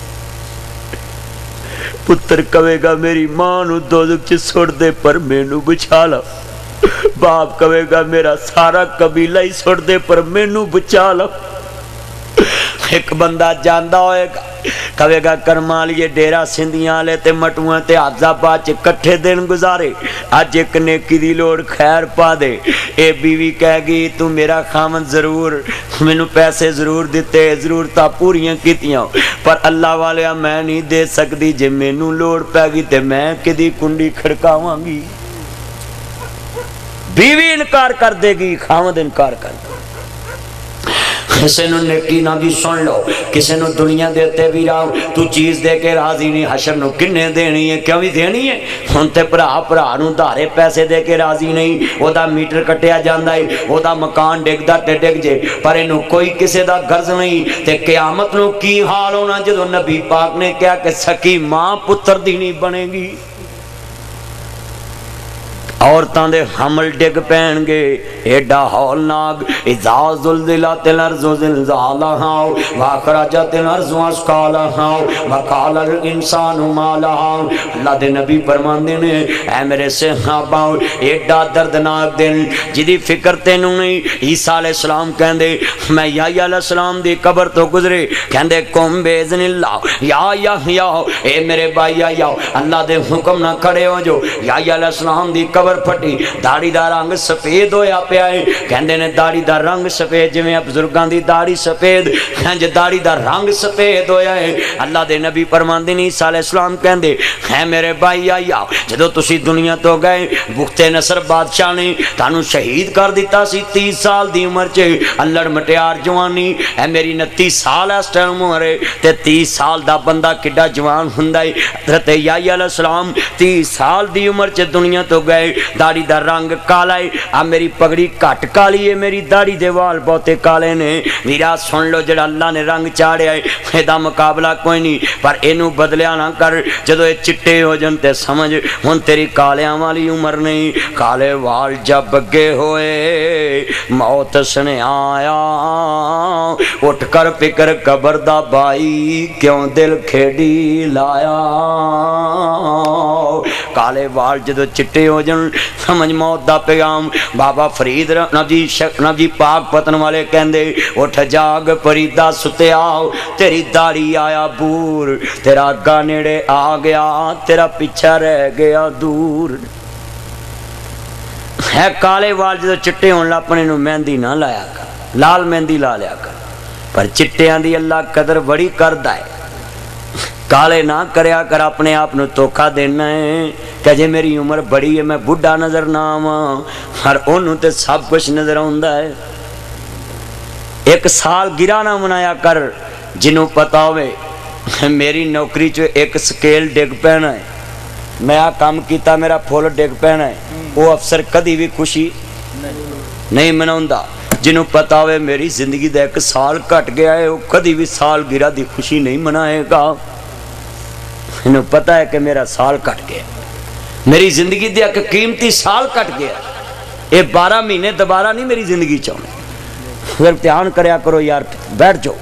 پتر کہے گا میری ماں نو دوزخ چے سٹ دے پر میں نو بچا لاؤ باپ کہے گا میرا سارا قبیلہ ہی سٹ دے پر میں نو بچا لاؤ ایک بندہ جاندہ ہوئے گا کہے گا کرمالیے ڈیرہ سندھیاں لے تے مٹویں تے آزا پاچے کٹھے دن گزارے آج ایک نیکی دی لوڑ خیر پا دے اے بیوی کہے گی تو میرا خامن ضرور میں پیسے ضرور دیتے ضرور تا پوریاں کیتیاں پر اللہ والے میں نہیں دے سکتی جے میں نو لوڑ پہ گی تے میں کدی کنڈی کھڑکاواں گی بیوی انکار کر دے گی خامد انکار کر دے کسے نو نیکی نہ بھی سن لو کسے نو دنیا دیتے بھی راؤ تو چیز دے کے راضی نہیں حشر نو کنے دینی ہے کیوں بھی دینی ہے ہنتے پرا پرا نو دارے پیسے دے کے راضی نہیں وہ دا میٹر کٹیا جاندہ ہے وہ دا مکان ڈگ دا تے ڈگ جے پر انو کوئی کسے دا غرض نہیں تے قیامت نو کی حال ہونا جدو نبی پاک نے کیا کہ سکی ماں پتر دینی بنے گی عورتاں دے حمل ڈگ پین گے ایڈا ہولناک اذا زلزلت الارض زلزالہا واخرجت الارض اثقالہا وقال الانسان ما لہا۔ اللہ دے نبی فرماندے نے اے میرے صحابہ ایڈا دردناک دن جدی فکر تینوں نہیں۔ عیسیٰ علیہ السلام کہندے میں یحییٰ علیہ السلام دی قبر تو گزرے کہندے قم باذن اللہ یا یحییٰ اے میرے بھائی یحییٰ اللہ دے حکم نہ کھڑے ہو جو۔ یحییٰ علیہ السلام دی قبر پھٹی داڑھی دا رنگ سفید ہویا پیا ہے کہندے نے داڑھی دا رنگ سفید جویں بزرگاں دی داڑھی سفید انج داڑھی دا رنگ سفید ہویا ہے۔ اللہ دے نبی فرماندے نے عیسیٰ علیہ السلام کہندے ہے میرے بھائی یحییٰ جدوں تسی دنیا تو گئے بخت نصر بادشاہ نے تانوں شہید کر دیتا سی تیس سال دی عمر چ اللہ مٹیار جوانی اے میری انتیس سال اس ٹائم عمر ہے تے تیس سال دا بندہ کڈا جوان ہوندا ہے۔ حضرت یحییٰ علیہ السلام تیس سال دی عمر چ دنیا تو گئے داڑھی دا رنگ کالا ہے آ میری پگڑی کٹ کالی ہے میری داڑھی دے وال بہتے کالے نے۔ ویرا سن لو جڑا اللہ نے رنگ چاڑیا ہے ایدا مقابلہ کوئی نہیں پر اینو بدلیا نہ کر جدو اے چٹے ہو جن تے سمجھ ہن تیری کالیاں والی عمر نہیں۔ کالے وال جب بگے ہوئے موت سنے آیا اٹھ کر فکر قبر دا بائی کیوں دل کھیڑی لایا۔ کالے وال جدو چٹے ہو جن سمجھ موت دا پیغام۔ بابا فرید نبی نبی پاک پتن والے کہندے اٹھ جاگ پریدا ستیا تیری داڑھی آیا بور تیرا گا نیڑے آ گیا تیرا پیچھا رہ گیا دور۔ ہے کالے وال جدو چٹے ہون اپنے نو مہندی نہ لایا کر لال مہندی لا لیا کر پر چٹیاں دی اللہ قدر بڑی کردا ہے۔ کالے نہ کریا کر اپنے آپ نو دھوکا دینا ہے کہ جے میری عمر بڑی ہے میں بڈھا نظر نہ آواں ہر اونوں تے سب کچھ نظر آوندا ہے۔ ایک سال گرا نہ منایا کر جنوں پتا ہوئے میری نوکری چ ایک سکیل ڈگ پینا ہے میں آ کام کیتا میرا پھول ڈگ پینا ہے وہ افسر کدی بھی خوشی نہیں مناوندا۔ جنوں پتا ہوئے میری زندگی دا ایک سال کٹ گیا ہے وہ کدی بھی سال گرا دی خوشی نہیں منائے گا۔ انہوں پتا ہے کہ میرا سال کٹ گیا میری زندگی دیا کہ قیمتی سال کٹ گیا یہ بارہ مہینے دوبارہ نہیں میری زندگی چاہنے۔ پھر دھیان کریا کرو یار بیٹھ جاؤ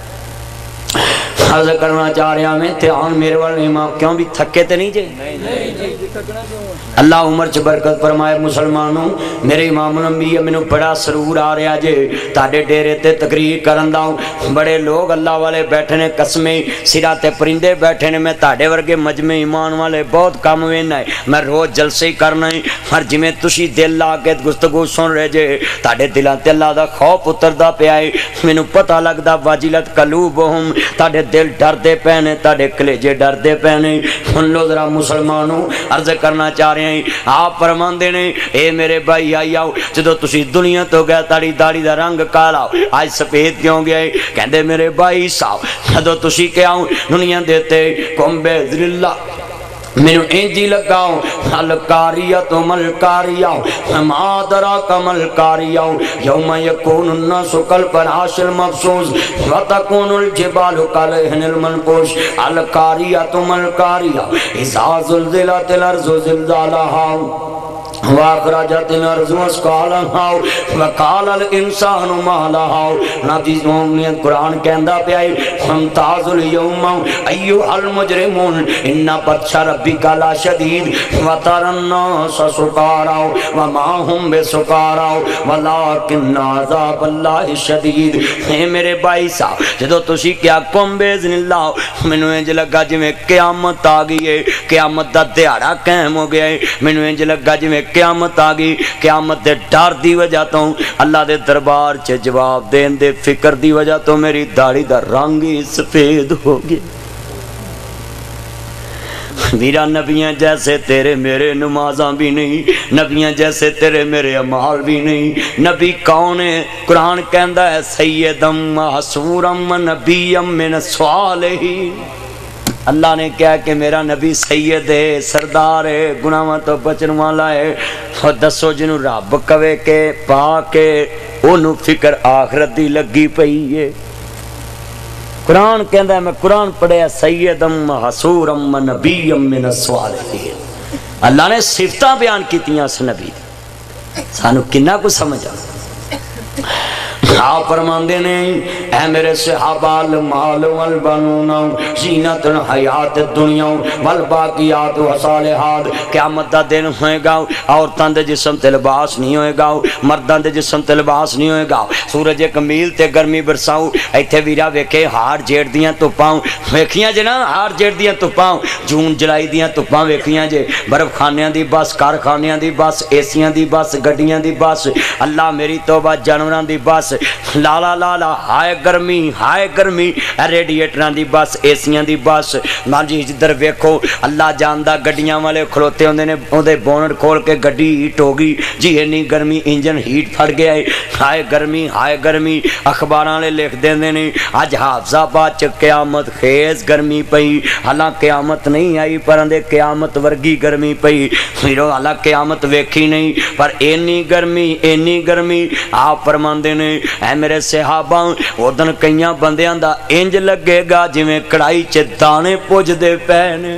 عرض کرنا چاہ رہا میں دھیان میرے والے امام کیوں بھی تھکے تے نہیں جائے اللہ عمر چ برکت فرمائے۔ مسلمانوں میرے امام نبی مینوں بڑا سرور آ رہا جے تاڈے ڈیرے تے تقریر کرن دا بڑے لوگ اللہ والے بیٹھے نے قسمیں سرا تے پرندے بیٹھے نے میں تاڈے ورگے مجمع ایمان والے بہت کم وینا ہے میں روز جلسے کرنا ہے ہر جویں تسی دل لا کے گفتگو سن رہے جے تاڈے دلاں تے اللہ دا خوف اتردا پیا ہے مینوں پتہ لگدا واجلت قلوبہم تاڈے دل ڈر دے پینے تاڈے کلیجے ڈر دے پینے۔ سن لو ذرا مسلمانوں عرض کرنا چاہ رہے ہیں آپ فرماندے نے اے میرے بھائی آئیاؤ جدو تسی دنیا تو گیا تاڑی داڑی دا رنگ کالا آج سفید کیوں گیا ہے کہندے میرے بھائی صاحب جدو تسی کیا ہوں دنیا دیتے قم باذن اللہ میں انجی لگاؤں الکاریت ملکاریہ ما دراک ملکاریہ یوم یکون الناس کالفراش المبثوث وتکون الجبال کالعہن المنفوش الکاریت ملکاریہ اذا زلزلت الارض زلزالہا واخرجت الارض اثقالہا وقال الانسان ما لہا نتیج مومنیت قرآن کہندا پیا ہے فامتازوا اليوم ایھا المجرمون ان بطش ربک لشدید وتری الناس سکارا وما هم بسکارا ولکن عذاب اللہ شدید۔ اے میرے بھائی صاحب جدو تسی کیا قم باذن اللہ مینوں انج لگا جویں قیامت آ گئی ہے قیامت دا دیہاڑا قائم ہو گیا ہے مینوں انج لگا جویں قیامت آ گئی قیامت دے ڈر دی وجہ تو اللہ دے دربار چ جواب دین دے فکر دی وجہ تو میری داڑھی دا رنگ ہی سفید ہو گیا۔ میرا نبیاں جیسے تیرے میرے نمازاں بھی نہیں نبیاں جیسے تیرے میرے اعمال بھی نہیں۔ نبی کون ہے قرآن کہندا ہے سیدم محصورم نبیم من الصالحین اللہ نے کہا کہ میرا نبی سید ہے سردار ہے گناہاں تو بچن والا ہے اور دسو جنوں رب کہے کہ پاک ہے اونوں فکر آخرت دی لگی پئی ہے۔ قرآن کہندا ہے میں قرآن پڑھیا سیدم محصورم نبیم من الصالحین اللہ نے صفتاں بیان کیتیاں اس نبی دی سانو کنا کو سمجھ آ آپ فرماندے نے اے میرے صحابہ المال والبنون زینت الحیات الدنیا والباقیات والصالحات قیامت دا دن ہوئے گا عورتاں دے جسم تے لباس نہیں ہوئے گا مرداں دے جسم تے لباس نہیں ہوئے گا سورج ایک میل تے گرمی برساؤ ایتھے ویرا ویکھے ہار جیڑ دیاں تپاں ویکھیاں جے نا ہار جیڑ دیاں تپاں جون جولائی دیاں تپاں ویکھیاں جے برف خانیاں دی بس کارخانیاں دی بس ایسیاں دی بس گڈیاں دی بس اللہ میری توبہ جانوراں دی بس لالا لالا ہائے گرمی ہائے گرمی ریڈیٹراں دی بس ایسیاں دی بس نا جی جدھر ویکھو اللہ جاندہ گڈیاں والے کھلوتے ہوندے نے اودے بونٹ کھول کے گڈی ہیٹ ہو گئی جی اینی گرمی انجن ہیٹ پھڑ گیا ہے ہائے گرمی ہائے گرمی اخباراں لے لکھ دیندے نے اج حافظ آباد چ قیامت خیز گرمی پئی حالاں قیامت نہیں آئی پر اندے قیامت ورگی گرمی پئی میرو حالاں قیامت ویکھی نہیں پر اینی گرمی اینی گرمی آپ فرماندے نے اے میرے صحابہ اودن کئیاں بندیاں دا انج لگے گا جویں کڑائی چ دانے پوج دے پے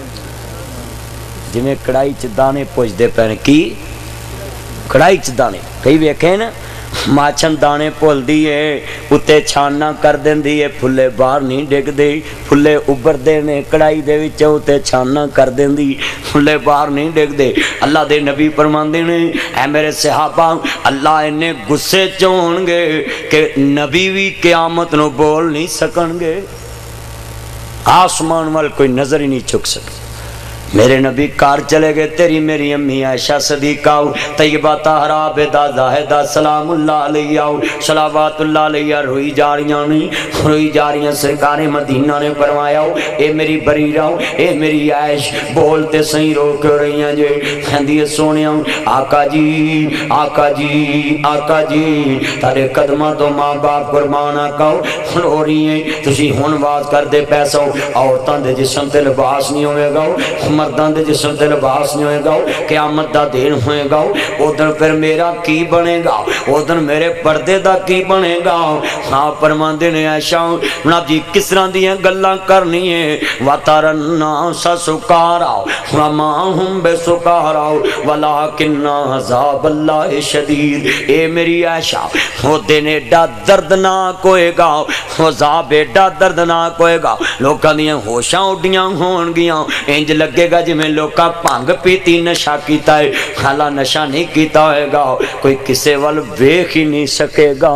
جویں کڑائی چ دانے پوج دے پے کی کڑائی چ دانے کئی ویکھے نا ماچھن دانے پھول دیئے اتے چھاننا کر دین دیئے پھلے باہر نہیں ڈگ دے پھلے ابر دینے کڑائی دے وچ اتے چھاننا کر دین دی پھلے باہر نہیں ڈگ دے اللہ دے نبی فرمان دینے اے میرے صحابہ اللہ انہیں غصے چون گے کہ نبی بھی قیامت نو بول نہیں سکن گے آسمان وال کوئی نظر ہی نہیں چک سکے میرے نبی کار چلے گئے تیری میری امی عائشہ صدیقہ طیبہ طاہرہ بیدہ زاہدہ سلام اللہ علیہ صلوات اللہ علیہ روئی جاریاں نہیں روئی جاریاں سرکار مدینہ نے فرمایا اے میری بریرہ اے میری عائش بولتے صحیح رو کیوں رہی ہیں جے کہندی سونیاں آقا جی آقا جی آقا جی تارے قدمہ تو ماں باپ قربان آقا رو رہی ہیں تسی ہون باز کر دے پیسہ عورتان دے جسم تے لباس نہیں ہوئے گا مردان دے جسم تے لباس نہیں ہوئے گا قیامت دا دین ہوئے گا اودن پھر میرا کی بنے گا اودن میرے پردے دا کی بنے گا ہاں فرمان دے نے عائشہ جناب جی کس طرح دیاں گلاں کرنی ہے وَتَرَنَّا سَسُكَارَا وَمَا هُمْ بِسُكَارَا وَلَكِنَّ عَذَابَ اللَّهِ شَدِيدٌ اے میری عائشہ وہ دن ایڈا دردناک ہوئے گا وہ عذاب ایڈا دردناک ہوئے گا لوکاں دیاں ہوشاں اڈیاں ہون گیاں انج لگے گا جی میں لوکا پانگ پیتی نشا کیتا ہے حالا نشا نہیں کیتا ہوئے گا کوئی کسے وال ویکھ ہی نہیں سکے گا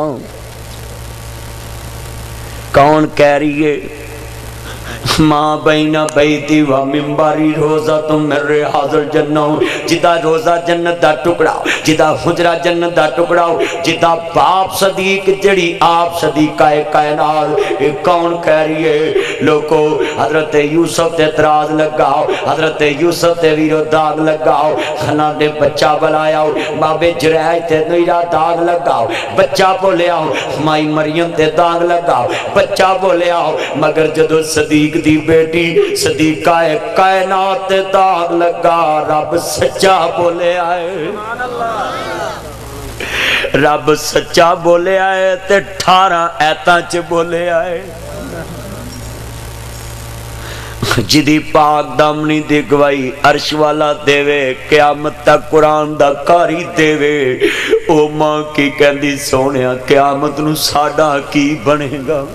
کون کہہ رہی ہے ماں بینہ بیتی و منباری روزہ تم میرے حاضر جنہ جدہ روزہ جنت دا ٹکڑا جدہ حجرہ جنت دا ٹکڑا جدہ باپ صدیق جڑی آپ صدیقہ کائنات کون کہہ رہی ہے لوگو حضرت یوسف تے اعتراض لگاؤ حضرت یوسف تے ویرو داغ لگاؤ خنا دے بچہ بلایاؤ بابے جرائج تے نیرہ داغ لگاؤ بچہ بولے آؤ مائی مریم تے داغ لگاؤ بچہ بولے آؤ مگر جدو صدیق دی بیٹی صدیقہ کائنات داغ لگا رب سچا بولے آئے رب سچا بولے آئے تے ٹھارہ ایتاں چ بولے آئے جدی پاک دامنی دی گوائی عرش والا دے وے قیامت تک قرآن دا کاری دے وے او ماں کی کہندی سونیا قیامت نو ساڈا کی بنے گا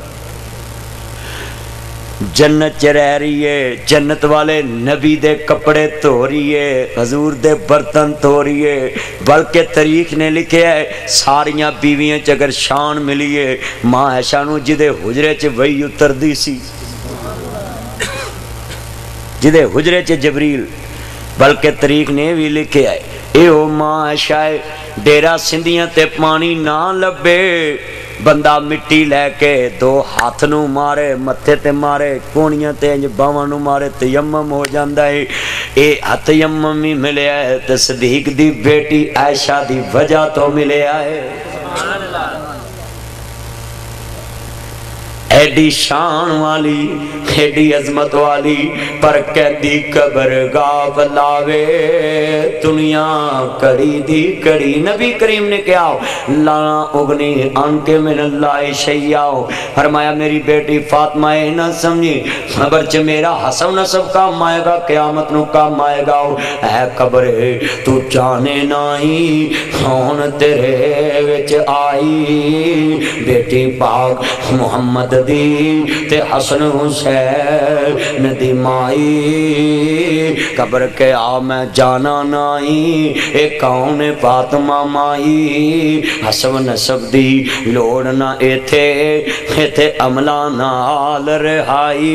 جنت چ رہ رہی ہے جنت والے نبی دے کپڑے دھو رہی ہے حضور دے برتن دھو رہی ہے بلکہ تاریخ نے لکھے ہے ساریاں بیویاں چ اگر شان ملی ہے ماں عائشہ نو جدے حجرے چ وحی اتر دی سی جدے حجرے چ جبریل بلکہ تاریخ نے بھی لکھے ہے اے او ماں عائشہ ڈیرا سندھیاں تے پانی نہ لبے بندہ مٹی لے کے دو ہاتھ نو مارے متھے تے مارے کونیاں تے انج باواں نو مارے تیمم ہو جاندا ہے اے تیمم ہی ملیا ہے تے صدیق دی بیٹی عائشہ دی وجہ تو ملیا ہے ایڈی شان والی ایڈی عظمت والی پر قیدی قبر گاہ بلاوے دنیا کڑی دی کڑی. نبی کریم نے کیا لا اگنی ان کے من اللہ شیعہ فرمایا میری بیٹی فاطمہ نہ سمجھی خبر چ میرا حسب نسب کام آئے گا قیامت نو کام آئے گا. اے قبر تو جانے نائی کون تیرے وچ آئی بیٹی پاک محمد دی تے حسن حسین دی مائی. قبر کے آ میں جانا نائی اے کون فاطمہ مائی حسب نسب دی لوڑ نہ ایتھے ایتھے عملہ نال رہائی.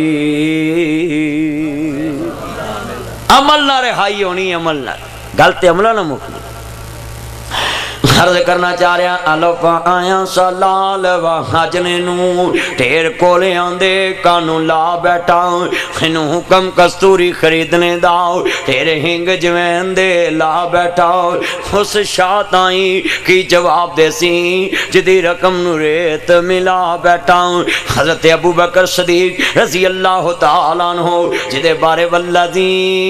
عمل نہ رہائی ہونی عمل نہ گلتے عملہ نہ مکنی. عرض کرنا چاہ رہا الف آیا سلال و حجنے نو ٹھیر کولے آندے کانو لا بیٹھا انو حکم کستوری خریدنے داؤ ٹھیر ہنگ جوین دے لا بیٹھا اس شاعت آئی کی جواب دے سی جدی رقم نو ریت ملا بیٹھا. حضرت ابو بکر صدیق رضی اللہ تعالیٰ عنہ جدے بارے والذی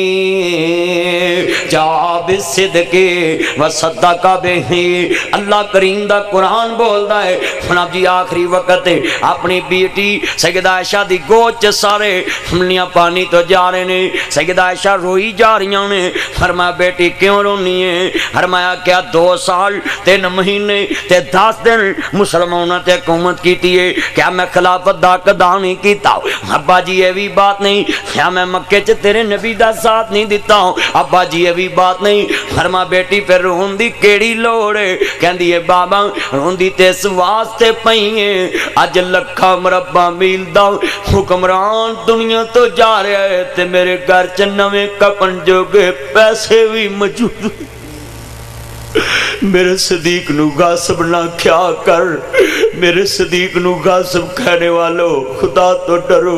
جاب صدقے و صدقہ بہی اللہ کریم دا قرآن بول دا ہے. جناب جی آخری وقت اپنی بیٹی سیدہ عائشہ دی گوچ سارے ہملیاں پانی تو جا رہے نے. سیدہ عائشہ روئی جا رہی نے. فرمایا بیٹی کیوں رونی ہے؟ فرمایا کیا دو سال تین مہینے تے دس دن مسلمانوں تے حکومت کیتی ہے کیا میں خلافت دا قدا نہیں کیتا؟ ابا جی یہ بھی بات نہیں. کیا میں مکے چ تیرے نبی دا ساتھ نہیں دیتا ہوں؟ ابا جی یہ بھی بات نہیں. فرما بیٹی پھر رون دی کیڑی لوڑ ہے؟ کہندی ہے بابا رون دی تے اس واسطے پئیں اج لکھا مربع میل دا حکمران دنیا تو جا رہا ہے تے میرے گھر چ نویں کپن جوگے پیسے بھی موجود. میرے صدیق نو غاصب نہ کیا کر. میرے صدیق نو غاصب کہنے والو خدا تو ڈرو.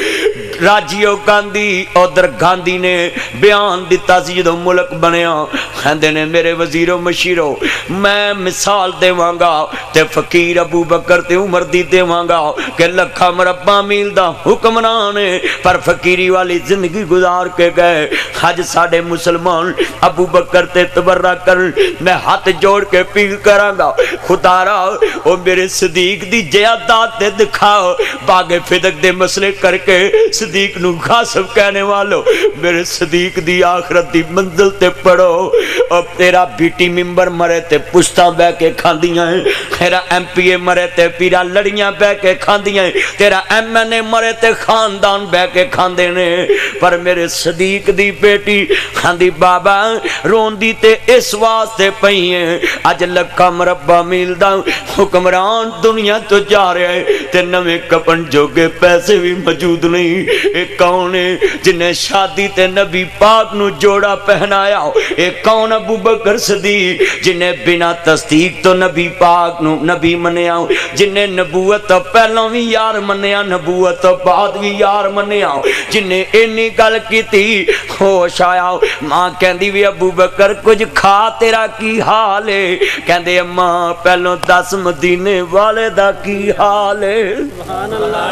راجیو گاندھی ادھر گاندھی نے بیان دیتا سی جدو ملک بنیا کہندے نے میرے وزیر و مشیرو میں مثال دے وانگا تے فقیر ابو بکر تے عمر دی دے وانگا کہ لکھا مربع میل دا حکمران پر فقیری والی زندگی گزار کے گئے. حج ساڑے مسلمان ابو بکر تے تبرہ کر میں ہاتھ جوڑ کے پیل کرانگا خدا را او میرے صدیق دی جیادات تے دکھاؤ. باغ فدق دے مسئلے کر کے صدیق نو غاصب کہنے والو میرے صدیق دی آخرت دی منزل تے پڑھو. اب تیرا بیٹی ممبر مرے تے پشتہ بے کے کھاندیاں ہیں. تیرا ایم پی اے مرے تے پیرا لڑیاں بے کے کھاندیاں ہیں. تیرا ایم این اے مرے تے خاندان بے کے کھاندے نے. پر میرے صدیق دی بیٹی کھاندی بابا رون دی تے اس واسطے پئیں اج لکھا مربع میل دا حکمران دنیا تو جا رہے ہیں تے نویں کپن جوگے پیسے بھی موجود نہیں. ایک کون ہے جنہیں شادی تے نبی پاک نو جوڑا پہنایا؟ ایک کون ابو بکر صدیق جنہیں بنا تصدیق تو نبی پاک نو نبی منیا، جنہیں نبوت تو پہلوں بھی یار منیا نبوت تو بعد بھی یار منیا، جنہیں اینی گل کی تھی ہوش آیا. ماں کہندی بھی ابو بکر کچھ کھا تیرا کی حال ہے؟ کہندے ماں پہلوں دس مدینے والے دا کی حال ہے. سبحان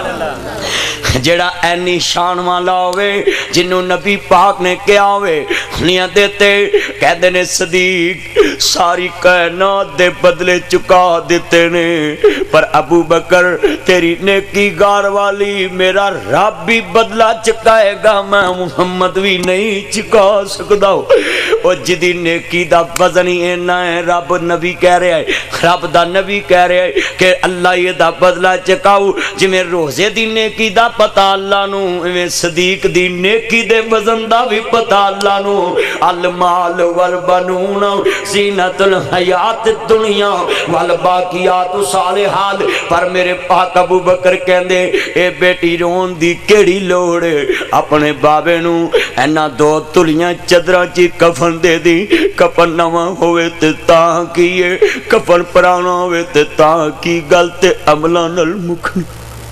اللہ. جڑا اینی شان والا ہوئے جنہوں نبی پاک نے کیا ہوئے نیاں دیتے کہتے نے صدیق ساری کائنات دے بدلے چکا دیتے نے. پر ابو بکر تیری نیکی گار والی میرا رب بھی بدلہ چکائے گا، میں محمد بھی نہیں چکا سکتا. اور جدی نیکی دا وزن ہی اینا ہے رب نبی کہہ رہے ہیں، رب دا نبی کہہ رہے ہیں کہ اللہ یہ دا بدلہ چکاؤ جی میں روزے دی نیکی دا پتہ اللہ نو میں صدیق دی نیکی دے وزن دا بھی پتہ اللہ نو. المال والبنون زینت الحیات الدنیا والباقیات صالحات. پر میرے پاک ابو بکر کہندے اے بیٹی رون دی کیڑی لوڑ اپنے بابے نو اینا دو تلیاں چدراں چی کفن دے دی. کفن نواں ہوئے تے تاں کیے، کفن پرانا ہوئے تے تاں کی گل تے عملاں نال مکھنی.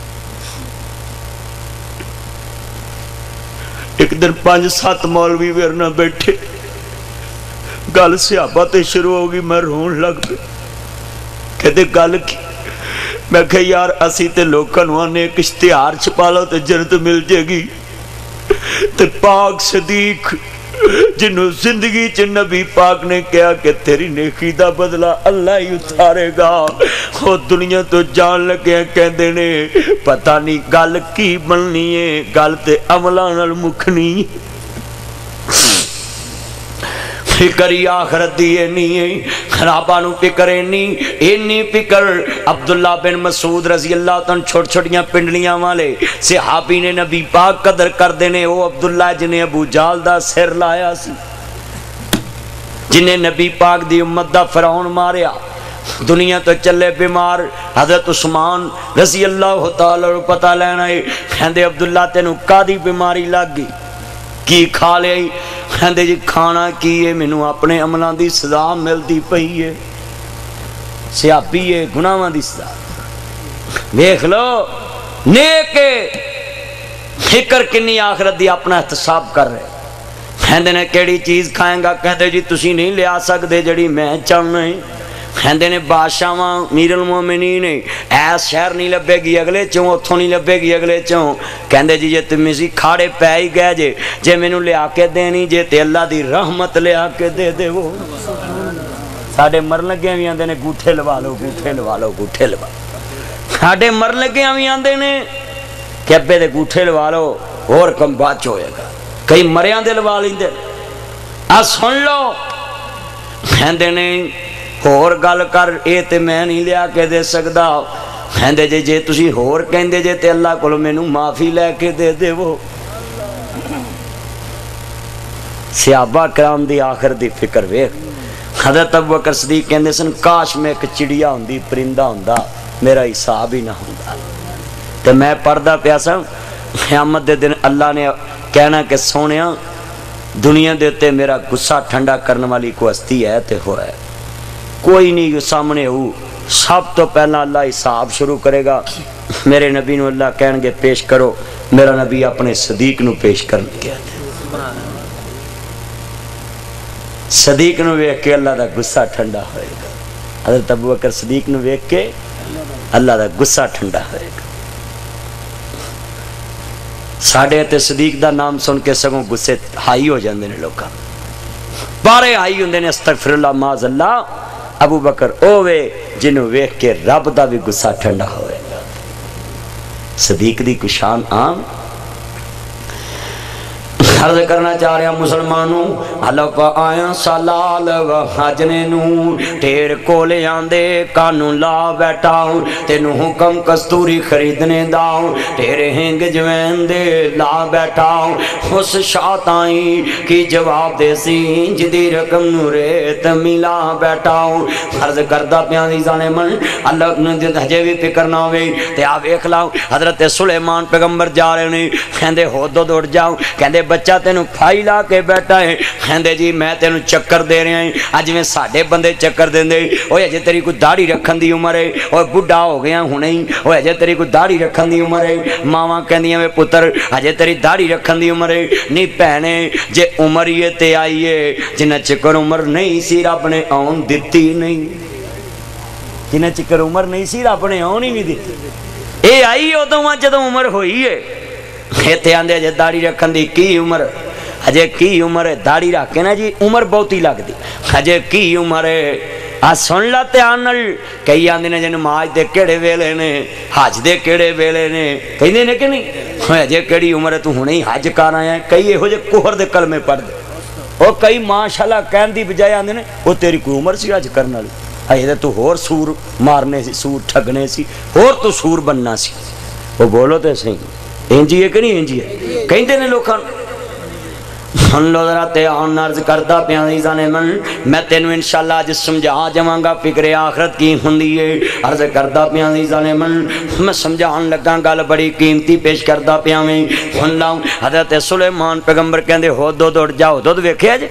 ایک دن پانچ سات مولوی ورنہ بیٹھے گل صحابہ تے شروع ہوگی میں رون لگ پہ کہتے گل کی میں کہ یار اسی تے لوکاں نوں آنے ایک اشتہار چھپا لو تے جنت مل جائے گی، تے پاک صدیق جنہوں زندگی چ نبی پاک نے کہا کہ تیری نیکی دا بدلہ اللہ ہی اتارے گا، وہ دنیا تو جان لگے کہندے نے پتہ نہیں گل کی بننی ہے، گل تے عملاں نال مکھنی۔ فکری آخرت دی نہیں ہے، خرابانو فکر نہیں، اینی فکر عبداللہ بن مسعود رضی اللہ تعالیٰ چھوٹ چھوٹیاں پنڈلیاں والے صحابی نے نبی پاک قدر کر دینے، وہ عبداللہ جنہیں ابو جال دا سر لایا سی، جنہیں نبی پاک دی امت دا فرعون ماریا، دنیا تو چلے بیمار، حضرت عثمان رضی اللہ تعالیٰ پتہ لینا ہے، کہندے عبداللہ تینوں کادی بیماری لگ گئی، کی کھا لے، کہندے جی کھانا کی ہے، مینوں اپنے عملاں دی سزا ملتی پئی ہے، سیاپی ہے گناہاں دی سزا، دیکھ لو نیک فکر کنی آخرت دی اپنا احتساب کر رہے، کہندے نے کیڑی چیز کھائیں گا، کہندے جی تسی نہیں لیا سکدے جڑی میں چاہنا ہے، کہندے نے بادشاہاں امیر المومنین ایس شہر نہیں لبے گی اگلے چوں، اتھوں نہیں لبے گی اگلے چوں، کہندے جی جے تم اسی کھاڑے پہ ہی گئے جے جے مینوں لیا کے دینی جے تے اللہ دی رحمت لیا کے دے دے، وہ ساڈے مر لگے بھی آندے نے گوٹھے لوا لو گوٹھے لوا لو گوٹھے لوا لو، ساڈے مر لگے بھی آندے نے کہ ابے دے گوٹھے لوا لو اور کم بچ ہوئے گا، کئی مریاں دے لوا لیندے، آ سن لو، کہندے نے اور گل کر اے تے میں نہیں لیا کے دے سکدا، کہندے جے جے تسی ہور کہندے جے تے اللہ کولوں مینوں معافی لے کے دے دے، وہ صحابہ کرام دی آخر دی فکر ویکھ، حضرت ابوبکر صدیق کہندے سن کاش میں ایک چڑیا ہوندی پرندہ ہوندا میرا حساب ہی نہ ہوندا، تے میں پڑھدا پیا سا قیامت دے دن اللہ نے کہنا کہ سونیا دنیا دے تے میرا غصہ ٹھنڈا کرنے والی کو ہستی ہے تے ہوا ہے، کوئی نہیں سامنے ہو، سب تو پہلا اللہ حساب شروع کرے گا، میرے نبی نو اللہ کہن گے پیش کرو، میرا نبی اپنے صدیق نو پیش کرنے گیا، صدیق نو ویکھ کے اللہ دا غصہ ٹھنڈا ہوئے گا، حضرت ابوبکر صدیق نو ویکھ کے اللہ دا غصہ ٹھنڈا ہوئے گا، ساڑھے تے صدیق دا نام سن کے سگوں غصے ہائی ہو جاندے نے لوگاں، بارے آئی ہوندے نے استغفر اللہ معاذ اللہ، ابو بکر اوے جنہوں ویکھ کے رب دا بھی غصہ ٹھنڈا ہوئے گا، صدیق دی کشان عام۔ عرض کرنا چاہ رہا مسلمانوں، اللہ پا آیا سالال و حجنے نو ٹیر کولے آندے کانوں لا بیٹھاؤں، تینوں حکم کستوری خریدنے داؤں، ٹیرے ہنگ جوین دے لا بیٹھاؤں، اس شاطائیں کی جواب دے سی جدی رقم نو ریت ملا بیٹھاؤں۔ عرض کردہ پیانی زانے من اللہ نے ہجے بھی فکر نہ ہوئی تے آپ ایک لاؤں، حضرت سلیمان پیغمبر جا رہے نہیں، کہندے ہو دو دوڑ جاؤں، کہندے بچہ تینوں پھائی لا کے بیٹھا ہے، کہندے جی میں تینوں چکر دے رہے ہیں، آج میں ساڑھے بندے چکر دیں دے، اوہ اجے تیری کوئی داڑھی رکھن دی عمر ہے، اوہ بڑھا ہو گیا ہوں نہیں، اوہ اجے تیری کوئی داڑھی رکھن دی عمر ہے، ماما کہندیاں میں پتر اجے تیری داڑھی رکھن دی عمر ہے، نہیں پہنے جے عمر یہ تے آئیے، جنہ چکر عمر نہیں سی رب نے آن دیتی نہیں، جنہ چکر عمر نہیں سی رب نے آن ہی نہیں دیتی، اے آئی ہو تو وہاں جدو عمر ہوئی ہے، کہتے آندے اجے داڑھی رکھن دی کی عمر، اجے کی عمر ہے، داڑھی رکھے نا جی عمر بہت ہی لگ دی، اجے کی عمر ہے، آ سن لاتے آنل، کئی آندے نے جن ماج دے کیڑے ویلے نے، حج دے کیڑے ویلے نے، کہیں دے نے کہ نہیں، اجے کیڑی عمر ہے تو ہوں نہیں حج کر آیا ہے، کئی ہو جے کوہر دے کلمے پڑھ دے، اور کئی ماشاءاللہ کہن دی بجائے آندے نے، وہ تیری کوئی عمر سی حج کرنا لی، اجے تو ہور سور مارنے سی، سور ٹھگنے سی، ہور تو سور بننا سی، وہ بولو تے صحیح انجی ہے کہ نہیں انجی ہے، کہیں دے نے لوکاں ہن لو ذرا تے آن عرض کردہ پیانیزہ نے من، میں تینوں انشاءاللہ آج سمجھا جماں گا فکر آخرت کی ہندی ہے، عرض کردہ پیانیزہ نے من، میں سمجھان لگا گل بڑی قیمتی پیش کردہ پیاویں، ہن لاؤں حضرت سلیمان پیغمبر کہندے ہو دو دوڑ جاؤ، دو دو ویکھے جے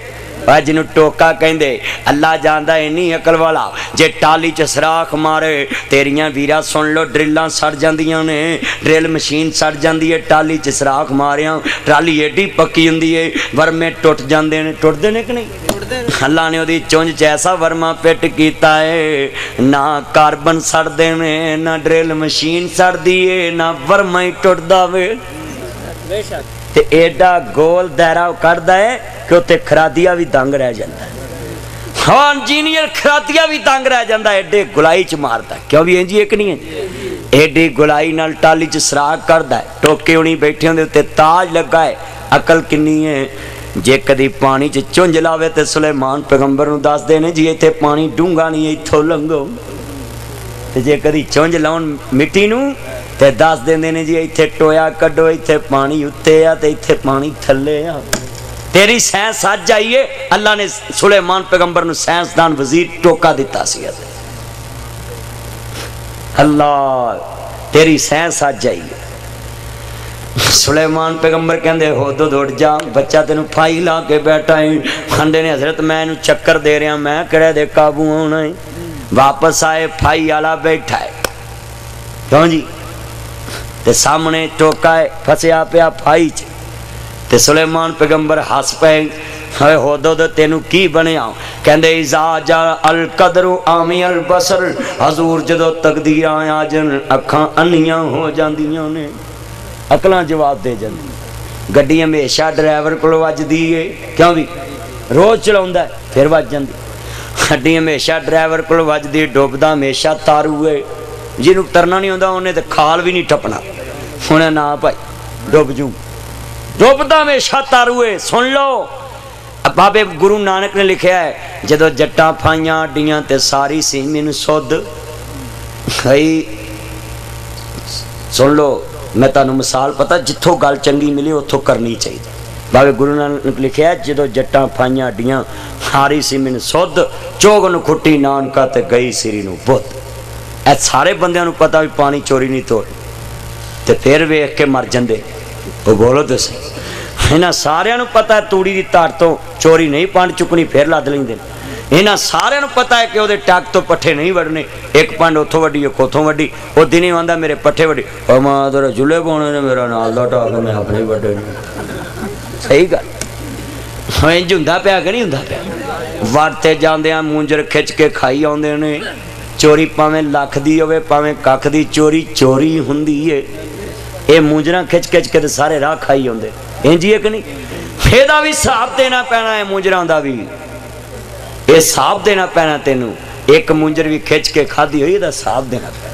جنوں ٹوکا کہندے اللہ جاندا اینی عقل والا جے ٹالی چ سراخ مارے تیریاں ویرا سن لو ڈرلاں سڑ جاندیاں نے ڈرل مشین سڑ جاندی ہے ٹالی چ سراخ ماریاں ٹرالی ایڈی پکی ہوندی ہے ورمے ٹوٹ جاندے نے ٹوٹدے نے کہ نہیں اللہ نے اودی چونج چ ایسا ورما پٹ کیتا ہے نہ کاربن سڑ دے نے نہ ڈرل مشین سڑ دی ہے نہ ورما ہی ٹوٹدا وے بے شک تے ایڈا گول دائرہ کردا ہے کہ اوتے خرادیا بھی دنگ رہ جاندا ہے ہاں انجینئر خرادیا بھی دنگ رہ جاندا ہے ایڈے گلائی چ ماردا ہے کیوں بھی انجی ایک نہیں ہے ایڈی گلائی نال ٹالی چ سراغ کردا ہے ٹوکے ہونی بیٹھے ہوندے تے تاج لگا ہے عقل کنی ہے جے کدی پانی چ چونج لاوے تے سلیمان پیغمبر نو دس دے نے جی ایتھے پانی ڈونگا نہیں ایتھوں لنگو تے جے کدی چونج لاون مٹی نو تے دس دیندے نے جی ایتھے ٹویا کڈو ایتھے پانی اتے آ تے ایتھے پانی تھلے آ تیری سائنس سچ جائیے اللہ نے سلیمان پیغمبر نو سائنسدان وزیر ٹوکا دیتا سی اللہ تیری سائنس سچ جائیے سلیمان پیغمبر کہندے ہو دو دوڑ جا بچہ تینوں پھائی لا کے بیٹھا ہے کھندے نے حضرت میں نو چکر دے رہا میں کرے دے قابو ہونا ہے واپس آئے پھائی آلا بیٹھا ہے کیوں جی تے سامنے ٹوکا ہے پھسیا پیا پھائی چ تے سلیمان پیغمبر ہس پے ہوئے ہو دو دو تینوں کی بنیا کہندے اذا جا القدر آمی البصر حضور جدو تقدیر آیا جن اکھاں انیاں ہو جاندیاں نے عقلاں جواب دے جاندی گڈی ہمیشہ ڈرائیور کولو وج دی ہے کیوں بھی روز چلاوندا ہے پھر وج جاندی گڈی ہمیشہ ڈرائیور کولو وج دی ڈوبدا ہمیشہ تارو ہے جنوں ترنا نہیں ہوندا اونے تے کھال بھی نہیں ٹپنا ہونے نہ بھائی ڈوب جوں ڈوبدا ہمیشہ تارو ہے سن لو بابے گرو نانک نے لکھیا ہے جدو جٹاں پھائیاں ڈیاں تے ساری سی مینوں سود ہئی سن لو میں تانوں مثال پتہ جتھوں گل چنگی ملی اتھوں کرنی چاہیے بابے گرو نانک لکھیا ہے جدو جٹاں پھائیاں ڈیاں ہاری سی مینوں سود چوگ نو کھٹی نانکا تے گئی سری نو بت اے سارے بندیاں نو پتہ بھی پانی چوری نہیں توڑ تے پھر ویکھ کے مر جاندے وہ بولو تو سی انہاں سارے نو پتہ ہے توڑی دی تار تو چوری نہیں پانڈ چکنی پھر لد لیندے انہاں سارے نو پتہ ہے کہ وہ ٹاک تو پٹھے نہیں وڑنے ایک پانڈ اتھوں وڈی ایک اتھوں وڈی وہ دنی آندا میرے پٹھے وڈی او ماں تیرا جلے پانے نے میرا نال دا ٹاک میں اپنے وڈے صحیح گل ہاں انج ہوندا پیا کہ نہیں ہوندا پیا وڑتے جاندیاں مونجر کھچ کے کھائی آوندے نے چوری پاویں لاکھ دی ہوے پاویں ککھ دی چوری چوری ہوندی ہے اے مونجراں کھچ کھچ کے سارے راہ کھائی ہوندے انجی ہے کہ نہیں پھیدا بھی حساب دینا پینا ہے مونجراں دا بھی اے حساب دینا پینا تینوں ایک مونجر بھی کھچ کے کھادی ہوئی دا حساب دینا پینا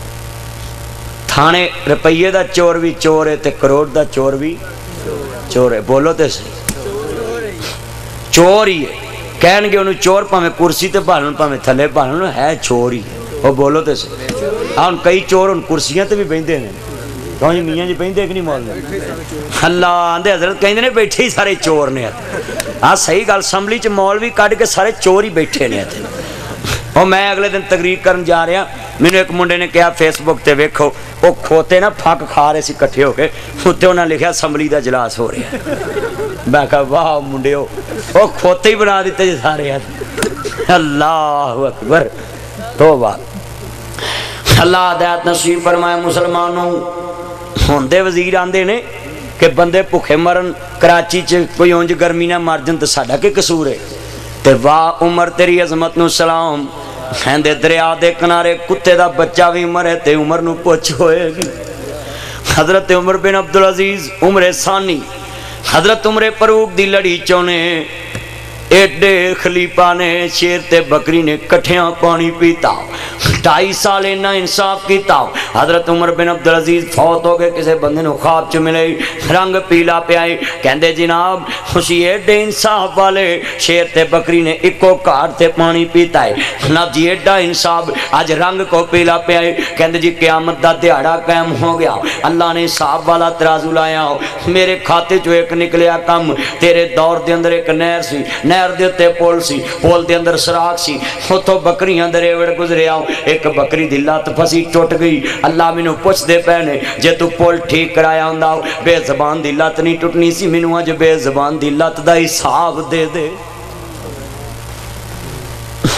تھانے روپیے دا چور بھی چور ہے تے کروڑ دا چور بھی چور ہے بولو تے صحیح چور ہی ہے کہن گے انہوں چور پاویں کرسی تے بھالن پاویں تھلے بھالن ہے چور ہی وہ بولو تے صحیح ہاں کئی چور ان کرسیاں تے بھی بیندے ہیں کیوں جی میاں جی بیندے کہ نہیں مولوی اللہ آندے حضرت کہندے نے بیٹھے ہی سارے چور نے ہاں صحیح گل اسمبلی چ مولوی کڈ کے سارے چور ہی بیٹھے نے اور میں اگلے دن تقریر کرن جا رہا مینوں ایک منڈے نے کہا فیس بک تے ویکھو وہ کھوتے نا پھک کھا رہے سی کٹھے ہو کے اتنے انہاں لکھیا اسمبلی دا اجلاس ہو رہا ہے میں کہا واہ منڈیو وہ کھوتے ہی بنا دیتے جی سارے اللہ اکبر توبہ اللہ ہدایت نصیب فرمائے مسلمانوں ہوندے وزیر آندے نے کہ بندے بھوکے مرن کراچی چ کوئی اونج گرمی نہ مر جن تے ساڈا کی قصور ہے تے واہ عمر تیری عظمت نو سلام کہندے دریا دے کنارے کتے دا بچہ بھی مرے تے عمر نو پوچھ ہوئے گی حضرت عمر بن عبدالعزیز عمر ثانی حضرت عمر فاروق دی لڑی چونے ایڈے خلیفہ نے شیر تے بکری نے کٹھیاں پانی پیتا ڈھائی سال انہاں انصاف کیتا حضرت عمر بن عبدالعزیز فوت ہو گئے کسے بندے نو خواب چ ملے رنگ پیلا پیائے کہندے جناب خوشی ایڈے انصاف والے شیر تے بکری نے اکو کار تے پانی پیتا ہے جناب جی ایڈا انصاف آج رنگ کو پیلا پیائے کہندے جی قیامت دا دیہڑا قائم ہو گیا اللہ نے حساب والا ترازو لایا میرے کھاتے چو ایک نکلیا کم تیرے دور دے اندر ایک نہر سی نہر دے تے پول سی پول دے اندر سراغ سی اتھوں بکریاں درے وڑ گزرے آؤ ایک بکری دی لات پھسی ٹوٹ گئی اللہ مینوں پوچھ دے پہنے جے تو پول ٹھیک کرایا ہوندا بے زبان دی لات نہیں ٹوٹنی سی مینوں اج بے زبان دی لات دا حساب دے دے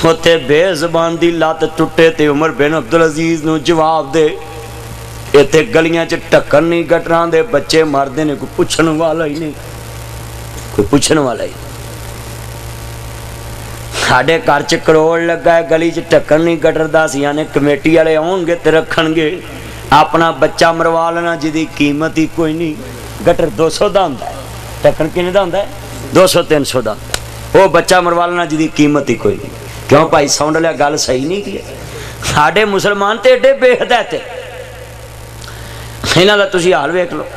اتنے بے زبان دی لات ٹوٹے تے عمر بن عبدالعزیز نو جواب دے اتنے گلیاں چ ٹکر نہیں گٹران دے بچے مردے نے کوئی پوچھن والا ہی نہیں کوئی پوچھن والا ہی ساڈے گھر چ کروڑ لگا ہے گلی چ ٹکر نہیں گٹردا سی نے کمیٹی والے آؤ گے تے رکھن گے اپنا بچہ مروا لینا جی قیمت ہی کوئی نہیں گٹر دو سو دا ہوندا ہے ٹکر کنے دا ہوندا ہے دو سو تین سو دا وہ بچہ مروا لینا جی قیمت ہی کوئی نہیں کیوں بھائی ساؤنڈ لیا گل صحیح نہیں کی ساڈے مسلمان تے ایڈے بے ہدایت یہاں کا تھی حال ویک لو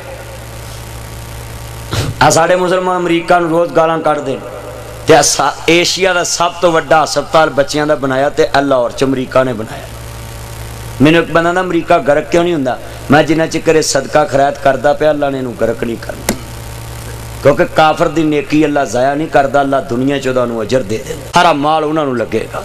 آ ساڈے مسلمان امریکہ نو روز گالاں کٹ دیں تے ایشیا دا سب تو وڈا ہسپتال بچیاں دا بنایا تے لاہور چ امریکہ نے بنایا مینوں ایک بندہ دا امریکہ گرک کیوں نہیں ہوندا میں جنہ چکر صدقہ خیرات کردا پیا اللہ نے انہوں گرک نہیں کرنا کیونکہ کافر دی نیکی اللہ ضائع نہیں کردا اللہ دنیا چ انہوں اجر دے دیندا سارا مال انہاں نوں لگے گا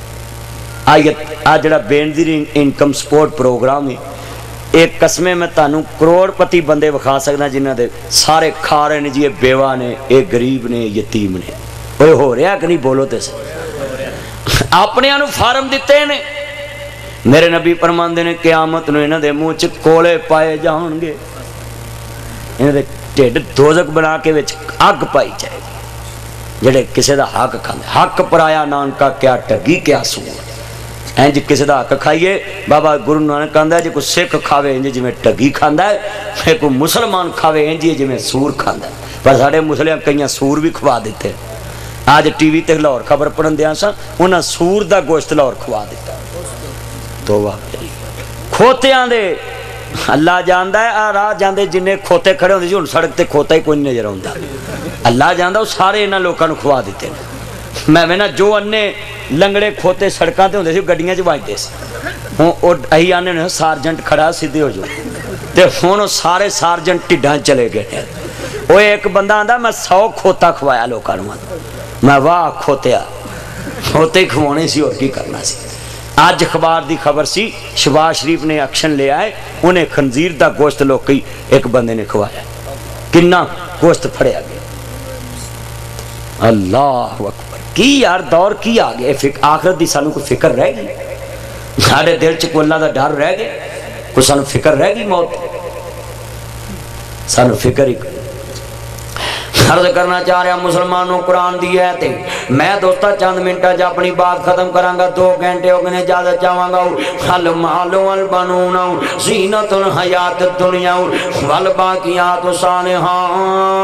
آ جڑا بینظیر انکم سپورٹ پروگرام ہے ایک قسمے میں تانوں کروڑ پتی بندے وکھا سکنا جنہ دے سارے کھا رہے نے جی بیوہ نے اے غریب نے یتیم نے اوے ہو رہا کہ نہیں بولو تے اپنے انہوں فارم دیتے نے میرے نبی فرماندے نے قیامت نو انہاں دے منہ چ کولے پائے جان گے انہاں دے ٹھڈ دوزخ بنا کے وچ اگ پائی جائے گی جڑے کسے دا حق کھاندے حق پرایا نان کا کیا ٹگی کیا سور انج کسی دا حق کھائیے بابا گرو نانک کہندا ہے جے کوئی سکھ کھاوے انج جویں ٹگی کھاندا ہے پھر کوئی مسلمان کھاوے انج جویں سور کھاندا ہے پر ساڈے مسلیاں کئیاں سور بھی کھوا دیتے آج ٹی وی تے لاہور خبر پڑھن دیاں سا انہاں سور دا گوشت لاہور کھوا دیتا توبہ کھوتیاں دے اللہ جاندا ہے آ راہ جاندے جننے کھوتے کھڑے ہوندے سی ہن سڑک تے کھوتا ہی کوئی نہیں نظر آوندا اللہ جاندا وہ سارے انہاں لوکاں نوں کھوا دیتے میں میں نا جو انے لنگڑے کھوتے سڑکاں تے ہوندے سی گڈیاں چ وجدے سی ہن او اہی آنے نے سارجنٹ کھڑا سیدھے ہو جو تے ہن او سارے سارجنٹ ٹڈاں چلے گئے وہ ایک بندہ آندا میں سو کھوتا کھوایا لوکاں نوں میں واہ کھوتیا کھوتے ہی کھوانے سی اور کی کرنا سی آج اخبار دی خبر سی شہباز شریف نے ایکشن لے آئے انہیں خنزیر دا گوشت لوکی ایک بندے نے کھوایا کنا گوشت پھڑیا گیا اللہ اکبر کی یار دور کی آگے آخرت دی سانوں کوئی فکر رہ گئی سارے دل چ کوئی اللہ دا ڈر رہ گیا کوئی سانوں فکر رہ گئی موت سانوں فکر ہی عرض کرنا چاہ رہا مسلمانوں قرآن دی ہے تے میں دوستا چند منٹا جا اپنی بات ختم کرانگا دو گھنٹے ہو گنے اجازت چاہوانگا حل مالو والبنون زینت الحیات الدنیا والباقیات صالحان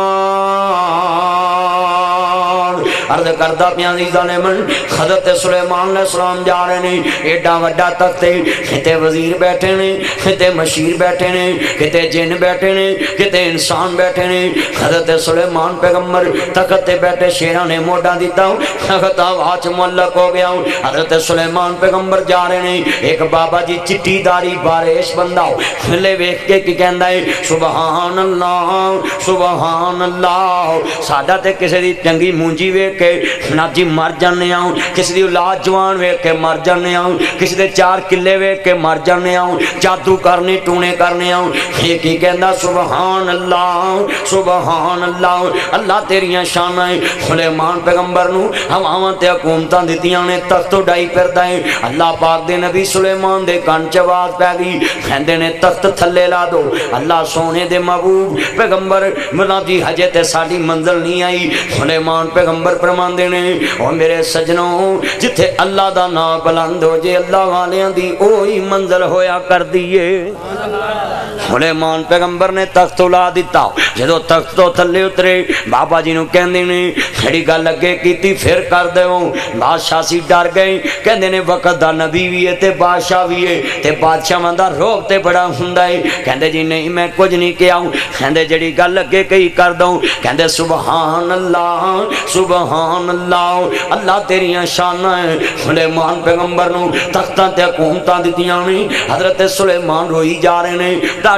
عرض کردہ پیانزیزہ نے من حضرت سلیمان علیہ السلام جا رہے نے ایڈا وڈا تکتے کتے وزیر بیٹھے نے کتے مشیر بیٹھے نے کتے جن بیٹھے نے کتے انسان بیٹھے نے حضرت سلیمان پیغمبر تکتے بیٹھے شیرہ نے موڑا دیتا ہوں تکت آواز معلق ہو گیا ہوں حضرت سلیمان پیغمبر جا رہے نے ایک بابا جی چٹی داری بارش بندہ ہو لے ویک کے کی کہندہ ہے سبحان اللہ سبحان اللہ سادہ تے کسی دی چنگی مونجی ویک کے نا جی مر جانے آؤں کسی دی اولاد جوان ویک کے مر جانے آؤں کسی دے چار کلے ویک کے مر جانے آؤں جادو کرنی ٹونے کرنے آؤں ایک ہی کہندہ سبحان اللہ سبحان اللہ اللہ تیریاں شانہ ہیں سلیمان پیغمبر نو ہماں تے حکومتاں دیتیاں نے تخت ڈائی پردہ ہیں اللہ پاک دے نبی سلیمان دے کان چواز پہ گئی کہندے نے تخت تھلے لا دو اللہ سونے دے محبوب پیغمبر ملا جی حجے تے ساڑی منزل نہیں آئی سلیمان پیغمبر پرمان دینے اور میرے سجنوں جتھے اللہ دا نا بلند ہو جے اللہ والیاں دی اوہی منزل ہویا کر دیئے سلیمان پیغمبر نے تخت لا دیتا جدو تخت تو تھلے اترے بابا جی نو کہندے نے کھڑی گل لگے کیتی پھر کر دے ہوں بادشاہ سی ڈر گئے کہندے نے وقت دا نبی بھی ہے تے بادشاہ بھی ہے تے بادشاہ مندہ روب تے بڑا ہندہ ہے کہندے جی نہیں میں کچھ نہیں کیا ہوں کہندے جڑی گل لگے کئی کر دوں کہندے سبحان اللہ سبحان اللہ اللہ تیریاں شانہ ہیں سلیمان پیغمبر نو تختاں تے حکومتاں دیتیاں نہیں حضرت سلیمان روئی جا رہے نے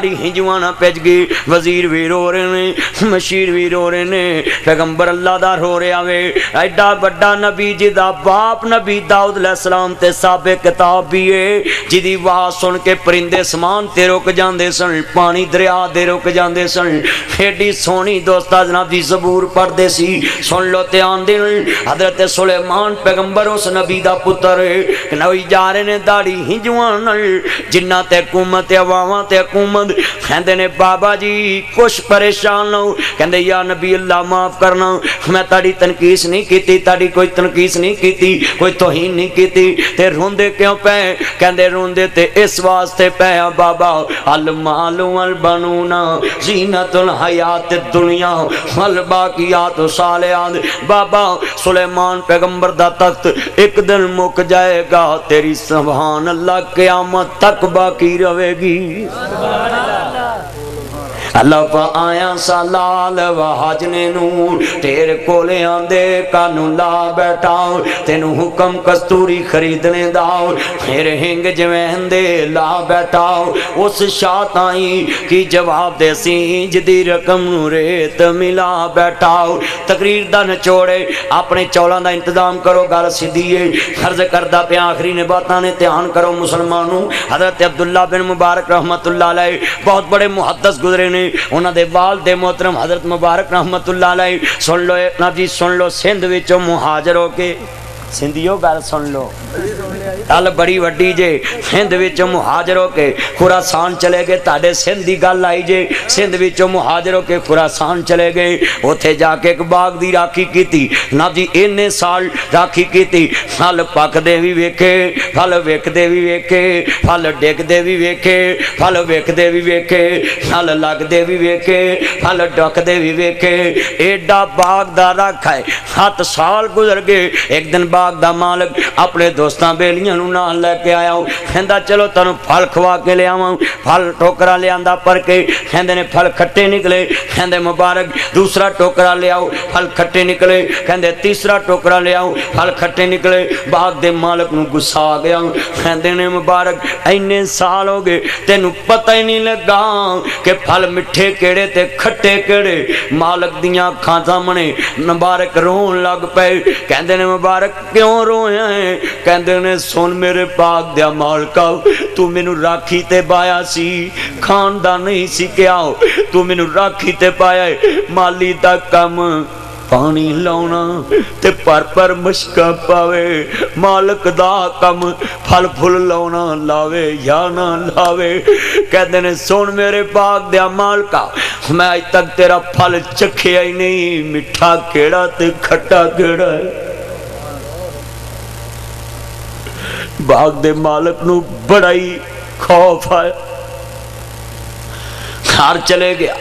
داڑھی ہنجواں نہ پج گئی وزیر بھی رو رہے نے مشیر بھی رو رہے نے پیغمبر اللہ دا رو رہا وے ایڈا بڑا نبی جی دا باپ نبی داؤد علیہ السلام تے سابق کتاب بھی ہے جدی واہ سن کے پرندے سمان تے رک جاندے سن پانی دریا دے رک جاندے سن ایڈی سونی دوستا جناب دی زبور پڑھ دے سی سن لو تے آندے حضرت سلیمان پیغمبر اس نبی دا پتر نوی جارے نے داڑھی ہنجوان جنہ تے حکومت عواواں تے حکومت کہندے نے بابا جی کچھ پریشان نہ ہو کہندے یا نبی اللہ معاف کرنا میں تاڑی تنقیس نہیں کیتی تاڑی کوئی تنقیس نہیں کیتی کوئی توہین نہیں کیتی تے روندے کیوں پے کہندے روندے تے اس واسطے پے بابا المال والبنون زینت الحیات الدنیا والباقیات الصالحات بابا سلیمان پیغمبر دا تخت ایک دن مک جائے گا تیری سبحان اللہ قیامت تک باقی رہے گی اللہ پا آیا سالال و حجنے نور تیرے کولے آندے کانو لا بیٹھاؤ تینو حکم کستوری خریدنے داؤ میرے ہنگ جوین دے لا بیٹھاؤ اس شاطائی کی جواب دے سینج دی رقم ریت ملا بیٹھاؤ تقریر دا نچوڑے اپنے چولان دا انتظام کرو گال سیدھیے خرز کردہ پہ آخری نے باتانے تیان کرو مسلمانوں حضرت عبداللہ بن مبارک رحمت اللہ علیہ بہت بڑے محدث گزرے نے انہاں دے والد محترم حضرت مبارک رحمت اللہ علیہ سن لو ناب جی سن لو سندھ وچوں مہاجر ہو کے سندھیوں گل سن لو گل بڑی وڈی جے سندھ وچوں مہاجر ہو کے خراسان چلے گئے تاڑے سندھ دی گل آئی جے سندھ وچوں مہاجر ہو کے خراسان چلے گئے اوتھے جا کے ایک باغ دی راکھی کیتی ناب جی اننے سال راکھی کیتی پھل پک دے بھی ویکھے پھل ویکھ دے بھی ویکھے پھل ڈگ دے بھی ویکھے پھل ویکھ دے بھی ویکھے پھل لگ دے بھی ویکھے پھل ڈک دے بھی ویکھے ایڈا باغ دا رکھا ہے ہاتھ سال گزر گئے ایک دن باغ دا مالک اپنے دوستاں بیلیاں نو نال لے کے آیا ہوں کہندا چلو تانوں پھل کھوا کے لے آواں پھل ٹوکرا لے آندا پر کے کہندے نے پھل کھٹے نکلے کہندے مبارک دوسرا ٹوکرا لے آؤ پھل کھٹے نکلے کہندے تیسرا ٹوکرا لے آؤ پھل کھٹے نکلے باغ دے مالک نو غصہ آ گیا کہندے نے مبارک اینے سال ہو گئے تینوں پتہ ہی نہیں لگا کہ پھل مٹھے کیڑے تے کھٹے کیڑے مالک دیاں اکھاں سامنے مبارک رون لگ پئے کہندے نے مبارک کیوں روئے ہیں کہندے نے سن میرے پاک دیا مالکا تو مینوں راکھی تے بایا سی کھاندا نہیں سی کیا تو مینوں راکھی تے پایا مالی دا کم پانی لاؤنا تے پر پر مشکا پاوے مالک دا کم پھل پھل لاؤنا لاوے یا نہ لاوے کہتے نے سن میرے پاک دیا مالکا میں آج تک تیرا پھل چکھیا ہی نہیں مٹھا کیڑا تے کھٹا کیڑا ہے باغ دے مالک نو بڑا ہی خوف آئے گھر چلے گیا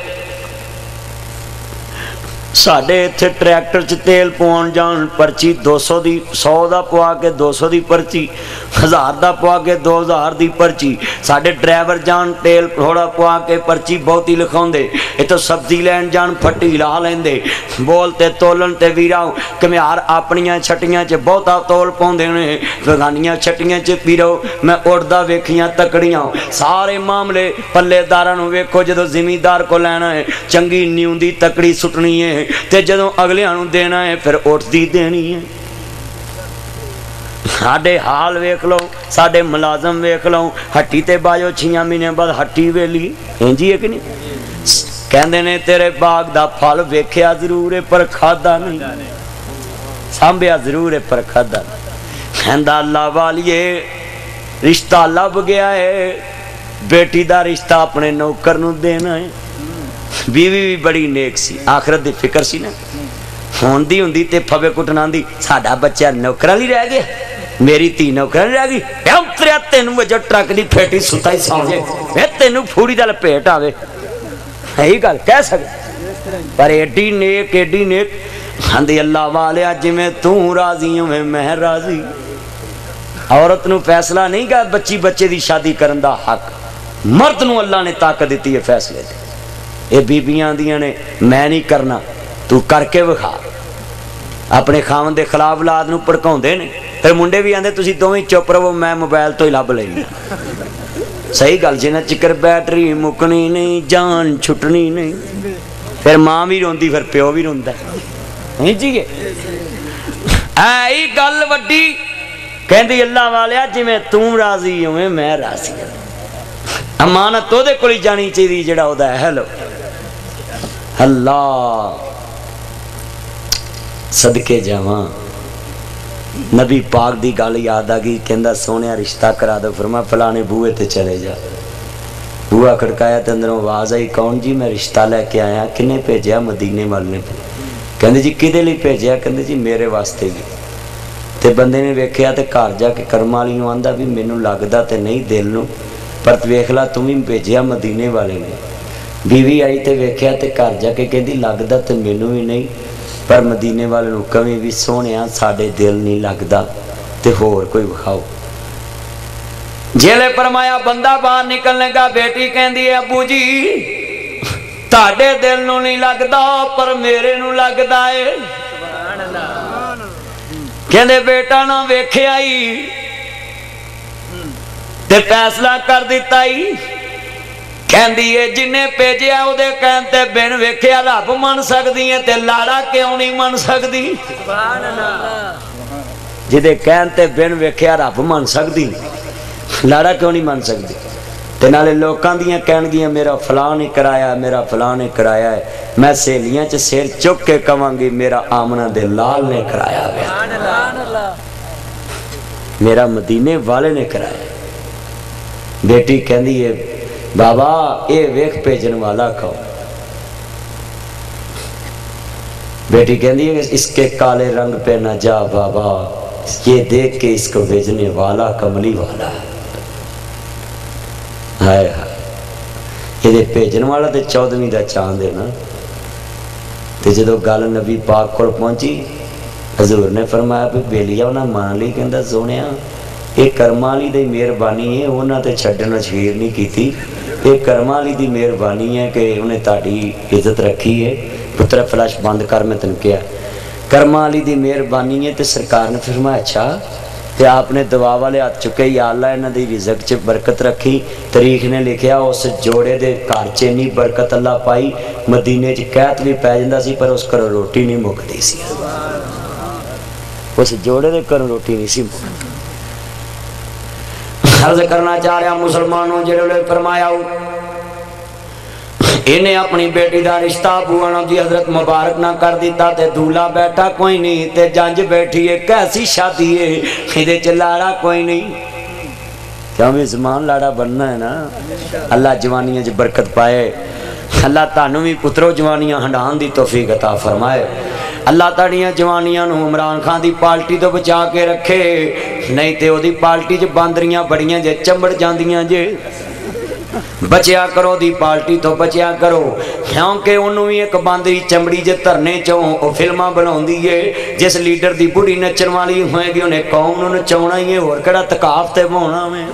ساڑھے تھے ٹریکٹر چھ تیل پوان جان پرچی دو سو دی سو دا پوا کے دو سو دی پرچی ہزار دا پوا کے دو ہزار دی پرچی ساڑھے ڈرائیور جان تیل تھوڑا پوا کے پرچی بہت ہی لکھون دے یہ تو سبزی لین جان پھٹی لا لین دے بولتے تولن تے ویراؤ کہ میں آر اپنیاں چھٹیاں چے بہت آ تول پون دینے فغانیاں چھٹیاں چے پیرو میں اڑدہ ویکھیاں تکڑیاں سارے معاملے پلے دارانو ویکھو جدو زمیندار کو لینا ہے چنگی نیوندی تکڑی سٹنی ہے تے جدوں اگلے آنوں دینا ہے پھر اٹھ دی دینی ہے ساڑھے حال ویکھ لو ساڑھے ملازم ویکھ لو ہٹی تے بایو چھیاں مینے بعد ہٹی ویلی ہنجی ہے کہ نہیں کہندے نے تیرے باغ دا پھل ویکھیا ضرور ہے پر کھادا نہیں سامبیا ضرور ہے پر کھادا نہیں کہندا اللہ والیے رشتہ لب گیا ہے بیٹی دا رشتہ اپنے نوکر نو دینا ہے بیوی بھی بڑی نیک سی آخرت دی فکر سی نا ہون دی ہون دی تے پھوے کٹنا دی ساڑھا بچہ نوکرہ لی رہ گیا میری تی نوکرہ لی رہ گئی ہم تریا تینوں وجہ ٹرک دی پھیٹی ستا ہی سامجھے میں تینوں پھوڑی دل پیٹ آوے یہی گل کہہ سکے پر ایڈی نیک ایڈی نیک ہندی اللہ والے آج میں توں راضی ہوں میں میں راضی عورت نو فیصلہ نہیں کہا بچی بچے دی شادی کرن دا حق مرد نو اللہ نے طاقت دیتی ہے فیصلے دے اے بی بیاں دیاں نے میں نہیں کرنا تو کر کے وکھا اپنے خاون دے خلاف اولاد نو پڑکاؤندے نے پھر منڈے بھی آندے تسی دوویں چپ رہو میں موبائل تو ہی لب لینی صحیح گل جنہ چکر بیٹری مکنی نہیں جان چھٹنی نہیں پھر ماں بھی روندی پھر پیو بھی روندا نہیں جی اے گل وڈی کہندی اللہ والیا جی میں توں راضی ہوں میں راضی ہوں امانت تو دے کولی جانی چاہیے جڑا ہوتا ہے ہلو اللہ صدقے جاواں نبی پاک دی گل یاد آ گئی کہندا سونیا رشتہ کرا دو فرمایا فلانے بوئے تے چلے جا بوا کھڑکایا تے اندروں آواز آئی کون جی میں رشتہ لے کے آیا کنے بھیجیا مدینے والے نے کہندے جی کدے لئی بھیجیا کہندے جی میرے واسطے بھی تے بندے نے ویکھیا تے گھر جا کے کرم والی نوں آندا بھی مینوں لگدا تے نہیں دل نوں پر ویکھ لا تم بھی بھیجیا مدینے والے نے بیوی آئی تے ویکھیا تے گھر جا کے کہندی لگدا تے مینوں بھی نہیں پر مدینے والے نوں کمی بھی سونیا ساڈے دل نہیں لگدا تے ہور کوئی وکھاؤ جیلے فرمایا بندہ باہر نکلنے کا بیٹی کہندی ہے ابو جی تاڈے دل نوں نہیں لگدا پر میرے نوں لگدا ہے سبحان اللہ کہندے بیٹا نہ ویکھیا ہی تے فیصلہ کر دیتا ہی کہندی ہے جنہیں بھیجیا او دے کہن تے بن ویکھیا رب من سکدی ہے تے لاڑا کیوں نہیں من سکدی سبحان اللہ جدے کہن تے بن ویکھیا رب من سکدی لاڑا کیوں نہیں من سکدی تے نالے لوکاں دیاں کہن گیاں میرا فلاں نے کرایا میرا فلاں نے کرایا ہے میں سہیلیاں چ سر چک کے کہاں گی میرا آمنہ دے لال نے کرایا ہے میرا مدینے والے نے کرایا بیٹی کہندی ہے بابا اے ویکھ بھیجن والا کہو بیٹی کہندی ہے اس کے کالے رنگ پہ نہ جا بابا یہ دیکھ کے اس کو بھیجنے والا کملی والا ہے ہائے ہائے یہ دے بھیجن والا تے چودھویں دا چاند ہے نا تے جدو گل نبی پاک کول پہنچی حضور نے فرمایا بھی بیلیا انہاں مان لی کہندا سونیا یہ کرما لی دی مہربانی ہے انہاں تے چھڈن شیر نہیں کیتی یہ کرما لی دی مہربانی ہے کہ انہیں تاڑی عزت رکھی ہے پتر فلش بند کر میں تن کیا کرما لی دی مہربانی ہے تے سرکار نے فرمایا اچھا تے آپ نے دعا والے ہاتھ چکے یا اللہ انہاں دی رزق چ برکت رکھی تاریخ نے لکھیا اس جوڑے دے گھر چ نہیں برکت اللہ پائی مدینے چ قحط بھی پی جاندا سی پر اس گھروں روٹی نہیں مکدی سی اس جوڑے دے گھروں روٹی نہیں سی مکدی عرض کرنا چاہ رہا مسلمانوں جڑے فرمایا انہیں اپنی بیٹی دا رشتہ بوانوں دی حضرت مبارک نہ کر دیتا تے دھولا بیٹھا کوئی نہیں تے جنج بیٹھی ہے کیسی شادی ہے خیدے چ لاڑا کوئی نہیں کیوں بھی زمان لاڑا بننا ہے نا اللہ جوانیاں جو برکت پائے اللہ تانوں بھی پترو جوانیاں ہنڈان دی توفیق عطا فرمائے اللہ تاڑیاں جوانیاں نو عمران خان دی پالٹی تو بچا کے رکھے نہیں تے او دی پالٹی جو باندریاں بڑیاں جے چمبڑ جاندیاں جے بچیا کرو دی پالٹی تو بچیا کرو کیونکہ انہوں ہی ایک باندری چمڑی جے ترنے چاہوں او فلمہ بناؤں دیئے جس لیڈر دی بڑی نچن والی ہوئے گی انہیں قوم انہوں نے چاہونا ہی ہے اور کڑا تکافتے بونا میں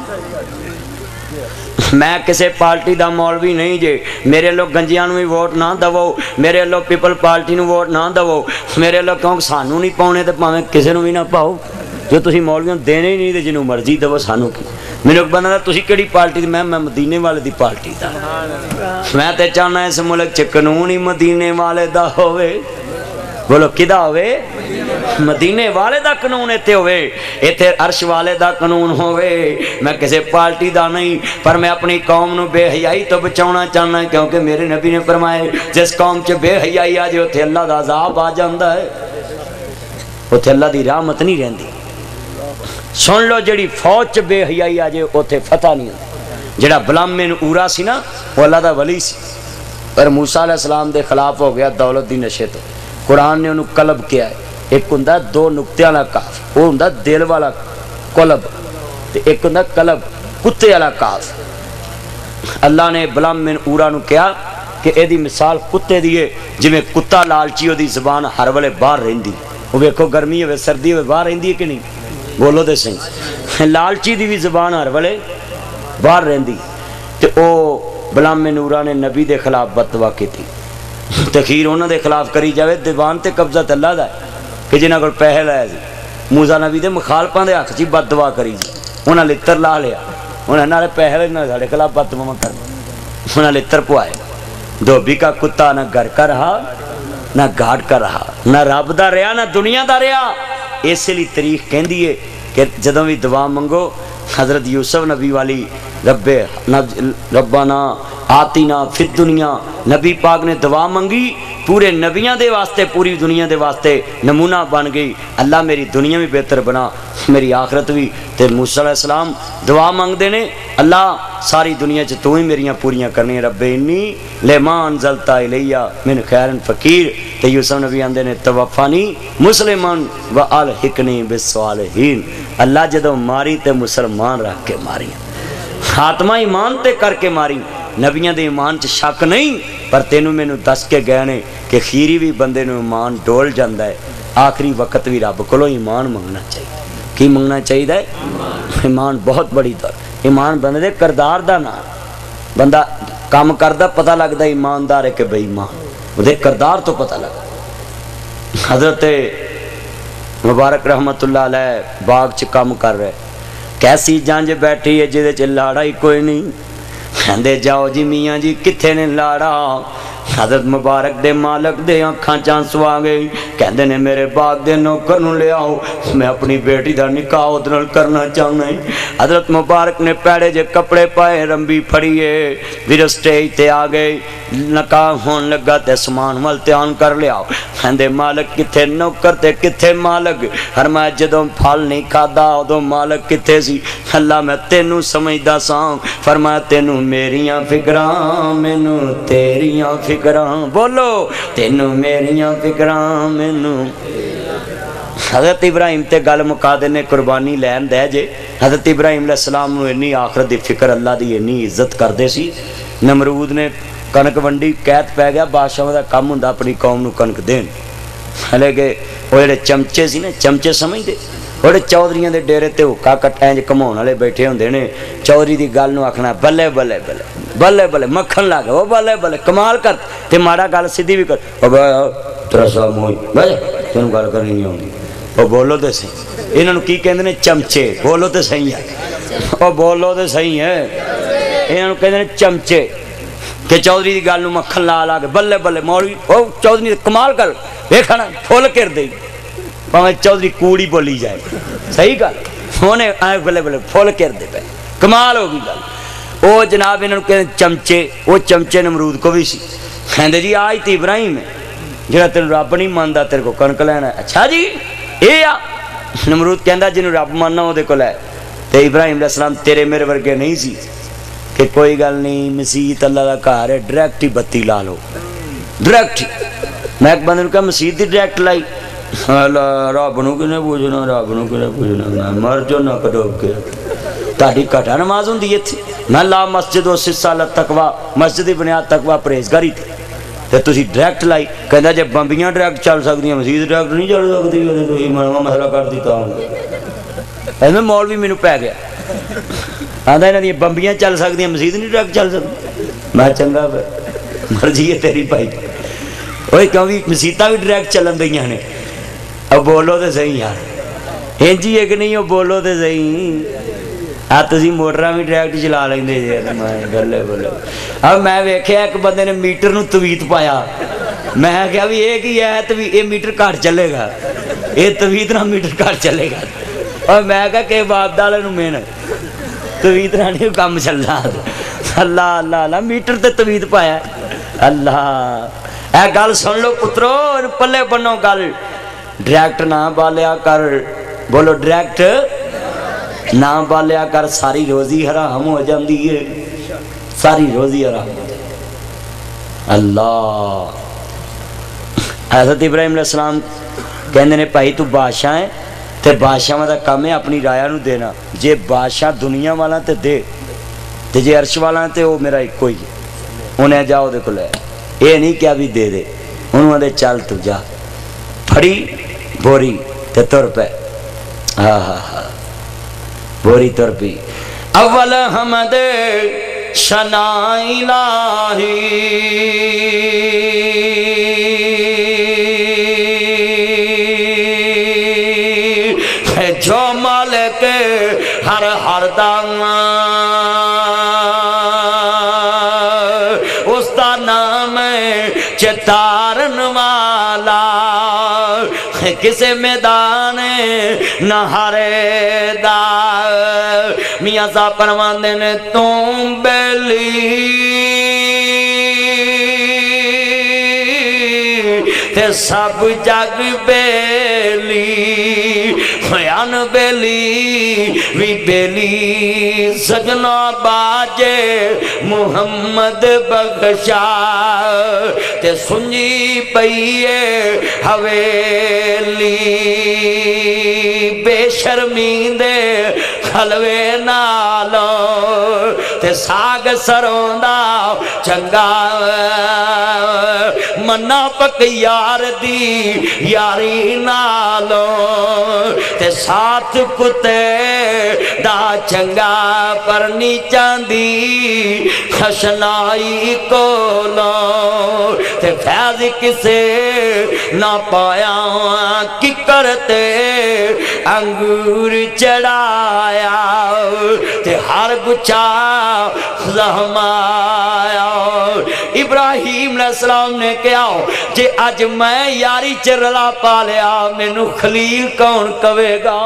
میں کسے پارٹی دا مولوی نہیں جے میرے لوگ گنجیاں بھی ووٹ نہ دو میرے لوگ پیپل پارٹی نو ووٹ نہ دو میرے لوگ کہوں سانو نہیں پاؤنے تو پاویں کسے نو بھی نہ پاؤ جو تسی مولویوں دینے ہی نہیں دے جنہوں مرضی دو سانو کی میرے کو بندہ تسی کیڑی پارٹی دی میں میں مدینے والے دی پارٹی دا میں تے چاہنا اس ملک چ قانون ہی مدینے والے دا ہوئے بولو کدا ہوئے مدینے والے دا قانون ایتے ہوئے ایتے عرش والے دا قانون ہوئے میں کسے پارٹی دا نہیں پر میں اپنی قوم نو بے حیائی تو بچاؤنا چاہنا ہے کیونکہ میرے نبی نے فرمائے جس قوم چ بے حیائی آجے اتھے اللہ دا عذاب آ جاندہ ہے اتھے اللہ دی رحمت نہیں رہندی سن لو جڑی فوج چ بے حیائی آجے اتھے فتح نہیں ہوندی جڑا بلامین اورا سی نا وہ اللہ دا ولی سی پر موسیٰ علیہ السلام دے خلاف ہو گیا دولت دی نشے تو قرآن نے انہوں قلب کیا ہے ایک ہندہ دو نکتے والا کاف وہ ہندہ دل والا قلب ایک ہندہ قلب کتے والا کاف اللہ نے بلام من اورا نو کیا کہ اے دی مثال کتے دیئے جی میں کتا لالچی ہو دی زبان ہر والے باہر رہن دی وہ بیکھو گرمی ہوئے سردی ہوئے باہر رہن دی ہے کہ نہیں بولو دے سنگ لالچی دی بھی زبان ہر والے باہر رہن دی تو او بلام من اورا نے نبی دے خلاف بددعا کی تھی تخیر انہوں دے خلاف کری جاوے دیوان تے قبضہ تے اللہ دا ہے کہ جنہاں کو پہل ہے موسیٰ نبی دے مخالفاں دے حق چی بد دعا کری جی انہاں لتر لا لیا انہیں نالے پیسے نہ ساڑے خلاف بددعا کر انہیں لتر پوائے دھوبی کا کتا نہ گھر کا رہا نہ گھاٹ کا رہا نہ رب دا رہا نہ دنیا دا رہا اس لیے تاریخ کہندی ہے کہ جدوں بھی دعا منگو حضرت یوسف نبی والی رب ربنا آتینا فی الدنیا نبی پاک نے دعا منگی پورے نبیاں دے واسطے پوری دنیا دے واسطے نمونہ بن گئی اللہ میری دنیا بھی بہتر بنا میری آخرت بھی تے موسیٰ علیہ السلام دعا منگ دینے اللہ ساری دنیا چ تو ہی میریاں پوریاں کرنی رب انی لما انزلتا الیہ من خیر فقیر تے یوسف نبی آندے نے توفانی مسلمان و الحقنی بالصالحین اللہ جدو ماری تے مسلمان رکھ کے ماری خاتمہ ایمان تے کر کے ماری نبیاں دے ایمان چ شک نہیں پر تینوں میں نو دس کے گئے نے کہ خیری بھی بندے نو ایمان ڈول جاندہ ہے آخری وقت بھی رب کولو ایمان منگنا چاہیے کی منگنا چاہیے ایمان بہت بڑی دور ایمان بندے دے کردار دا نا بندہ کام کردہ پتہ لگتا ایماندار ہے کہ بھئی ایمان وہ دے کردار تو پتہ لگتا حضرت مبارک رحمت اللہ علیہ باغ چ کام کر رہے کیسی جانج بیٹھی ہے جدے چ لاڑا ہی کوئی نہیں کہندے جاؤ جی میاں جی کتھے نے لاڑا حضرت مبارک دے مالک دے آنکھاں چانسو آ گئی کہندے نے میرے باغ دے نوکر نو لے آؤ میں اپنی بیٹی دا نکاح ادھر کرنا چاہنا ہے حضرت مبارک نے پیڑے جے کپڑے پائے رمبی پھڑیے پھر سٹیج تے آ گئے نکاح ہون لگا تے سامان ول تیان کر لے آؤ کہندے مالک کتھے نوکر تے کتھے مالک فرمایا جدوں پھل نہیں کھادا ادوں مالک کتھے سی اللہ میں تینوں سمجھدا ساں فرمایا تینوں میریاں فکراں مینوں تیریاں فکراں بولو تینوں میریاں فکراں مینوں حضرت ابراہیم تے گل مکا دینے قربانی لین دے جے حضرت ابراہیم علیہ السلام نو انی آخرت دی فکر اللہ دی انی عزت کر دے سی نمرود نے کنک ونڈی قید پہ گیا بادشاہ دا کم ہوندا اپنی قوم نو کنک دین ہلے کہ وہ جڑے چمچے سی نا چمچے سمجھ دے بڑے چودھریاں دے ڈیرے تے حکا کٹائیں جے کماؤن والے بیٹھے ہوندے نے چودھری دی گل نو آکھنا بلے بلے بلے بلے بلے مکھن لا وہ بلے بلے کمال کر تے ماڑا گل سیدھی بھی کر او تیرا صاحب موئی بھائی تینوں گل کرنی نہیں ہوندی او بولو تے صحیح انہاں نو کی کہندے نے چمچے بولو تے صحیح ہے او بولو تے صحیح ہے انہاں نو کہندے نے چمچے کہ چودھری دی گل نو مکھن لا لا کے بلے بلے مولوی او چودھری کمال کر ویکھنا پھول کر دے پاویں چودھری کوڑی بولی جائے صحیح گل اونے آئے بلے بلے پھول کر دے پے کمال ہو گئی گل او جناب انہاں نو کہندے چمچے او چمچے نمرود کو بھی سی کہندے جی آج تے ابراہیم ہے جڑا تینوں رب نہیں ماندا تیرے کو کنک لینا ہے اچھا جی اے آ نمرود کہندا جنوں رب ماننا او دے کول ہے تے ابراہیم علیہ السلام تیرے میرے ورگے نہیں سی کہ کوئی گل نہیں مسیت اللہ دا گھر ہے ڈائریکٹ ہی بتی لا لو ڈائریکٹ میں ایک بندے نوں کہا مسیت دی ڈائریکٹ لائی رب نوں کنے پوچھنا رب نوں کنے پوچھنا میں مر جو نہ کڈوب کے تہاڈی کٹا نماز ہوندی ایتھے میں لا مسجد و سال تقوی مسجد دی بنیاد تقوی پرہیزگاری تھی تے تسی ڈائریکٹ لائی کہندا جے بمبیاں ڈائریکٹ چل سکدیاں مسجد ڈائریکٹ نہیں چل سکدی تے تسی مسئلہ کر دتا ہوں ایویں مولوی مینوں پے گیا آندا انہاں دی بمبیاں چل سکدیاں مسجد نہیں ڈائریکٹ چل سکدی میں چنگا مرضی ہے تیری بھائی اوے کیوں بھی مسیتاں بھی ڈائریکٹ چلن دیاں نے اب بولو تے صحیح یار ہنجی ہے کہ نہیں او بولو تے صحیح آ تسی موٹراں بھی ڈائریکٹ چلا لیندے جے میں گلے بولے اب میں ویکھیا ایک بندے نے میٹر نو تویت پایا میں کہا بھی یہ کی ہے تو یہ میٹر گھٹ چلے گا یہ تویت نہ میٹر گھٹ چلے گا اور میں کہا کہ باپ دالے نو محنت تویت نہ نہیں کام چلنا اللہ اللہ اللہ میٹر تے تویت پایا اللہ اے گل سن لو پترو پلے بنو گل ڈائریکٹ نہ بالیا کر بولو ڈائریکٹ نہ بالیا کر ساری روزی حرام ہو جاندی ہے ساری روزی حرام ہو جاندی اللہ حضرت ابراہیم علیہ السلام کہندے نے بھائی تو بادشاہ ہے تے بادشاہ دا کام ہے اپنی رایا نو دینا جے بادشاہ دنیا والا تے دے تے جے عرش والا تے وہ میرا ایک کوئی ہے انہیں جاؤ دے کول ہے اے نہیں کیا بھی دے دے انہوں دے چل تو جا پھڑی بوری تے تر پہ ہاں ہاں ہاں بوری تر پی اول حمد شنا الہی جو مالک ہر ہر دان کسے میدان نہ ہارے دا میاں صاحب فرماندے نے تم بیلی تے سب جگ بیلی خیان بیلی وی بیلی سجنا باجے محمد بخشا تے سنجی پئیے حویلی بے شرمیندے حلوے نالو تے ساگ سروں دا چنگا منا پک یار دی یاری نالو تے ساتھ کتے دا چنگا پر نیچان دی خشنائی کولو تے فیض کسے نہ پایا کی کرتے انگور چڑھایا تے ہر گچھا زہمایا ابراہیم علیہ السلام نے کہا جے اج میں یاری چرلا پا لیا مینو خلیل کون کہے گا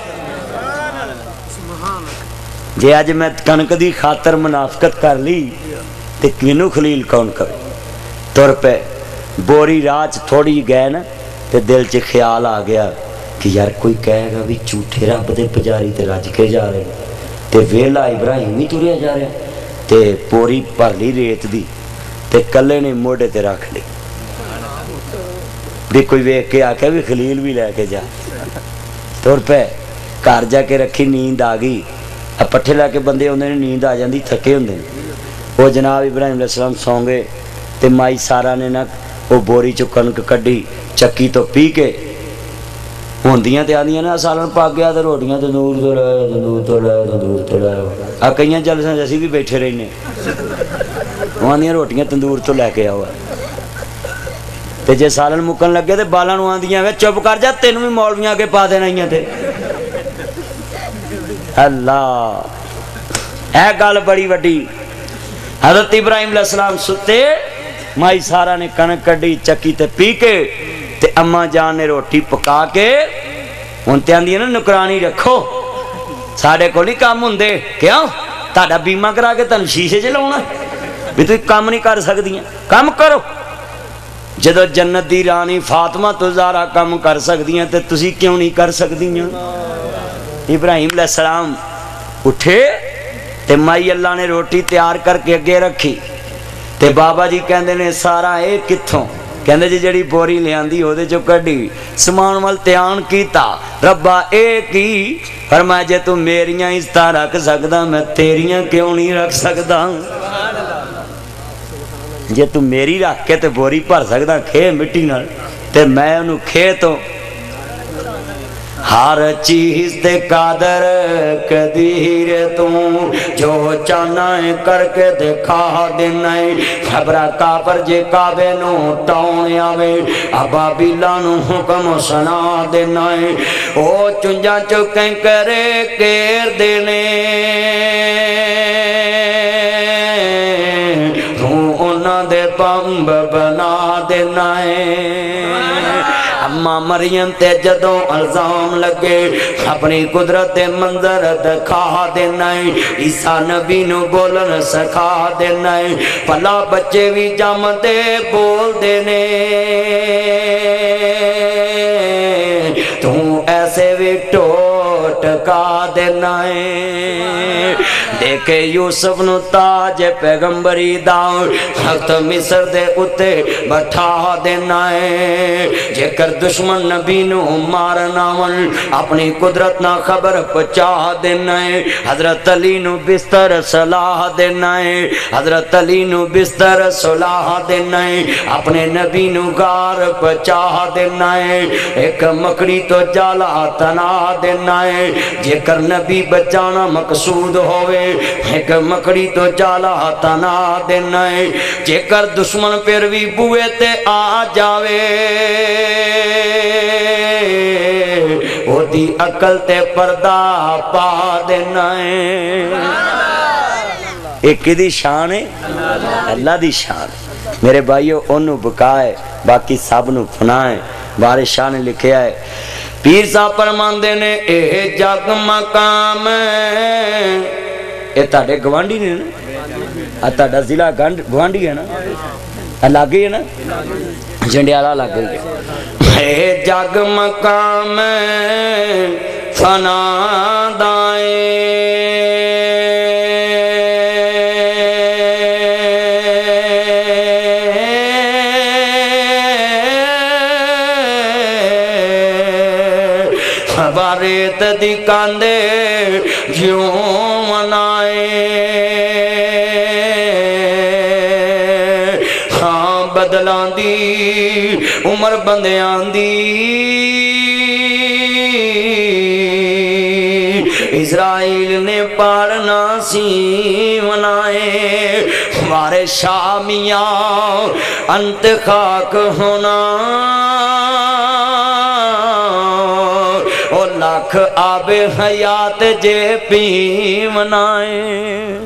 جے اج میں کنک دی خاطر منافقت کر لی تے مینو خلیل کون کہے تر پہ بوری راج تھوڑی گئے نا تے دل چ خیال آ گیا کہ یار کوئی کہے گا بھی جھوٹے رب دے پجاری تے رج کے جا رہے تے ویلا ابراہیم ہی تریا جا رہے تے پوری بھر لی ریت دی تے کلے نے موڑے تے رکھ لی بھی کوئی ویک کے آکے بھی خلیل بھی لے کے جا تور پہ کار جا کے رکھی نیند آگئی اب پٹھے لے کے بندے ہوندے نے نیند آ جاندی تھکے ہوندے وہ جناب ابراہیم علیہ السلام سونگے تے مائی سارا نے نا وہ بوری چو کنک کڈی چکی تو پی کے ہوندیاں تے آندیاں نا سالن پاک گیا تے روٹیاں تندور تو لائے تندور تو لائے تندور تو لائے آ کئیاں جلساں جیسی بھی بیٹھے رہنے آندیاں روٹیاں تندور تو لے کے آوا تے جے سالن مکن لگے تے بالاں نوں آندیاں وے چپ کر جا تینوں بھی مولویاں کے پا دینا ہی تے اللہ اے گل بڑی وڈی حضرت ابراہیم علیہ السلام ستے مائی سارا نے کنک کڈی چکی تے پی کے تے اماں جان نے روٹی پکا کے ہن تے آندی نا نکرانی رکھو ساڈے کول ہی کام ہوندے کیوں تہاڈا بیمہ کرا کے تانوں شیشے چ لاونا بھی تسی کام نہیں کر سکدیاں کام کرو جدو جنت دی رانی فاطمہ تو زہرا کام کر سکدیاں تے تسی کیوں نہیں کر سکدیاں ابراہیم علیہ السلام اٹھے تے مائی اللہ نے روٹی تیار کر کے اگے رکھی تے بابا جی کہندے نے سارا اے کتھوں کہندے جی جڑی بوری لیاندی ہو دے جو کڈی سمان وال تیان کیتا ربا اے کی فرمایا جے تو میریاں عزتاں رکھ سکدا میں تیریاں کیوں نہیں رکھ سکدا جے تو میری رکھ کے تے بوری بھر سکدا کھے مٹی نال تے میں انہوں کھے تو ہر چیز تے قادر قدیر تو جو چاہنا ہے کر کے دکھا دینا ہے خبرہ کافر جے کعبے نو ٹاؤنے آوے ابابیلا نو حکم سنا دینا ہے او چنجا چکیں کرے کیر دینے تو انہ دے پمب بنا دینا ہے اماں مریم تے جدوں الزام لگے اپنی قدرت منظر دکھا دینا ہے عیسیٰ نبی نو بولن سکھا دینا ہے پلا بچے بھی جام دے بول دینے تو ایسے بھی ٹوٹ کا دینا ہے دیکھے یوسف نو تاج پیغمبری داؤں حق مصر دے اتے بٹھا دینا ہے جے کر دشمن نبی نو مارنا ون اپنی قدرت نہ خبر پچا دینا ہے حضرت علی نو بستر صلاح دینا ہے حضرت علی نو بستر صلاح دینا ہے اپنے نبی نو گار پچا دینا ہے ایک مکڑی تو جالا تنا دینا ہے جے کر نبی بچانا مقصود ہوئے ایک مکڑی تو جالا تنا دینا ہے جے کر دشمن پھر بھی بوئے تے آ جاوے وہ دی عقل تے پردہ پا دینا ہے ایک دی شان ہے اللہ دی شان میرے بھائیو انہوں بکائے باقی سب نو فنائے بارش شاہ نے لکھیا ہے پیر صاحب فرماندے نے اے جگ مقام اے تہاڈے گوانڈی نے نا تہاڈا ضلع گوانڈی ہے نا لاگے ہے نا جنڈیالہ لگ گئی اے جگ مقام فنا دائیں ریت دی کاندے جیوں منائے ہاں بدلاں دی عمر بندیاں دی اسرائیل نے پارنا سی منائے ہمارے شامیاں انت خاک ہونا لاکھ آب حیات جے پی منائے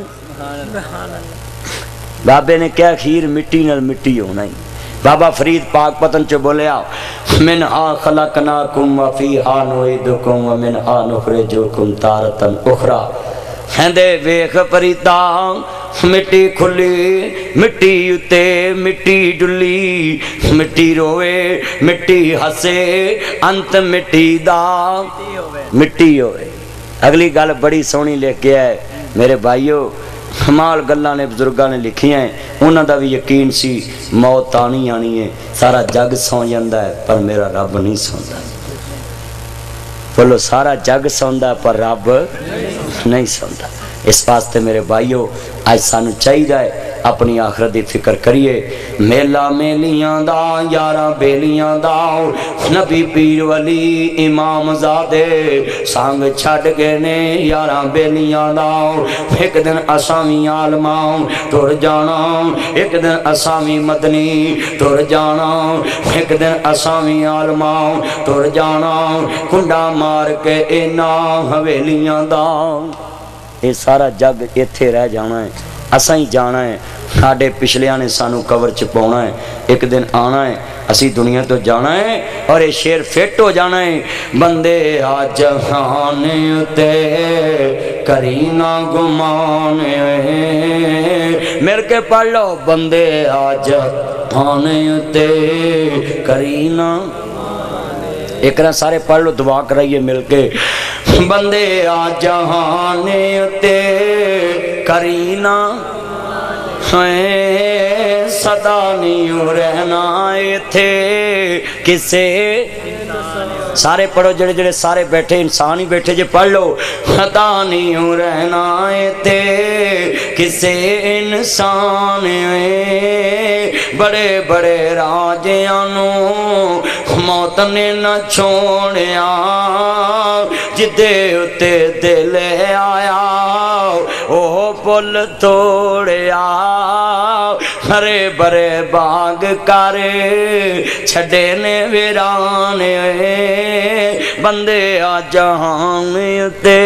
بابے نے کیا خیر مٹی نال مٹی ہونا ہی بابا فرید پاک پتن چو بولے آؤ منہا خلقناکم وفیہا نعیدکم ومنہا نخرجکم تارتن اخرى ہندے ویخ پریتا مٹی کھلی مٹی اتے مٹی ڈلی مٹی روے مٹی ہسے انت مٹی دا مٹی ہوئے اگلی گل بڑی سونی لے کے آئے میرے بھائیو کمال گلاں نے بزرگاں نے لکھی ہیں انہاں دا بھی یقین سی موت آنی آنی ہے سارا جگ سو جاندا ہے پر میرا رب نہیں سوندا بولو سارا جگ سوندا پر رب نہیں سوندا اس واسطے میرے بھائیو آج سانو چاہیے اپنی آخرت دی فکر کریے میلا میلیاں دا یاراں بیلیاں دا نبی پیر ولی امام زادے سانگ چھڑ گئے نے یاراں بیلیاں دا ایک دن اسامی عالماں ٹر جانا ایک دن اسامی مدنی ٹر جانا ایک دن اسامی عالماں ٹر جانا کنڈا مار کے اینا حویلیاں دا یہ سارا جگ ایتھے رہ جانا ہے اساں ہی جانا ہے ساڈے پچھلیاں نے سانو کور چ پاؤنا ہے ایک دن آنا ہے اسی دنیا تو جانا ہے اور یہ شیر فٹ ہو جانا ہے بندے آ جہان تے کرینا گمان میرے کے پڑھ لو بندے آ جہان تے کرینا ایک نہ سارے پڑھ لو دعا کرائیے مل کے بندے آ جہان تے کرینا صدا نہیں رہنا تھے کسے سارے پڑھو جڑے جڑے سارے بیٹھے انسان ہی بیٹھے جے پڑھ لو صدا نہیں رہنا تھے کسے انسان بڑے بڑے راجیانو موت نے نہ چھوڑیا جدے اتے دل آیا اوہ پل توڑیا ہرے برے باغ کارے چھڑے نے ویرانے بندے آ جہان تے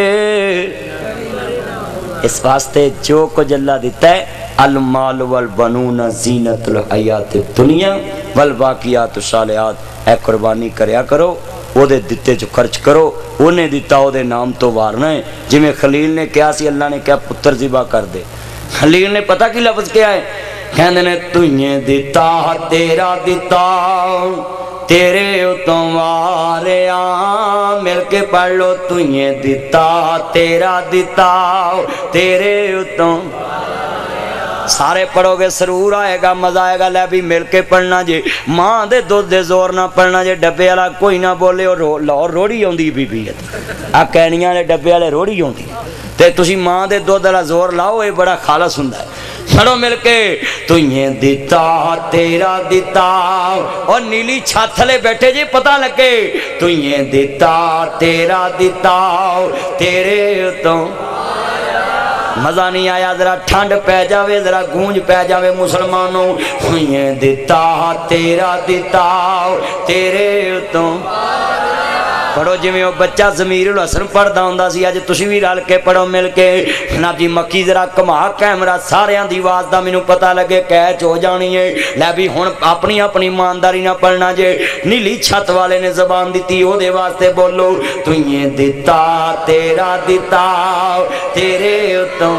اس واسطے جو کچھ اللہ دیتا ہے المال والبنون زینت الحیات الدنیا والباقیات الصالحات اے قربانی کریا کرو وہ دے دیتے جو خرچ کرو انہیں دیتا وہ دے نام تو وارنا ہے جی میں خلیل نے کیا سی اللہ نے کیا پتر ذبح کر دے خلیل نے پتہ کی لفظ کیا ہے کہندے نے تُجھے دیتا تیرا دیتا تیرے اتوں واریا مل کے پڑھ لو تُجھے دیتا تیرا دیتا تیرے اتوں سارے پڑھو گے سرور آئے گا مزہ آئے گا لے بھی مل کے پڑھنا جی ماں دے دو دے زور نہ پڑھنا جی ڈبے والا کوئی نہ بولے اور لاہور روڑی ہوندی بی بی آ کہنیاں نے ڈبے والے روڑی ہوندی تے تسی ماں دے دو دلا زور لاؤ یہ بڑا خالص ہوندا ہے پڑھو مل کے تُجھے دیتا تیرا دیتا اور نیلی چھاتھلے بیٹھے جی پتہ لگے تُجھے دیتا تیرا دیتا تیرے تو مزہ نہیں آیا ذرا ٹھنڈ پہ جاوے ذرا گونج پہ جاوے مسلمانوں تُجھے دیتا تیرا دیتا تیرے تو पढ़ो जिवें वो बच्चा ज़मीरुल हसन पढ़दा हुंदा सी अज तुसीं भी रल के पढ़ो मिल के जनाब जी मक्की जरा घुमा कैमरा सारियां दी आवाज़ दा मैनूं पता लगे कैच हो जानी है लै भी हुण अपनी अपनी ईमानदारी ना पढ़ना जे नीली छत वाले ने जबान दी ओहदे वास्ते बोलो तुइए दिता तेरा दिता तेरे उतों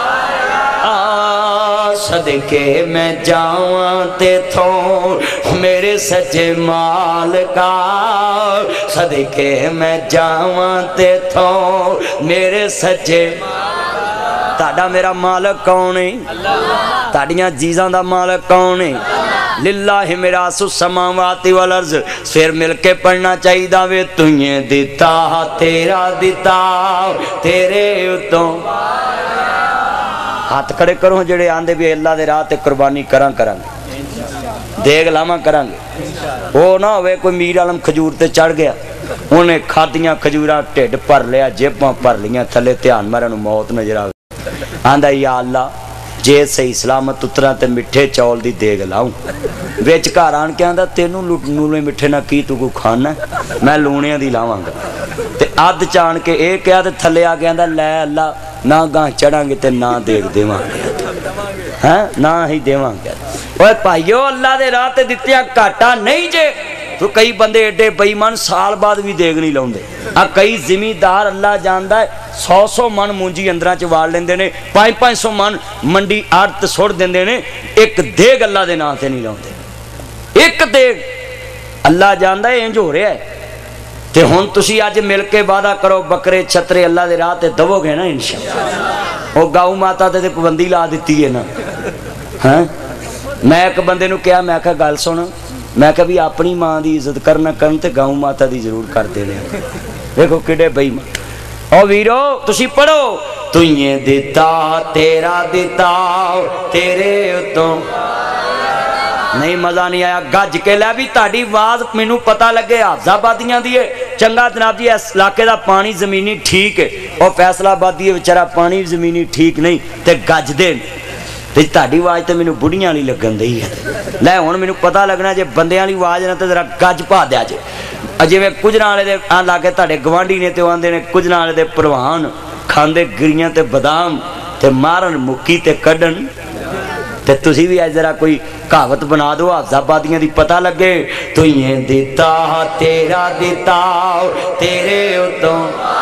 सदके मैं जावां ते थों मेरे सच्चे मालिका सदके मैं जावां ते थों मेरे सच्चे ताड़ा मेरा मालिक कौन है ताड़ियां चीज़ां दा मालिक कौन है लिल्लाहि मिरासु समावाति वल अर्ज़ फिर मिलके पढ़ना चाहिए वे तुइए दिता तेरा दिता तेरे उतों हाथ खड़े करो जेड़े आंदे भी अल्लाह दे राह ते कुर्बानी करा करांगे देग लावा करांगे वो ना होवे कोई मीर आलम खजूर ते चढ़ गया उन्हें खादियां खजूरां ढिड भर लिया जेबां भर लियां थले ध्यान मारे नूं मौत नजर आवे आंदा या अल्लाह जे सही सलामत उतरा ते मिठे चौल दी देग लाऊं विच घर आण के आंदा तेनू लूले मिठे ना की तू कोई खाना मैं लूणियां दी लावांगा ते अध चाण के ए कहा ते थले आ के आंदा लै अल्लाह ना गां चढ़ांगे ते ना देख देवांगे हैं ना ही देवांगे ओए भाईओ अल्लाह दे राह ते दित्तियां घाटा नहीं जे तो कई बंदे एडे बेईमान साल बाद भी देख नहीं लाउंदे आ कई जिमीदार अल्लाह जानदा है सौ सौ मन मूंजी अंदरां च वाल लेंदे ने पांच पांच सौ मन मंडी आड़त सुट देंदे ने एक देग अल्लाह दे नाम ते नहीं लाउंदे एक देग अल्लाह जानदा है इंज हो रहा है ते हुण तुसी अज मिल के वादा करो बकरे छतरे अल्लाह दे राह ते दवोगे ना इंशाअल्लाह ओ गौ माता ते पाबंदी ला दित्ती है ना हैं मैं एक बंदे नूं कहा मैं कहा गल सुन मैं कहा भी अपनी मां की इज्जत करना करन ते गौ माता की जरूर कर देने देखो किडे बेईमान ओ वीरो तुसी पढ़ो तुइए दिता तेरा दिता तेरे उतों नहीं मजा नहीं आया गज के लै भी ताड़ी आवाज मैनू पता लगे हाफजाबादियां दी है चंगा जनाब जी इस इलाके का पानी जमीनी ठीक है और फैसलाबादी बेचारा पानी जमीनी ठीक नहीं ते गज दे ते ताड़ी आवाज तो मैनू बुढ़ियां वाली लगन दी है लै हुण मैनू पता लगना जे बंदियां वाली आवाज ना तो जरा गज पा दिया जे जिवें कुजरां वाले दे आ लागे तुहाडे गवांढी ने ते आंदे ने कुजरां वाले दे परवान खांदे गिरियां ते बादाम ते मारन मुक्की ते कड्डन ते तुसी भी अज जरा कोई कहावत बना दो हाफजाबादियां दी पता लगे तुइए दिता तेरा दिता तेरे उतों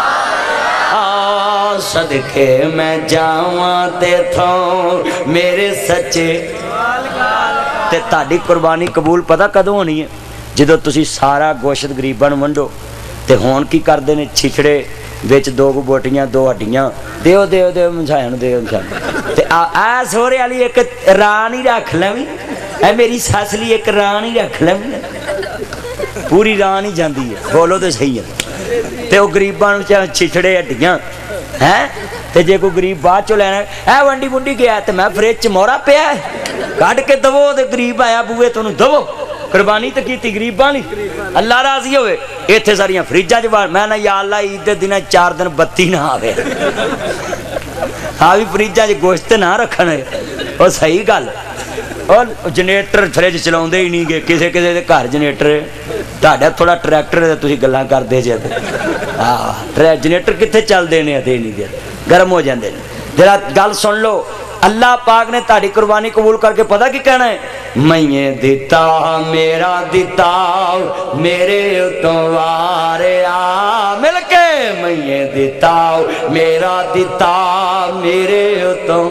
आ सदके मैं जावां ते थों मेरे सच्चे ते ताड़ी कुर्बानी कबूल पता कदों होनी है जदों तुसी सारा गोश्त गरीबां नूं वंडो ते हुण की करदे ने छिछड़े विच दो बोटियां दो हड्डियां देओ देओ देओ मझाण देओ मझाण ते आ सोहरे वाली एक रान ही रख लवी ऐ मेरी सस ली एक रान ही रख लवी पूरी रान ही जाती है बोलो तो सही है ते वो गरीबां नूं छिछड़े हड्डियां हैं ते जे कोई गरीब बाद चो लैना ऐ वंडी वुंडी गया ते मैं फ्रिज च मोहरा पिया कढ़ के दवो ते गरीब आया बूए तुहानूं दवो कुर्बानी तो की गरीबां ली अल्लाह राजी होवे इत्थे सारियां फ्रिजां च मैं ना या अल्लाह ईद दे दिन चार दिन बत्ती ना आवे हाँ भी फ्रिजां च गोश्त ना रखन वो सही गल और जनरेटर फ्रिज चलाउंदे ही नहीं गए किसे किसे दे घर जनरेटर तुहाडा थोड़ा ट्रैक्टर ते तुसीं गल्लां करदे जे हाँ जनरेटर कित्थे चलदे ने ते नहीं दे गर्म हो जांदे ने जरा गल सुन लो अल्लाह पाक ने ताड़ी कुर्बानी कबूल करके पता की कहना है मैंने दिता मेरा दिता मेरे उतों वारे आ मिल के मैंने दिता मेरा दिता मेरे उतों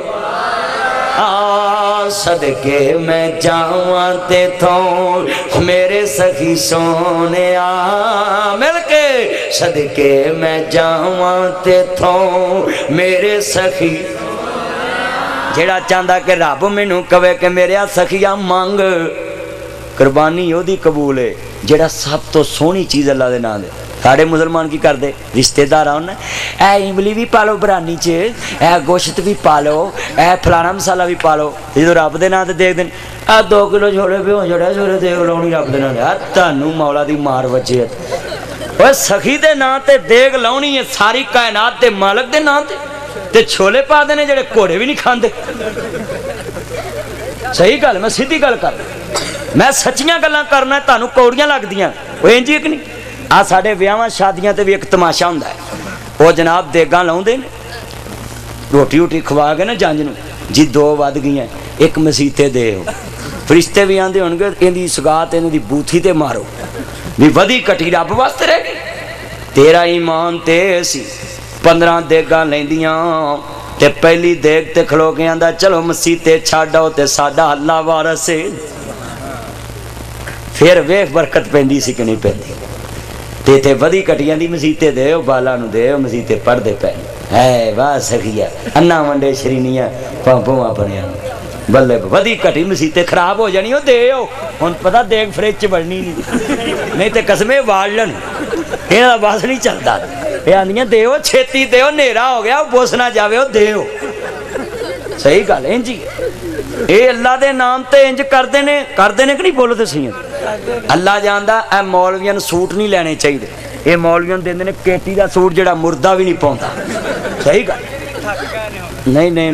आ सदके मैं जावां ते थों मेरे सखी सोने आ मिल के सदके मैं जावां ते थों मेरे सखी जेड़ा चाहता कि रब मैनू कवे कि मेरे सखिया मंग कुर्बानी ओदी कबूल है जेड़ा सब तो सोहनी चीज़ अल्लाह दे नाम दे साढ़े मुसलमान की करते रिश्तेदार आने ऐ इमली भी पा लो बरानी च ऐ गोश्त भी पा लो ऐ फलाना मसाला भी पा लो जो रब दे नाम ते देख देन आ दो किलो छोले भ्यो छड़िया छोले देख लाउणी रब दे नाम यार तुहानू मौला दी मार वजे ओए सखी दे नाम ते देख लाउणी है सारी कायनात दे मालक दे नाम ते ते छोले पा देने जेड़े घोड़े भी नहीं खाते सही गल मैं सीधी गल कर मैं सच्चियां गल्लां करना तुहानू कौड़ियां लगदियां ओह इंज एक नहीं आ साडे विआहां शादियां ते भी एक तमाशा हुंदा है, वो जनाब देगां लाउंदे ने, रोटी रोटी खवा के ना जंज नूं जी दो वध गईयां एक मसीते दे, फरिश्ते भी आंदे होणगे इहदी सगात इहदी बूथी ते मारो भी वधी कटी रब वास्ते रह गई। तेरा ईमान ते सी पंद्रह देगां लैंदियां ते पहली देग ते खलो के आंदा चलो मसीते छड्ड आओ ते साडा अल्लाह वारस है। फिर वेख बरकत पैंदी सी कि नहीं पैंदी, ते ते वधी कटियां दी मसीते दे बाला नूं दे मसीते पढ़दे पै है वाह सखिया अन्ना वंडे श्रीनिया पंपों अपने बल्ले वधी कटी मसीते खराब हो जानी दे हुण पता देग फ्रिज च बढ़नी नहीं नहीं तो कसमे वाल लन इहदा बस नहीं चलता। ये आंदियां देओ छेती देओ नेरा हो गया बुस ना जावे देओ। सही गल इंज ही ये अल्लाह दे नाम ते इंज करदे ने करदे ने कि नहीं बोलो तो सही अल्लाह जानदा ए मौलवियां नूं सूट नहीं लेने चाहिए, ये मौलवियां नूं देंदे ने केटी दा सूट जिहड़ा मुर्दा भी नहीं पाउंदा। सही गल नहीं नहीं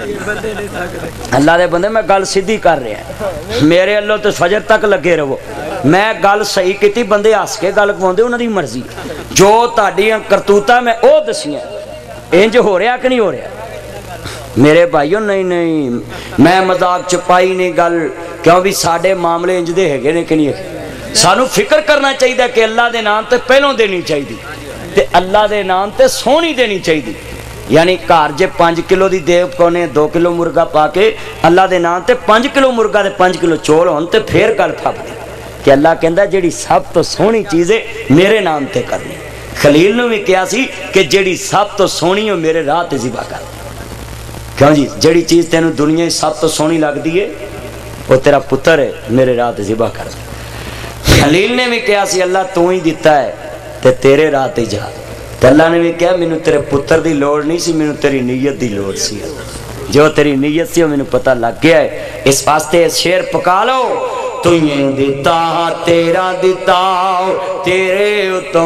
नहीं अल्लाह दे बंदे मैं गल सीधी कर रहा मेरे अल्लों तो फजर तक लगे रहो। मैं गल सही की बंदे हस के गल पवाउंदे उन्हां दी मर्जी जो तुहाडीआं करतूतां मैं ओ दसियां इंज हो रहा कि नहीं हो रहा मेरे भाईओ। नहीं नहीं मैं मजाक च पाई नहीं गल क्यों भी साडे मामले इंज दे हैगे ने कि नहीं है। सानू फिक्र करना चाहिए कि अल्लाह दे नाम ते पहलों देनी चाहिए ते अल्लाह दे नाम ते सोहनी देनी चाहिए। यानी घर जे पाँच किलो की देव कोने दो किलो मुर्गा पा के अल्लाह के नाम ते पाँच किलो मुर्गा ते पाँच किलो चौल होन ते फिर गल फपदी कि अल्लाह कहता जिहड़ी सब तो सोहनी चीज़ है मेरे नाम ते करनी। खलील ने भी कहा सी कि जिहड़ी सब तो सोहनी हो मेरे राह ते ज़िबा कर। क्यों जी जिहड़ी चीज़ तेनू दुनिया सब तो सोहनी लगती है वो तेरा पुत्र है मेरे राह ते ज़िबा कर। खलील ने भी कहा सी अल्लाह तू ही दिता है ते तेरे राह ते जा। अल्लाह ने भी कहा मैनू तेरे पुत्र की लौड़ नहीं सी मैनू तेरी नीयत की लौड़ सी। जो तेरी नीयत सी मैनू पता लग गया है। इस वास्ते शेर पका लो तुझे दिता तेरा दिता तेरे उतों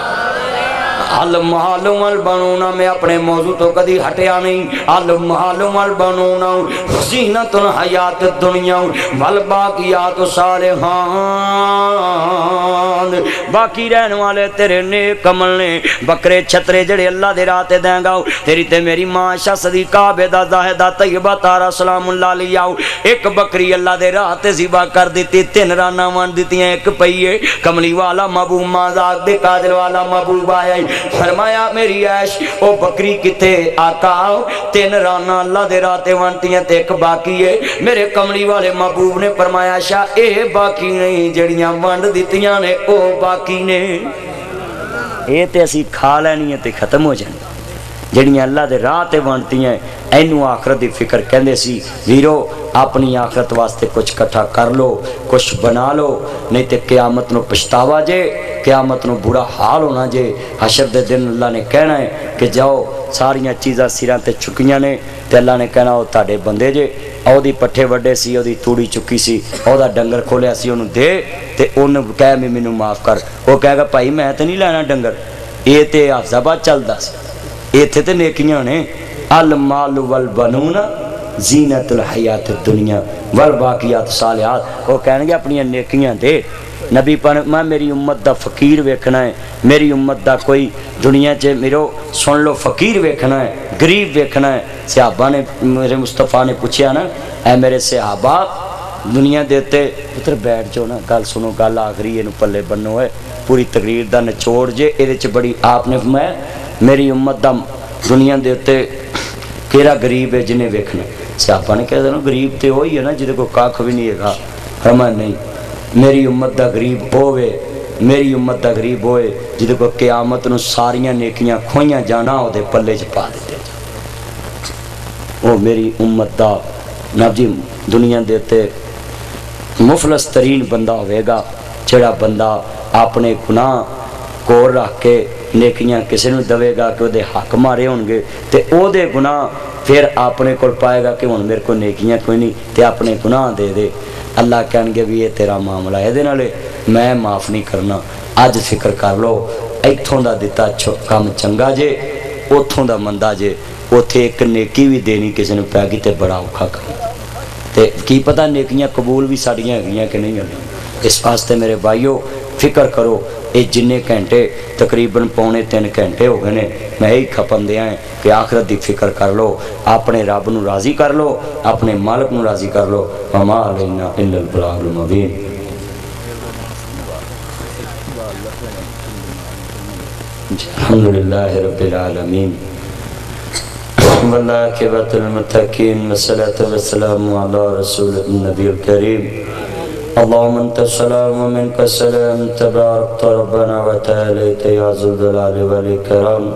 अल मालूमल बनूना। मैं अपने मौजू तो कभी हटिया नहीं। अल मालूमल बनूना ज़ीनतुल हयात दुनिया वल बाकियात सालिहात। बाकी रहने वाले तेरे नेक अमल ने बकरे छतरे जड़े अल्लाह दे राह ते देंगा। तेरी ते मेरी मां शाह सदीका बेदा जाहिदा तैयबा तारा सलामुल्लाह अलैहा एक बकरी अल्लाह दे राह ते ज़िबा कर दी। तीन राना वन दित्तियां एक पईए कमली वाला महबूब माज़ाक दे काजल वाला महबूब आया। फरमाया मेरी ऐश ओ बकरी किथे आका तीन राना अल्लाह दे राह ते वंटियां ते एक बाकी है। मेरे कमली वाले महबूब ने फरमाया शाह ए बाकी नहीं जड़ियां वंड दित्तियां ने ओ बाकी ने ये ते असी खा लैनी ते खत्म हो जानी। जड़ियां अल्लाह दे राह ते वंटियां इनू आखरत की फिक्र कहंदे सी। वीरो अपनी आखरत वास्ते कुछ इकट्ठा कर लो कुछ बना लो नहीं तो क्यामत नूं पछतावा जे क्यामत नूं बुरा हाल होना जे। हशर दे दिन अल्लाह ने कहना है कि जाओ सारियां चीज़ां सिरां ते चुकियां ने ते अल्लाह ने कहना वो तुहाडे बंदे जे ओहदी पट्ठे वड्डे सी ओहदी तूड़ी चुकी सी ओहदा डंगर खोलिया सी ओनू दे ते ओनू कह मैं मैनू माफ़ कर। वो कहेगा भाई मैं तो नहीं लैना डंगर ये तो हफ्जाबाद चलदा सी इत्थे ते नेकियां ने। अल माल वल बनून ज़ीनतुल हयात दुनिया वल बाकियात सालिहात। वो कहणगे अपनी नेकियां दे नबी पर मैं मेरी उम्मत दा फकीर वेखना है मेरी उम्मत दा कोई दुनिया च मेरो सुन लो फकीर वेखना है गरीब वेखना है। सहाबा ने मेरे मुस्तफा ने पूछा ना ऐ मेरे सहाबा दुनिया दे उत्ते पुत्र बैठ जाओ ना गल सुनो गल आखरी इनू पल्ले बनो है पूरी तकरीर दा निचोड़ जे इहदे च बड़ी आपने फरमाया मेरी उम्मत दा दुनिया दे उत्ते केड़ा गरीब है जिन्हें वेखना। सहाबा ने कहा ना गरीब तो वही है ना जिहदे कोई कख भी नहीं है। फरमाया नहीं मेरी उम्मत दा गरीब होवे मेरी उम्मत दा गरीब होए जिहदे को क़यामत नूं सारियां नेकियां खोइयां जाना उहदे पल्ले च पा दित्ते ओ मेरी उम्मत दा ना जी दुनिया दे उत्ते मुफलस तरीन बंदा होवेगा जिहड़ा बंदा अपने गुनाह कोल रख के नेकियां किसी नूं देवेगा कि उहदे हक मारे होणगे ते ओहदे गुनाह फिर अपने कोल पाएगा कि हुण मेरे को नेकियां कोई नहीं ते अपने गुनाह दे दे। अल्लाह कहणगे भी ये तेरा मामला इहदे नाल मैं माफ़ नहीं करना। अज फिक्र कर लो इत्थों दा दिता काम चंगा जे उत्थों दा मंदा जे उत्थे एक नेकी भी देनी किसी नूं पै गई ते बड़ा औखा करना ते की पता नेकियां कबूल भी साड़ियां हैगियां कि नहीं होंदियां। इस वास्ते मेरे भाईओ फिक्र करो یہ جن گھنٹے تقریباً پونے تین گھنٹے ہو گئے ہیں میں یہی کھپن دیا ہے کہ آخرت دی فکر کر لو، اپنے رب نو راضی کر لو، اپنے مالک نو راضی کر لو. وما علینا الا البلاغ المبین. الحمدللہ رب العالمین والعاقبۃ للمتقین والصلاۃ والسلام علی رسول النبی الکریم. اللهم انت السلام ومنك السلام تبارك ربنا وتعاليت يا ذو الجلال والاكرام.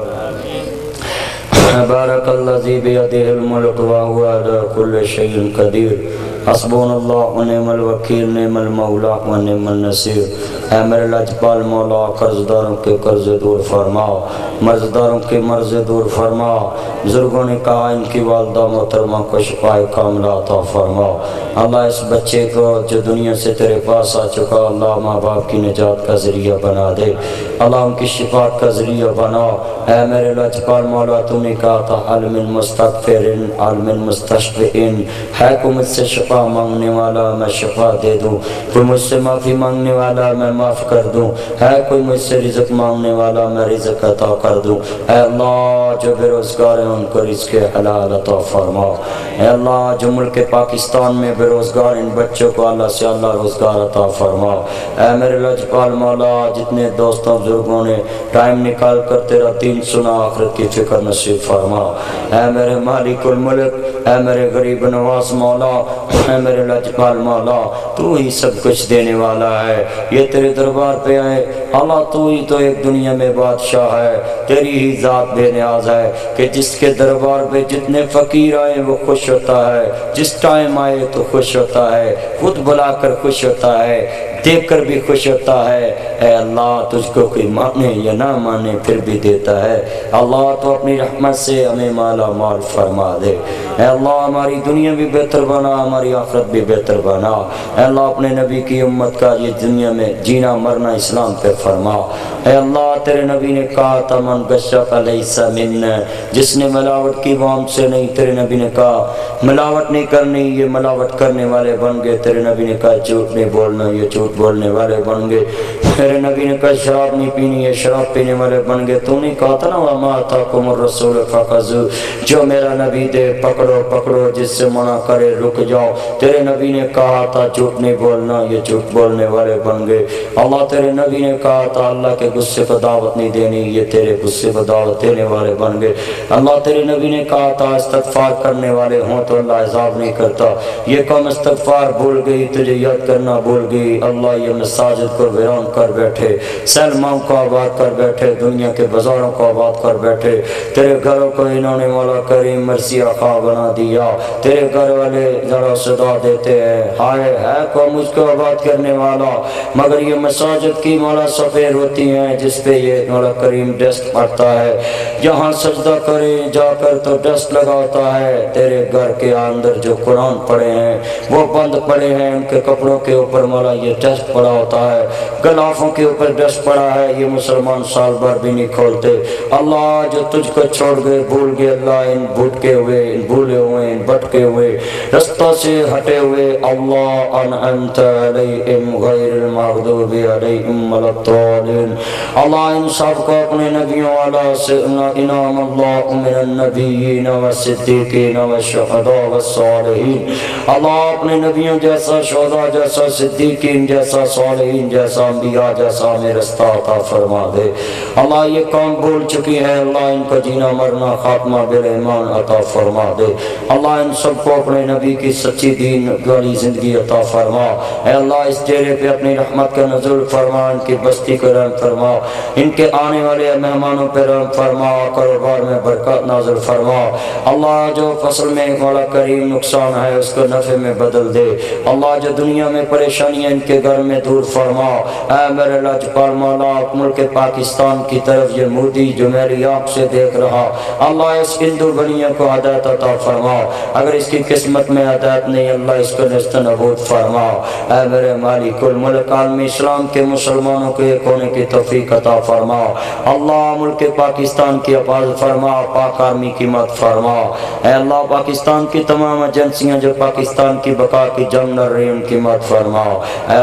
بارك الذي بيده الملك وهو على كل شيء قدير. حسبنا الله ونعم الوکیل نعم المولا ونعم النصير. اے میرے لاجپال مولا قرض داروں کے قرض دور فرما، مرض داروں کے مرض دور فرما. بزرگوں نے کہا ان کی والدہ محترمہ کو شفاء کاملہ عطا فرما. اللہ اس بچے کو جو دنیا سے تیرے پاس آ چکا اللہ ماں باپ کی نجات کا ذریعہ بنا دے، اللہ ان کی شفاء کا ذریعہ بنا. اے میرے لاجپال مولا تو نے کہا تھا علم مستغفرین علم مستشفعین، ہے کوئی مجھ سے شفا مانگنے والا میں شفا دے دوں، کوئی مجھ سے معافی مانگنے والا میں معاف کر دوں، ہے کوئی مجھ سے رزق مانگنے والا میں رزق عطا کر دوں. اے اللہ جو بے روزگار ہیں ان کو رزق حلال عطا فرما. اے اللہ جو ملک پاکستان میں بے روزگار ان بچوں کو اللہ سے اللہ روزگار عطا فرما. اے میرے لاجپال مولا جتنے دوستوں بزرگوں نے ٹائم نکال کر تیرا دین سنا آخرت کی فکر نصیب فرما. اے میرے مالک الملک، اے میرے غریب نواز مولا، اے میرے لاجپال مولا تو ہی سب کچھ دینے والا ہے. یہ تیرے دربار پہ آئے اللہ تو ہی تو ایک دنیا میں بادشاہ ہے، تیری ہی ذات بے نیاز ہے کہ جس کے دربار پہ جتنے فقیر آئے وہ خوش ہوتا ہے، جس ٹائم آئے تو خوش ہوتا ہے، خود بلا کر خوش ہوتا ہے، دیکھ کر بھی خوش ہوتا ہے. اے اللہ تجھ کو کوئی مانے یا نہ مانے پھر بھی دیتا ہے. اللہ تو اپنی رحمت سے ہمیں مالا مال فرما دے. اے اللہ ہماری دنیا بھی بہتر بنا، ہماری آخرت بھی بہتر بنا. اے اللہ اپنے نبی کی امت کا یہ دنیا میں جینا مرنا اسلام پہ فرما. اے اللہ تیرے نبی نے کہا تھا من غشف لیس منا، جس نے ملاوٹ کی وہ ہم سے نہیں. تیرے نبی نے کہا ملاوٹ نہیں کرنی، یہ ملاوٹ کرنے والے بن گئے. تیرے نبی نے کہا جھوٹ نہیں بولنا، یہ جھوٹ بولنے والے بن گئے. تیرے نبی نے کہا شراب نہیں پینی، یہ شراب پینے والے بن گئے. تو نے کہا تھا نا وما آتاکم الرسول فخذوہ، جو میرا نبی دے پکڑو پکڑو، جس سے منع کرے رک جاؤ. تیرے نبی نے کہا تھا جھوٹ نہیں بولنا، یہ جھوٹ بولنے والے بن گئے. اللہ تیرے نبی نے کہا تھا اللہ کے غصے کو دعوت نہیں دینی، یہ تیرے غصے کو دعوت دینے والے بن گئے. اللہ تیرے نبی نے کہا تھا استغفار کرنے والے ہوں تو اللہ عذاب نہیں کرتا، یہ قوم استغفار بھول گئی، تجھے یاد کرنا بھول گئی. اللہ یہ مساجد کو ویران کر بیٹھے، سلماؤں کو آباد کر بیٹھے، دنیا کے بازاروں کو آباد کر بیٹھے. تیرے گھروں کو انہوں نے مولا کریم مرثیہ خواہ بنا دیا. تیرے گھر والے ذرا صدا دیتے ہیں ہائے ہے کو مجھ کو آباد کرنے والا، مگر یہ مساجد کی مولا سفید ہوتی ہیں جس پہ یہ مولا کریم ڈسٹ پڑتا ہے. جہاں سجدہ کرے جا کر تو ڈسٹ لگا ہوتا ہے. تیرے گھر کے اندر جو قرآن پڑے ہیں وہ بند پڑے ہیں، ان کے کپڑوں کے اوپر مولا یہ ڈسٹ پڑا ہوتا ہے، غلافوں کے اوپر ڈسٹ پڑا ہے. یہ مسلمان سال بھر بھی نہیں کھولتے. اللہ جو تجھ کو چھوڑ گئے بھول گئے، اللہ ان بھٹکے ہوئے ان بھولے ہوئے ان بھٹکے ہوئے رستہ سے ہٹے ہوئے اللہ انعمت علیہم غیر المغضوب علیہم ولا الضالین. اللہ ان سب کو اپنے نبیوں والا سے انعام اللہ من النبیین والصدیقین والشہداء والصالحین. اللہ اپنے نبیوں جیسا، شہداء جیسا، صدیقین جیسا، صالحین جیسا، انبیاء جیسا ہمیں رستہ عطا فرما دے. اللہ یہ قوم بھول چکی ہے، اللہ ان کو جینا مرنا خاتمہ بالایمان عطا فرما دے. اللہ ان سب کو اپنے نبی کی سچی دین والی زندگی عطا فرما. اے اللہ اس ڈیرے پہ اپنی رحمت کا نزول فرما، ان کی بستی کو رحم فرما، ان کے آنے والے مہمانوں پہ رحم فرما، کاروبار میں برکات نازل فرما. اللہ جو فصل میں مولا کریم نقصان ہے اس کو نفع میں بدل دے. اللہ جو دنیا میں پریشانیاں ان کے گھر میں دور فرما. اے میرے لاجپال مولا ملک پاکستان کی طرف یہ مودی جو میری آنکھ سے دیکھ رہا، اللہ اس ہندو بنیا کو ہدایت عطا فرما. اگر اس کی قسمت میں ہدایت نہیں اللہ اس کو نیست نابود فرما. اے میرے مالک الملک عالم اسلام کے مسلمانوں کو ایک ہونے کی توفیق عطا فرما. اللہ ملک پاکستان کی حفاظت فرما، پاک آرمی کی مدد فرما. اے اللہ پاکستان کی تمام ایجنسیاں جو پاکستان کی بقا کی جنگ لڑ رہی ان کی مدد فرما. اے اللہ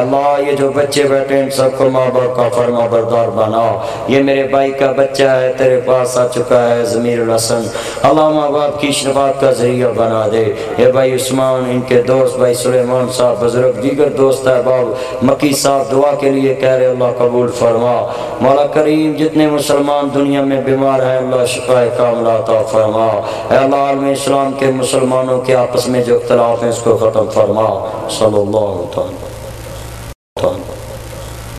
اللہ یہ جو بچے بیٹھے ان سب کو ماں باپ کا فرما بردار بنا. یہ میرے بھائی کا بچہ ہے تیرے پاس آ چکا ہے ضمیر الحسن، اللہ ماں باپ کی شفاعت کا ذریعہ بنا دے. اے بھائی عثمان، ان کے دوست بھائی سلیمان صاحب، بزرگ دیگر دوست احباب، مکی صاحب دعا کے لیے کہہ رہے اللہ قبول فرما. مولا کریم جتنے مسلمان دنیا میں بیمار ہیں اللہ شفا کاملہ عطا فرما. اے اللہ عالم اسلام کے مسلمانوں کے آپس میں جو اختلاف ہیں اس کو ختم فرما. صلی اللہ تعالی